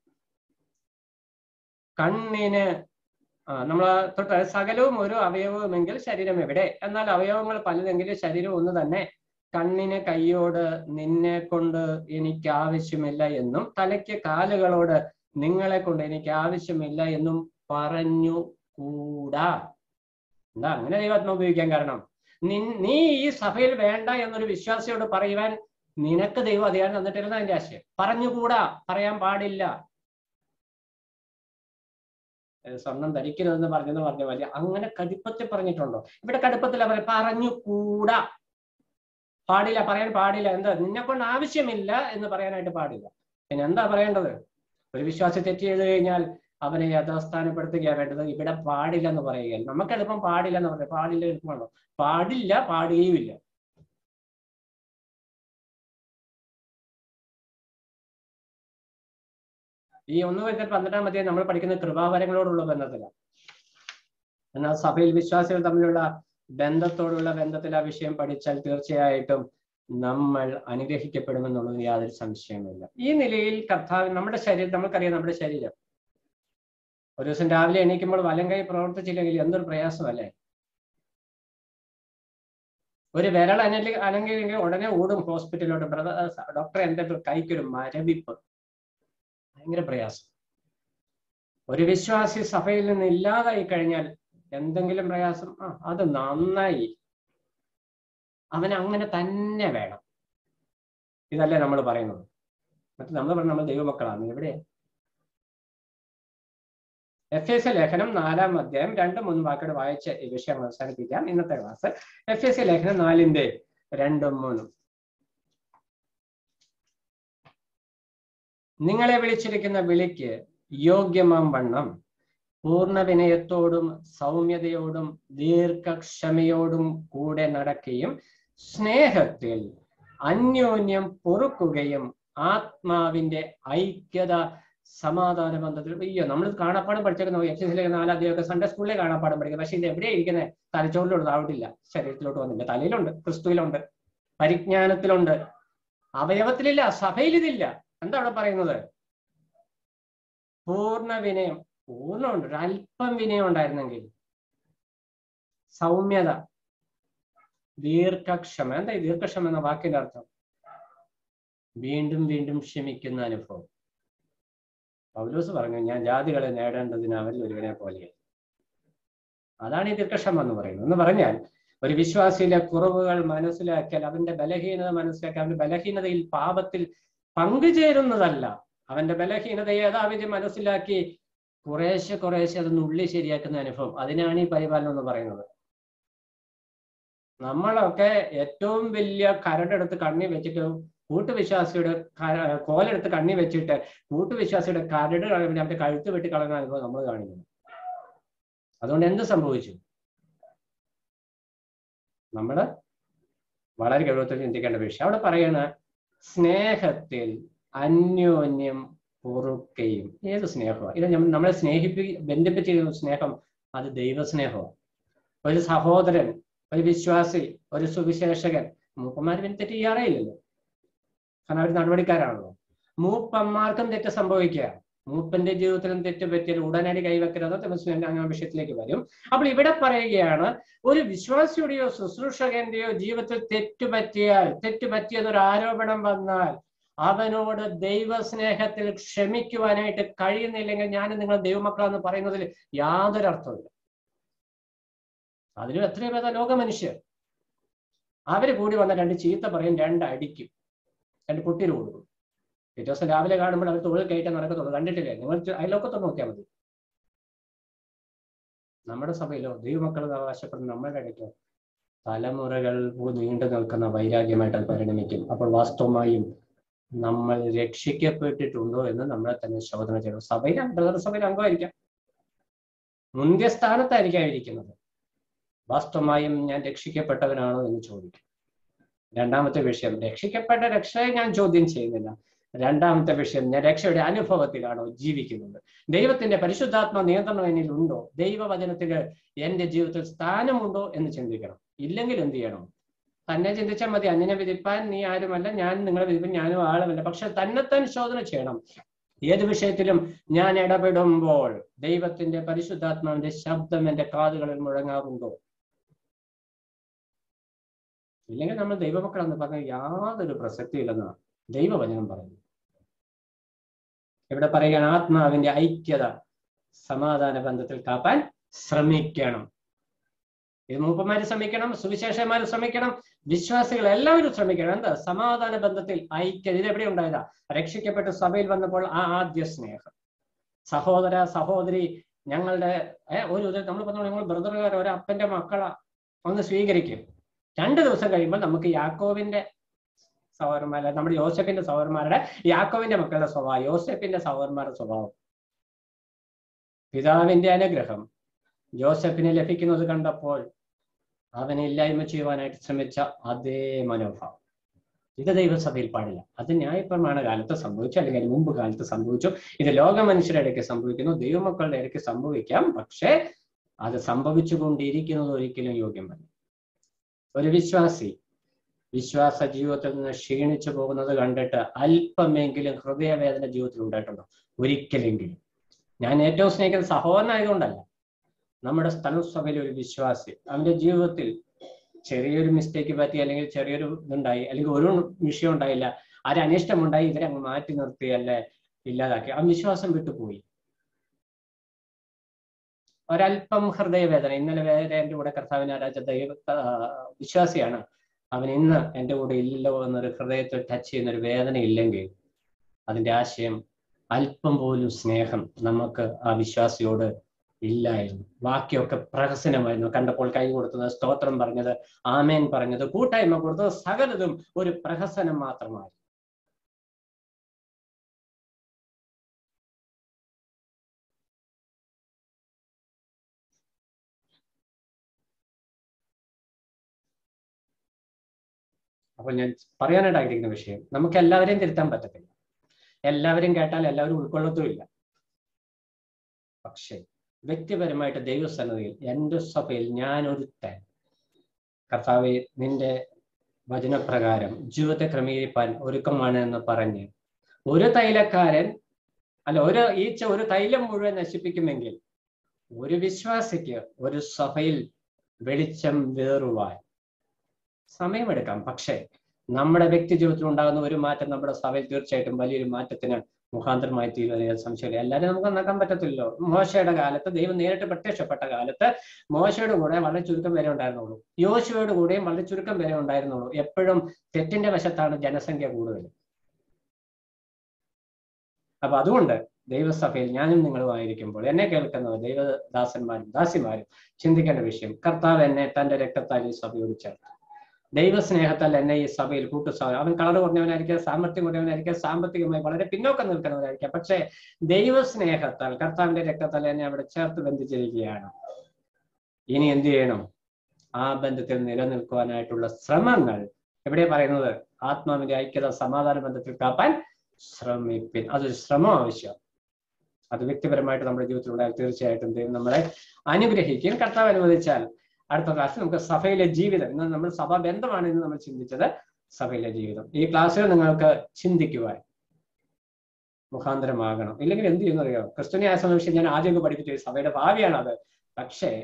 കണ്ണിന് ആ നമ്മൾ തൊട്ട് സകലവും ഒരു അവയവമെങ്കിൽ ശരീരം എവിടെ? എന്നാൽ അവയവങ്ങൾ പലതെങ്കിലും ശരീരം ഒന്ന് തന്നെ. കണ്ണിന് കൈയോട് നിന്നെ കൊണ്ട് എനിക്ക് ആവശ്യമില്ല എന്നും തലയ്ക്ക് കാലുകളോട് നിങ്ങളെ കൊണ്ട് എനിക്ക് ആവശ്യമില്ല എന്നും പറഞ്ഞു കൂടാ. എന്താ അങ്ങനെ ദൈവാത്മ ഉപയോഗിക്കാൻ കാരണം? നി നീ ഈ സഭയിൽ വേണ്ട എന്നൊരു വിശ്വാസിയോട് പറയുവാൻ നിനക്ക് ദൈവം അധികാരം തന്നിട്ടില്ലെന്ന് അതിന്റെ ആശയം. പറഞ്ഞുകൂടാ, പറയാൻ പാടില്ല. സ്വർണം ധരിക്കരുതെന്ന് പറഞ്ഞെന്ന് പറഞ്ഞ പോലെ അങ്ങനെ കടുപ്പത്തിൽ പറഞ്ഞിട്ടുണ്ടോ? ഇവിടെ കടുപ്പത്തിൽ അവർ പറഞ്ഞുകൂടാ, പാടില്ല, പറയാൻ പാടില്ല. എന്താ? നിന്നെ കൊണ്ട് ആവശ്യമില്ല എന്ന് പറയാനായിട്ട് പാടില്ല. പിന്നെ എന്താ പറയേണ്ടത്? ഒരു വിശ്വാസി തെറ്റ് ചെയ്ത് കഴിഞ്ഞാൽ അവനെ യഥാസ്ഥാനപ്പെടുത്തുകയാണ് വേണ്ടത്. ഇവിടെ പാടില്ല എന്ന് പറയുകയാണ്. നമുക്ക് എളുപ്പം പാടില്ല എന്ന് പറയാം. പാടില്ല എളുപ്പമാണോ? പാടില്ല, പാടുകയുമില്ല. ഈ ഒന്ന് കൊരിന്ത്യർ പന്ത്രണ്ടാം അധ്യായം നമ്മൾ പഠിക്കുന്ന കൃപാവരങ്ങളോടുള്ള ബന്ധത്തിലാണ്. എന്നാൽ സഭയിൽ വിശ്വാസികൾ തമ്മിലുള്ള ബന്ധത്തോടുള്ള ബന്ധത്തിൽ ആ വിഷയം പഠിച്ചാൽ തീർച്ചയായിട്ടും നമ്മൾ അനുഗ്രഹിക്കപ്പെടുമെന്നുള്ളതിന് യാതൊരു സംശയവുമില്ല. ഈ നിലയിൽ കർത്താവ് നമ്മുടെ ശരീരം, നമുക്കറിയാം നമ്മുടെ ശരീരം ഒരു ദിവസം രാവിലെ എണീക്കുമ്പോൾ വലം കൈ പ്രവർത്തിച്ചില്ലെങ്കിൽ എന്തൊരു പ്രയാസമല്ലേ? ഒരു വിരൽ അനൽ അനങ്ങിയെങ്കിൽ ഉടനെ ഓടും ഹോസ്പിറ്റലിലോട്ട്. ബ്രദർ ഡോക്ടർ, എൻ്റെ കൈക്കൊരു മരവിപ്പ്, ഭയങ്കര പ്രയാസം. ഒരു വിശ്വാസി സഭയിൽ നിന്ന് ഇല്ലാതായി കഴിഞ്ഞാൽ എന്തെങ്കിലും പ്രയാസം, ആ അത് നന്നായി, അവൻ അങ്ങനെ തന്നെ വേണം. ഇതല്ലേ നമ്മൾ പറയുന്നത്? മറ്റു നമ്മൾ പറഞ്ഞ നമ്മൾ ദൈവമക്കളാണ്. എവിടെ? എഫ് എസ് ലേഖനം നാലാം അധ്യായം രണ്ട് മൂന്ന് വാക്കോട് വായിച്ച് ഈ വിഷയം അവസാനിപ്പിക്കാം ഇന്നത്തെ ക്ലാസ്. എഫ് എസ് ലേഖനം നാലിന്റെ രണ്ടും മൂന്നും. നിങ്ങളെ വിളിച്ചിരിക്കുന്ന വിളിക്ക് യോഗ്യമാം വണ്ണം പൂർണ്ണ വിനയത്തോടും സൗമ്യതയോടും ദീർഘക്ഷമയോടും കൂടെ നടക്കുകയും സ്നേഹത്തിൽ അന്യോന്യം പൊറുക്കുകയും ആത്മാവിന്റെ ഐക്യത സമാധാന ബന്ധത്തിൽ. അയ്യോ, നമ്മൾ കാണാപ്പാടം പഠിച്ചേക്കുന്ന എഫ് എസിലെ നാലാദ്യമൊക്കെ സൺഡേ സ്കൂളിലെ കാണാപ്പാടം പഠിക്കുന്നത്. പക്ഷെ ഇത് എവിടെയാണ് ഇരിക്കുന്നത്? തലച്ചോറിലോട്ട് ആവിട്ടില്ല, ശരീരത്തിലോട്ട് വന്നില്ല. തലയിലുണ്ട്, ക്രിസ്തുവിലുണ്ട്, പരിജ്ഞാനത്തിലുണ്ട്, അവയവത്തിലില്ല, സഭയിൽ ഇതില്ല. എന്താ അവിടെ പറയുന്നത്? പൂർണ്ണ വിനയം. പൂർണ്ണമുണ്ട്, ഒരു അല്പം വിനയം ഉണ്ടായിരുന്നെങ്കിൽ. സൗമ്യത, ദീർഘക്ഷമ. എന്താ ഈ ദീർഘക്ഷമ എന്ന വാക്കിന്റെ അർത്ഥം? വീണ്ടും വീണ്ടും ക്ഷമിക്കുന്ന അനുഭവം. പൗലോസ് പറഞ്ഞു, ഞാൻ ജാതികളെ നേടേണ്ടതിന് അവരിൽ ഒരുവനെ പോലെയായി. അതാണ് ഈ ദീർഘക്ഷമ എന്ന് പറയുന്നത്. എന്ന് പറഞ്ഞാൽ ഒരു വിശ്വാസിയിലെ കുറവുകൾ മനസ്സിലാക്കിയാൽ, അവന്റെ ബലഹീനത മനസ്സിലാക്കി, അവന്റെ ബലഹീനതയിൽ പാപത്തിൽ പങ്കുചേരുന്നതല്ല, അവന്റെ ബലഹീനതയെ യഥാവിധി മനസ്സിലാക്കി കുറേശ്ശെ കുറേശ്ശെ അതൊന്ന് ഉള്ളി ശരിയാക്കുന്ന അനുഭവം. അതിനാണ് ഈ പരിപാലനം എന്ന് പറയുന്നത്. നമ്മളൊക്കെ ഏറ്റവും വലിയ കരടെടുത്ത് കണ്ണി വെച്ചിട്ട് കൂട്ടുവിശ്വാസിയുടെ കോലെടുത്ത് കണ്ണി വെച്ചിട്ട് കൂട്ടുവിശ്വാസിയുടെ കരട് അവന്റെ കഴുത്ത് വെട്ടി കളയുന്ന അനുഭവം നമ്മൾ കാണിക്കുന്നു. അതുകൊണ്ട് എന്ത് സംഭവിച്ചു? നമ്മള് വളരെ ഗൗരവത്തിൽ ചിന്തിക്കേണ്ട വിഷയം. അവിടെ പറയണ സ്നേഹത്തിൽ അന്യോന്യം പൊറുക്കുകയും. ഏത് സ്നേഹമാണ് ഇത്? നമ്മളെ സ്നേഹിപ്പി ബന്ധിപ്പിച്ചിരുന്ന സ്നേഹം അത് ദൈവസ്നേഹമാണ്. ഒരു സഹോദരൻ, ഒരു വിശ്വാസി, ഒരു സുവിശേഷകൻ, മൂപ്പന്മാർ പിന്നെ തെറ്റ് ചെയ്യാറേ ഇല്ലല്ലോ, കാരണം അവർ നടപടിക്കാരാണല്ലോ. മൂപ്പന്മാർക്കും തെറ്റ് സംഭവിക്കുക. മൂപ്പന്റെ ജീവിതത്തിലും തെറ്റ് പറ്റിയാൽ ഉടനടി കൈവെക്കരുത്. അങ്ങനെ വിഷയത്തിലേക്ക് വരും. അപ്പോൾ ഇവിടെ പറയുകയാണ്, ഒരു വിശ്വാസിയുടെയോ ശുശ്രൂഷകന്റെയോ ജീവിതത്തിൽ തെറ്റുപറ്റിയാൽ, തെറ്റുപറ്റിയതൊരു ആരോപണം വന്നാൽ അവനോട് ദൈവസ്നേഹത്തിൽ ക്ഷമിക്കുവാനായിട്ട് കഴിയുന്നില്ലെങ്കിൽ ഞാൻ നിങ്ങൾ ദൈവമക്കളെന്ന് പറയുന്നതിൽ യാതൊരു അർത്ഥമില്ല. അതിലും എത്രയോ പേത ലോക മനുഷ്യർ. അവര് കൂടി വന്ന രണ്ട് ചീത്ത പറയും, രണ്ട് അടിക്കും, രണ്ട് കുട്ടിയിൽ കൊടുക്കും. പിറ്റേ ദിവസം രാവിലെ കാണുമ്പോൾ അവർ തൊഴിൽ കയറ്റാൻ നടക്കത്തുള്ളൂ. കണ്ടിട്ടില്ലേ? നിങ്ങൾ അയൽവക്കത്ത് നോക്കിയാൽ മതി. നമ്മുടെ സഭയിലോ ദൈവമക്കൾ അവകാശപ്പെടുന്ന നമ്മളുടെ ഇടയ്ക്കോ തലമുറകൾ നീണ്ടു നിൽക്കുന്ന വൈരാഗ്യമായിട്ട് അത് പരിണമിക്കും. അപ്പോൾ വാസ്തവമായും നമ്മൾ രക്ഷിക്കപ്പെട്ടിട്ടുണ്ടോ എന്ന് നമ്മളെ തന്നെ ശോധന ചെയ്യണം. സഭയിൽ ബ്രദർ സഭയിൽ അംഗമായിരിക്കാം, മുന്തിയ സ്ഥാനത്തായിരിക്കാം ഇരിക്കുന്നത്. വാസ്തവമായും ഞാൻ രക്ഷിക്കപ്പെട്ടവനാണോ എന്ന് ചോദിക്കും. രണ്ടാമത്തെ വിഷയം, രക്ഷിക്കപ്പെട്ട രക്ഷയെ ഞാൻ ചോദ്യം ചെയ്യുന്നില്ല. രണ്ടാമത്തെ വിഷയം, ഞാൻ രക്ഷയുടെ അനുഭവത്തിലാണോ ജീവിക്കുന്നത്? ദൈവത്തിന്റെ പരിശുദ്ധാത്മ നിയന്ത്രണം എന്നിൽ ഉണ്ടോ? ദൈവവചനത്തിന് എന്റെ ജീവിതത്തിൽ സ്ഥാനമുണ്ടോ എന്ന് ചിന്തിക്കണം. ഇല്ലെങ്കിൽ എന്ത് ചെയ്യണം? തന്നെ ചിന്തിച്ചാൽ മതി. അന്യനെ വിധിപ്പാൻ നീ ആരുമല്ല, ഞാൻ നിങ്ങളെ വിധിപ്പാൻ ഞാനും ആളുമല്ല. പക്ഷെ തന്നെത്താൻ ശോധന ചെയ്യണം. ഏത് വിഷയത്തിലും ഞാൻ ഇടപെടുമ്പോൾ ദൈവത്തിന്റെ പരിശുദ്ധാത്മാവിന്റെ ശബ്ദം എന്റെ കാതുകളിൽ മുഴങ്ങാറുണ്ടോ? ഇല്ലെങ്കിൽ നമ്മൾ ദൈവമക്കളെന്ന് പറഞ്ഞാൽ യാതൊരു പ്രസക്തിയില്ലെന്നാണ് ദൈവവചനം പറയുന്നത്. ഇവിടെ പറയുകയാണ്, ആത്മാവിന്റെ ഐക്യത സമാധാന ബന്ധത്തിൽ കാപ്പാൻ ശ്രമിക്കണം. ഇത് മൂപ്പന്മാര് ശ്രമിക്കണം, സുവിശേഷന്മാര് ശ്രമിക്കണം, വിശ്വാസികൾ എല്ലാവരും ശ്രമിക്കണം. എന്താ? സമാധാന ബന്ധത്തിൽ ഐക്യത. ഇത് എവിടെ ഉണ്ടായതാ? രക്ഷിക്കപ്പെട്ട് സഭയിൽ വന്നപ്പോൾ ആ ആദ്യ സ്നേഹം. സഹോദര സഹോദരി, ഞങ്ങളുടെ ഏഹ് ഒരു നമ്മൾ പറഞ്ഞു നിങ്ങൾ ബ്രദറുകാർ, ഒരു അപ്പന്റെ മക്കളെ ഒന്ന് സ്വീകരിക്കും. രണ്ടു ദിവസം കഴിയുമ്പോൾ നമുക്ക് യാക്കോവിന്റെ സഹോദരന്മാരെ, നമ്മുടെ യോസെഫിന്റെ സഹോദരന്മാരുടെ, യാക്കോവിന്റെ മക്കളുടെ സ്വഭാവം, യോസെഫിന്റെ സഹോദരന്മാരുടെ സ്വഭാവം, പിതാവിന്റെ അനുഗ്രഹം ജോസഫിന് ലഭിക്കുന്നത് കണ്ടപ്പോൾ അവനെ ഇല്ലായ്മ ചെയ്യുവാനായിട്ട് ശ്രമിച്ച അതേ മനോഭാവം. ഇത് ദൈവസഭയിൽ പാടില്ല. അത് ന്യായപ്രമാണ കാലത്ത് സംഭവിച്ചു, അല്ലെങ്കിൽ മുമ്പ് കാലത്ത് സംഭവിച്ചു. ഇത് ലോക മനുഷ്യരുടെ ഇടയ്ക്ക് സംഭവിക്കുന്നു, ദൈവമക്കളുടെ ഇടയ്ക്ക് സംഭവിക്കാം. പക്ഷെ അത് സംഭവിച്ചുകൊണ്ടിരിക്കുന്നത് ഒരിക്കലും യോഗ്യമല്ല. ഒരു വിശ്വാസി വിശ്വാസ ജീവിതത്തിൽ നിന്ന് ക്ഷീണിച്ചു പോകുന്നത് കണ്ടിട്ട് അല്പമെങ്കിലും ഹൃദയവേദന ജീവിതത്തിൽ ഉണ്ടായിട്ടുണ്ടോ? ഒരിക്കലെങ്കിലും. ഞാൻ ഏറ്റവും സ്നേഹിക്കുന്ന സഹോദരനായതുകൊണ്ടല്ല, നമ്മുടെ സ്ഥലസഭയിലെ ഒരു വിശ്വാസി അവന്റെ ജീവിതത്തിൽ ചെറിയൊരു മിസ്റ്റേക്ക് പറ്റി, അല്ലെങ്കിൽ ചെറിയൊരു ഇതുണ്ടായി, അല്ലെങ്കിൽ ഒരു വിഷയം ഉണ്ടായില്ല, ആരനിഷ്ടമുണ്ടായി, ഇവരെ അങ്ങ് മാറ്റി നിർത്തി അല്ലെ ഇല്ലാതാക്കി, ആ വിശ്വാസം വിട്ടുപോയി. ഒരല്പം ഹൃദയവേദന. ഇന്നലെ വേറെ എൻ്റെ കൂടെ കർത്താവിനെ ആരാധിച്ച ദൈവ വിശ്വാസിയാണ്, അവൻ ഇന്ന് എൻ്റെ കൂടെ ഇല്ലല്ലോ എന്നൊരു ഹൃദയത്തിൽ ടച്ച് ചെയ്യുന്നൊരു വേദന ഇല്ലെങ്കിൽ അതിൻ്റെ ആശയം അല്പം പോലും സ്നേഹം നമുക്ക് ആ വിശ്വാസിയോട് ഇല്ലായിരുന്നു. ബാക്കിയൊക്കെ പ്രഹസനമായിരുന്നു. കണ്ടപ്പോൾ കൈ കൊടുത്തത്, സ്തോത്രം പറഞ്ഞത്, ആമേൻ പറഞ്ഞത്, കൂട്ടായ്മ കൊടുത്തത്, സകലതും ഒരു പ്രഹസനം മാത്രമായി. അപ്പോൾ ഞാൻ പറയാനായിട്ട് ആഗ്രഹിക്കുന്ന വിഷയം, നമുക്ക് എല്ലാവരെയും തിരുത്താൻ പറ്റത്തില്ല, എല്ലാവരും കേട്ടാൽ എല്ലാവരും ഉൾക്കൊള്ളത്തുമില്ല. പക്ഷെ വ്യക്തിപരമായിട്ട് ദൈവസന്നിധിയിൽ എൻ്റെ സഭയിൽ ഞാൻ ഒരുത്തൻ കർത്താവെ നിന്റെ വചനപ്രകാരം ജീവിതത്തെ ക്രമീകരിപ്പാൻ ഒരുക്കമാണ് എന്ന് പറഞ്ഞ് ഒരു തൈലക്കാരൻ അല്ല ഒരു ഈച്ച ഒരു തൈലം മുഴുവൻ നശിപ്പിക്കുമെങ്കിൽ ഒരു വിശ്വാസിക്ക് ഒരു സഭയിൽ വെളിച്ചം വേറുവാൻ സമയമെടുക്കാം. പക്ഷേ നമ്മുടെ വ്യക്തി ജീവിതത്തിൽ ഉണ്ടാകുന്ന ഒരു മാറ്റം നമ്മുടെ സഭയിൽ തീർച്ചയായിട്ടും വലിയൊരു മാറ്റത്തിന് മുഖാന്തരമായി തീരുവാൻ സംശയമില്ല. എല്ലാവരും നമുക്ക് നന്നാക്കാൻ പറ്റത്തില്ലല്ലോ. മോശയുടെ കാലത്ത് ദൈവം നേരിട്ട് പ്രത്യക്ഷപ്പെട്ട കാലത്ത് മോശയുടെ കൂടെ വളരെ ചുരുക്കം പേരെ ഉണ്ടായിരുന്നുള്ളൂ, യോശുവയുടെ കൂടെയും വളരെ ചുരുക്കം പേരെ ഉണ്ടായിരുന്നുള്ളൂ. എപ്പോഴും തെറ്റിന്റെ വശത്താണ് ജനസംഖ്യ കൂടുതൽ. അപ്പൊ അതുകൊണ്ട് ദൈവസഭയിൽ ഞാനും നിങ്ങളുമായിരിക്കുമ്പോൾ എന്നെ കേൾക്കുന്നവർ ദൈവദാസന്മാരും ദാസിമാരും ചിന്തിക്കേണ്ട വിഷയം, കർത്താവ് എന്നെ തന്റെ രക്തത്താൽ ഈ സഭയോട് ചേർത്തു. ദൈവസ്നേഹത്താൽ എന്നെ ഈ സഭയിൽ കൂട്ടുസഭ, അവൻ കളർ കുറഞ്ഞവനായിരിക്കാം, സാമർത്ഥ്യം കുറഞ്ഞവനായിരിക്കാം, സാമ്പത്തികമായി വളരെ പിന്നോക്കം നിൽക്കുന്നവരായിരിക്കാം, പക്ഷേ ദൈവസ്നേഹത്താൽ കർത്താവിന്റെ രക്തത്താൽ എന്നെ അവിടെ ചേർത്ത് ബന്ധിച്ചിരിക്കുകയാണ്. ഇനി എന്ത് ചെയ്യണം? ആ ബന്ധത്തിൽ നിലനിൽക്കുവാനായിട്ടുള്ള ശ്രമങ്ങൾ എവിടെ പറയുന്നത്? ആത്മാവിന്റെ ഐക്യത സമാധാന ബന്ധത്തിൽ കാപ്പാൻ ശ്രമിപ്പിൻ. അതൊരു ശ്രമം ആവശ്യം. അത് വ്യക്തിപരമായിട്ട് നമ്മുടെ ജീവിതത്തിൽ ഉണ്ടായാൽ തീർച്ചയായിട്ടും ദൈവം നമ്മളെ അനുഗ്രഹിക്കും. കർത്താവ് അനുവദിച്ചാൽ അടുത്ത ക്ലാസ്സിൽ നമുക്ക് സഭയിലെ ജീവിതം, ഇന്ന് നമ്മൾ സഭാ ബന്ധമാണ് ഇന്ന് നമ്മൾ ചിന്തിച്ചത്, സഭയിലെ ജീവിതം. ഈ ക്ലാസ്സിൽ നിങ്ങൾക്ക് ചിന്തിക്കുവാൻ മുഖാന്തരമാകണം. ഇല്ലെങ്കിൽ എന്ത് ചെയ്യുന്നറിയോ? ക്രിസ്തുവിനെ സംബന്ധിച്ച് ഞാൻ ആദ്യമൊക്കെ പഠിപ്പിച്ചു, സഭയുടെ ഭാവിയാണ് അത്. പക്ഷേ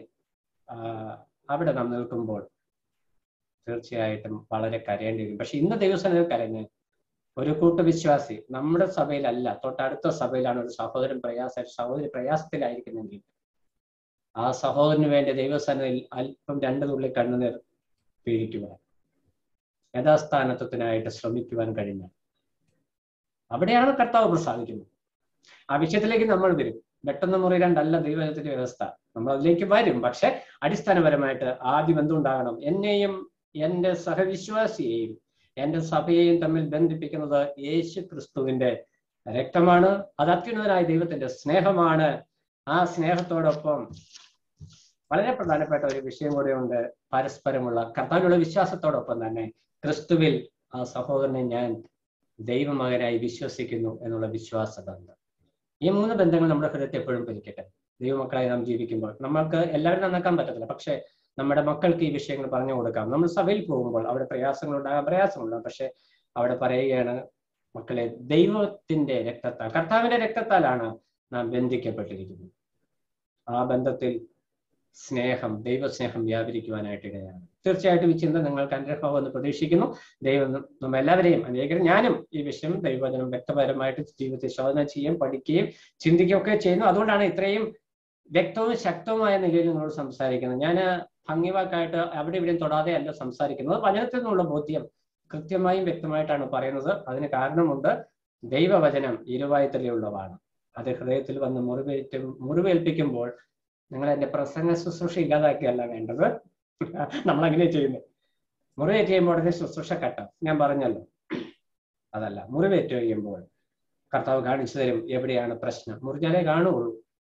അവിടെ നാം നിൽക്കുമ്പോൾ തീർച്ചയായിട്ടും വളരെ കരയേണ്ടി വരും. പക്ഷെ ഇന്ന് ദൈവസേന കരഞ്ഞ് ഒരു കൂട്ടുവിശ്വാസി നമ്മുടെ സഭയിലല്ല, തൊട്ടടുത്ത സഭയിലാണ് ഒരു സഹോദരൻ പ്രയാസ സഹോദരി പ്രയാസത്തിലായിരിക്കുന്നെങ്കിൽ ആ സഹോദരന് വേണ്ടി ദൈവസേനയിൽ അല്പം രണ്ടു തുള്ളി കണ്ണുനീർ പീഡിക്കുവാൻ, യഥാസ്ഥാനത്വത്തിനായിട്ട് ശ്രമിക്കുവാൻ കഴിഞ്ഞാൽ അവിടെയാണ് കർത്താവ് പ്രസാദിക്കുന്നത്. ആ വിഷയത്തിലേക്ക് നമ്മൾ വരും. പെട്ടെന്ന് മുറി രണ്ടല്ല ദൈവത്തിന്റെ വ്യവസ്ഥ, നമ്മൾ അതിലേക്ക് വരും. പക്ഷെ അടിസ്ഥാനപരമായിട്ട് ആദ്യം എന്തുണ്ടാകണം? എന്നെയും എൻ്റെ സഹവിശ്വാസിയെയും എൻ്റെ സഭയെയും തമ്മിൽ ബന്ധിപ്പിക്കുന്നത് യേശു ക്രിസ്തുവിന്റെ രക്തമാണ്. അത് അത്യുന്നതനായ ദൈവത്തിന്റെ സ്നേഹമാണ്. ആ സ്നേഹത്തോടൊപ്പം വളരെ പ്രധാനപ്പെട്ട ഒരു വിഷയം കൂടെ ഉണ്ട്, പരസ്പരമുള്ള കർത്താവിനുള്ള വിശ്വാസത്തോടൊപ്പം തന്നെ ക്രിസ്തുവിൽ ആ സഹോദരനെ ഞാൻ ദൈവമകനായി വിശ്വസിക്കുന്നു എന്നുള്ള വിശ്വാസ ബന്ധം. ഈ മൂന്ന് ബന്ധങ്ങൾ നമ്മുടെ ഹൃദയത്തെ എപ്പോഴും ഭരിക്കട്ടെ. ദൈവമക്കളായി നാം ജീവിക്കുമ്പോൾ നമ്മൾക്ക് എല്ലാവരും നന്നാക്കാൻ പറ്റത്തില്ല, പക്ഷെ നമ്മുടെ മക്കൾക്ക് ഈ വിഷയങ്ങൾ പറഞ്ഞു കൊടുക്കാം. നമ്മൾ സഭയിൽ പോകുമ്പോൾ അവിടെ പ്രയാസങ്ങളുണ്ടാകാം, പ്രയാസങ്ങളുണ്ടാകും. പക്ഷെ അവിടെ പറയുകയാണ്, മക്കളെ ദൈവത്തിന്റെ രക്തത്താൽ, കർത്താവിന്റെ രക്തത്താലാണ് നാം ബന്ധിക്കപ്പെട്ടിരിക്കുന്നത്. ആ ബന്ധത്തിൽ സ്നേഹം, ദൈവസ്നേഹം വ്യാപരിക്കുവാനായിട്ട് ഇടയാണ്. തീർച്ചയായിട്ടും ഈ ചിന്ത നിങ്ങൾക്ക് അനുഗ്രഹമാകുമെന്ന് പ്രതീക്ഷിക്കുന്നു. ദൈവം നമ്മ എല്ലാവരെയും അനേകം, ഞാനും ഈ വിഷയം ദൈവവചനം വ്യക്തപരമായിട്ട് ജീവിതത്തെ ശോധന ചെയ്യുകയും പഠിക്കുകയും ചിന്തിക്കുകയും ഒക്കെ ചെയ്യുന്നു. അതുകൊണ്ടാണ് ഇത്രയും വ്യക്തവും ശക്തവുമായ നിലയിൽ നിങ്ങളോട് സംസാരിക്കുന്നത്. ഞാൻ ഭംഗിവാക്കായിട്ട് അവിടെ ഇവിടെയും തൊടാതെ അല്ല സംസാരിക്കുന്നത്. വചനത്തിൽ നിന്നുള്ള ബോധ്യം കൃത്യമായും വ്യക്തമായിട്ടാണ് പറയുന്നത്. അതിന് കാരണമുണ്ട്. ദൈവവചനം ഇരുവായുത്തലയുള്ളതാണ്. അത് ഹൃദയത്തിൽ വന്ന് മുറിവേറ്റ് മുറിവേൽപ്പിക്കുമ്പോൾ നിങ്ങൾ എൻ്റെ പ്രസംഗ ശുശ്രൂഷ ഇല്ലാതാക്കിയല്ല വേണ്ടത്. നമ്മളങ്ങനെ ചെയ്യുന്നത്. മുറിവേറ്റ് കഴിയുമ്പോൾ ഉടനെ ശുശ്രൂഷ കട്ടാം, ഞാൻ പറഞ്ഞല്ലോ. അതല്ല, മുറിവേറ്റ് കഴിയുമ്പോൾ കർത്താവ് കാണിച്ചു തരും എവിടെയാണ് പ്രശ്നം. മുറിഞ്ഞാലേ കാണുകയുള്ളൂ.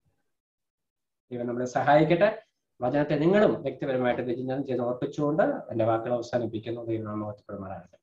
ഇവ നമ്മളെ സഹായിക്കട്ടെ. വചനത്തെ നിങ്ങളും വ്യക്തിപരമായിട്ട് വിചിന്തനം ചെയ്ത് ഓർപ്പിച്ചുകൊണ്ട് എൻ്റെ വാക്കുകൾ അവസാനിപ്പിക്കുന്നു. ദൈവനാമത്തിൽ പെരുമാറാകട്ടെ.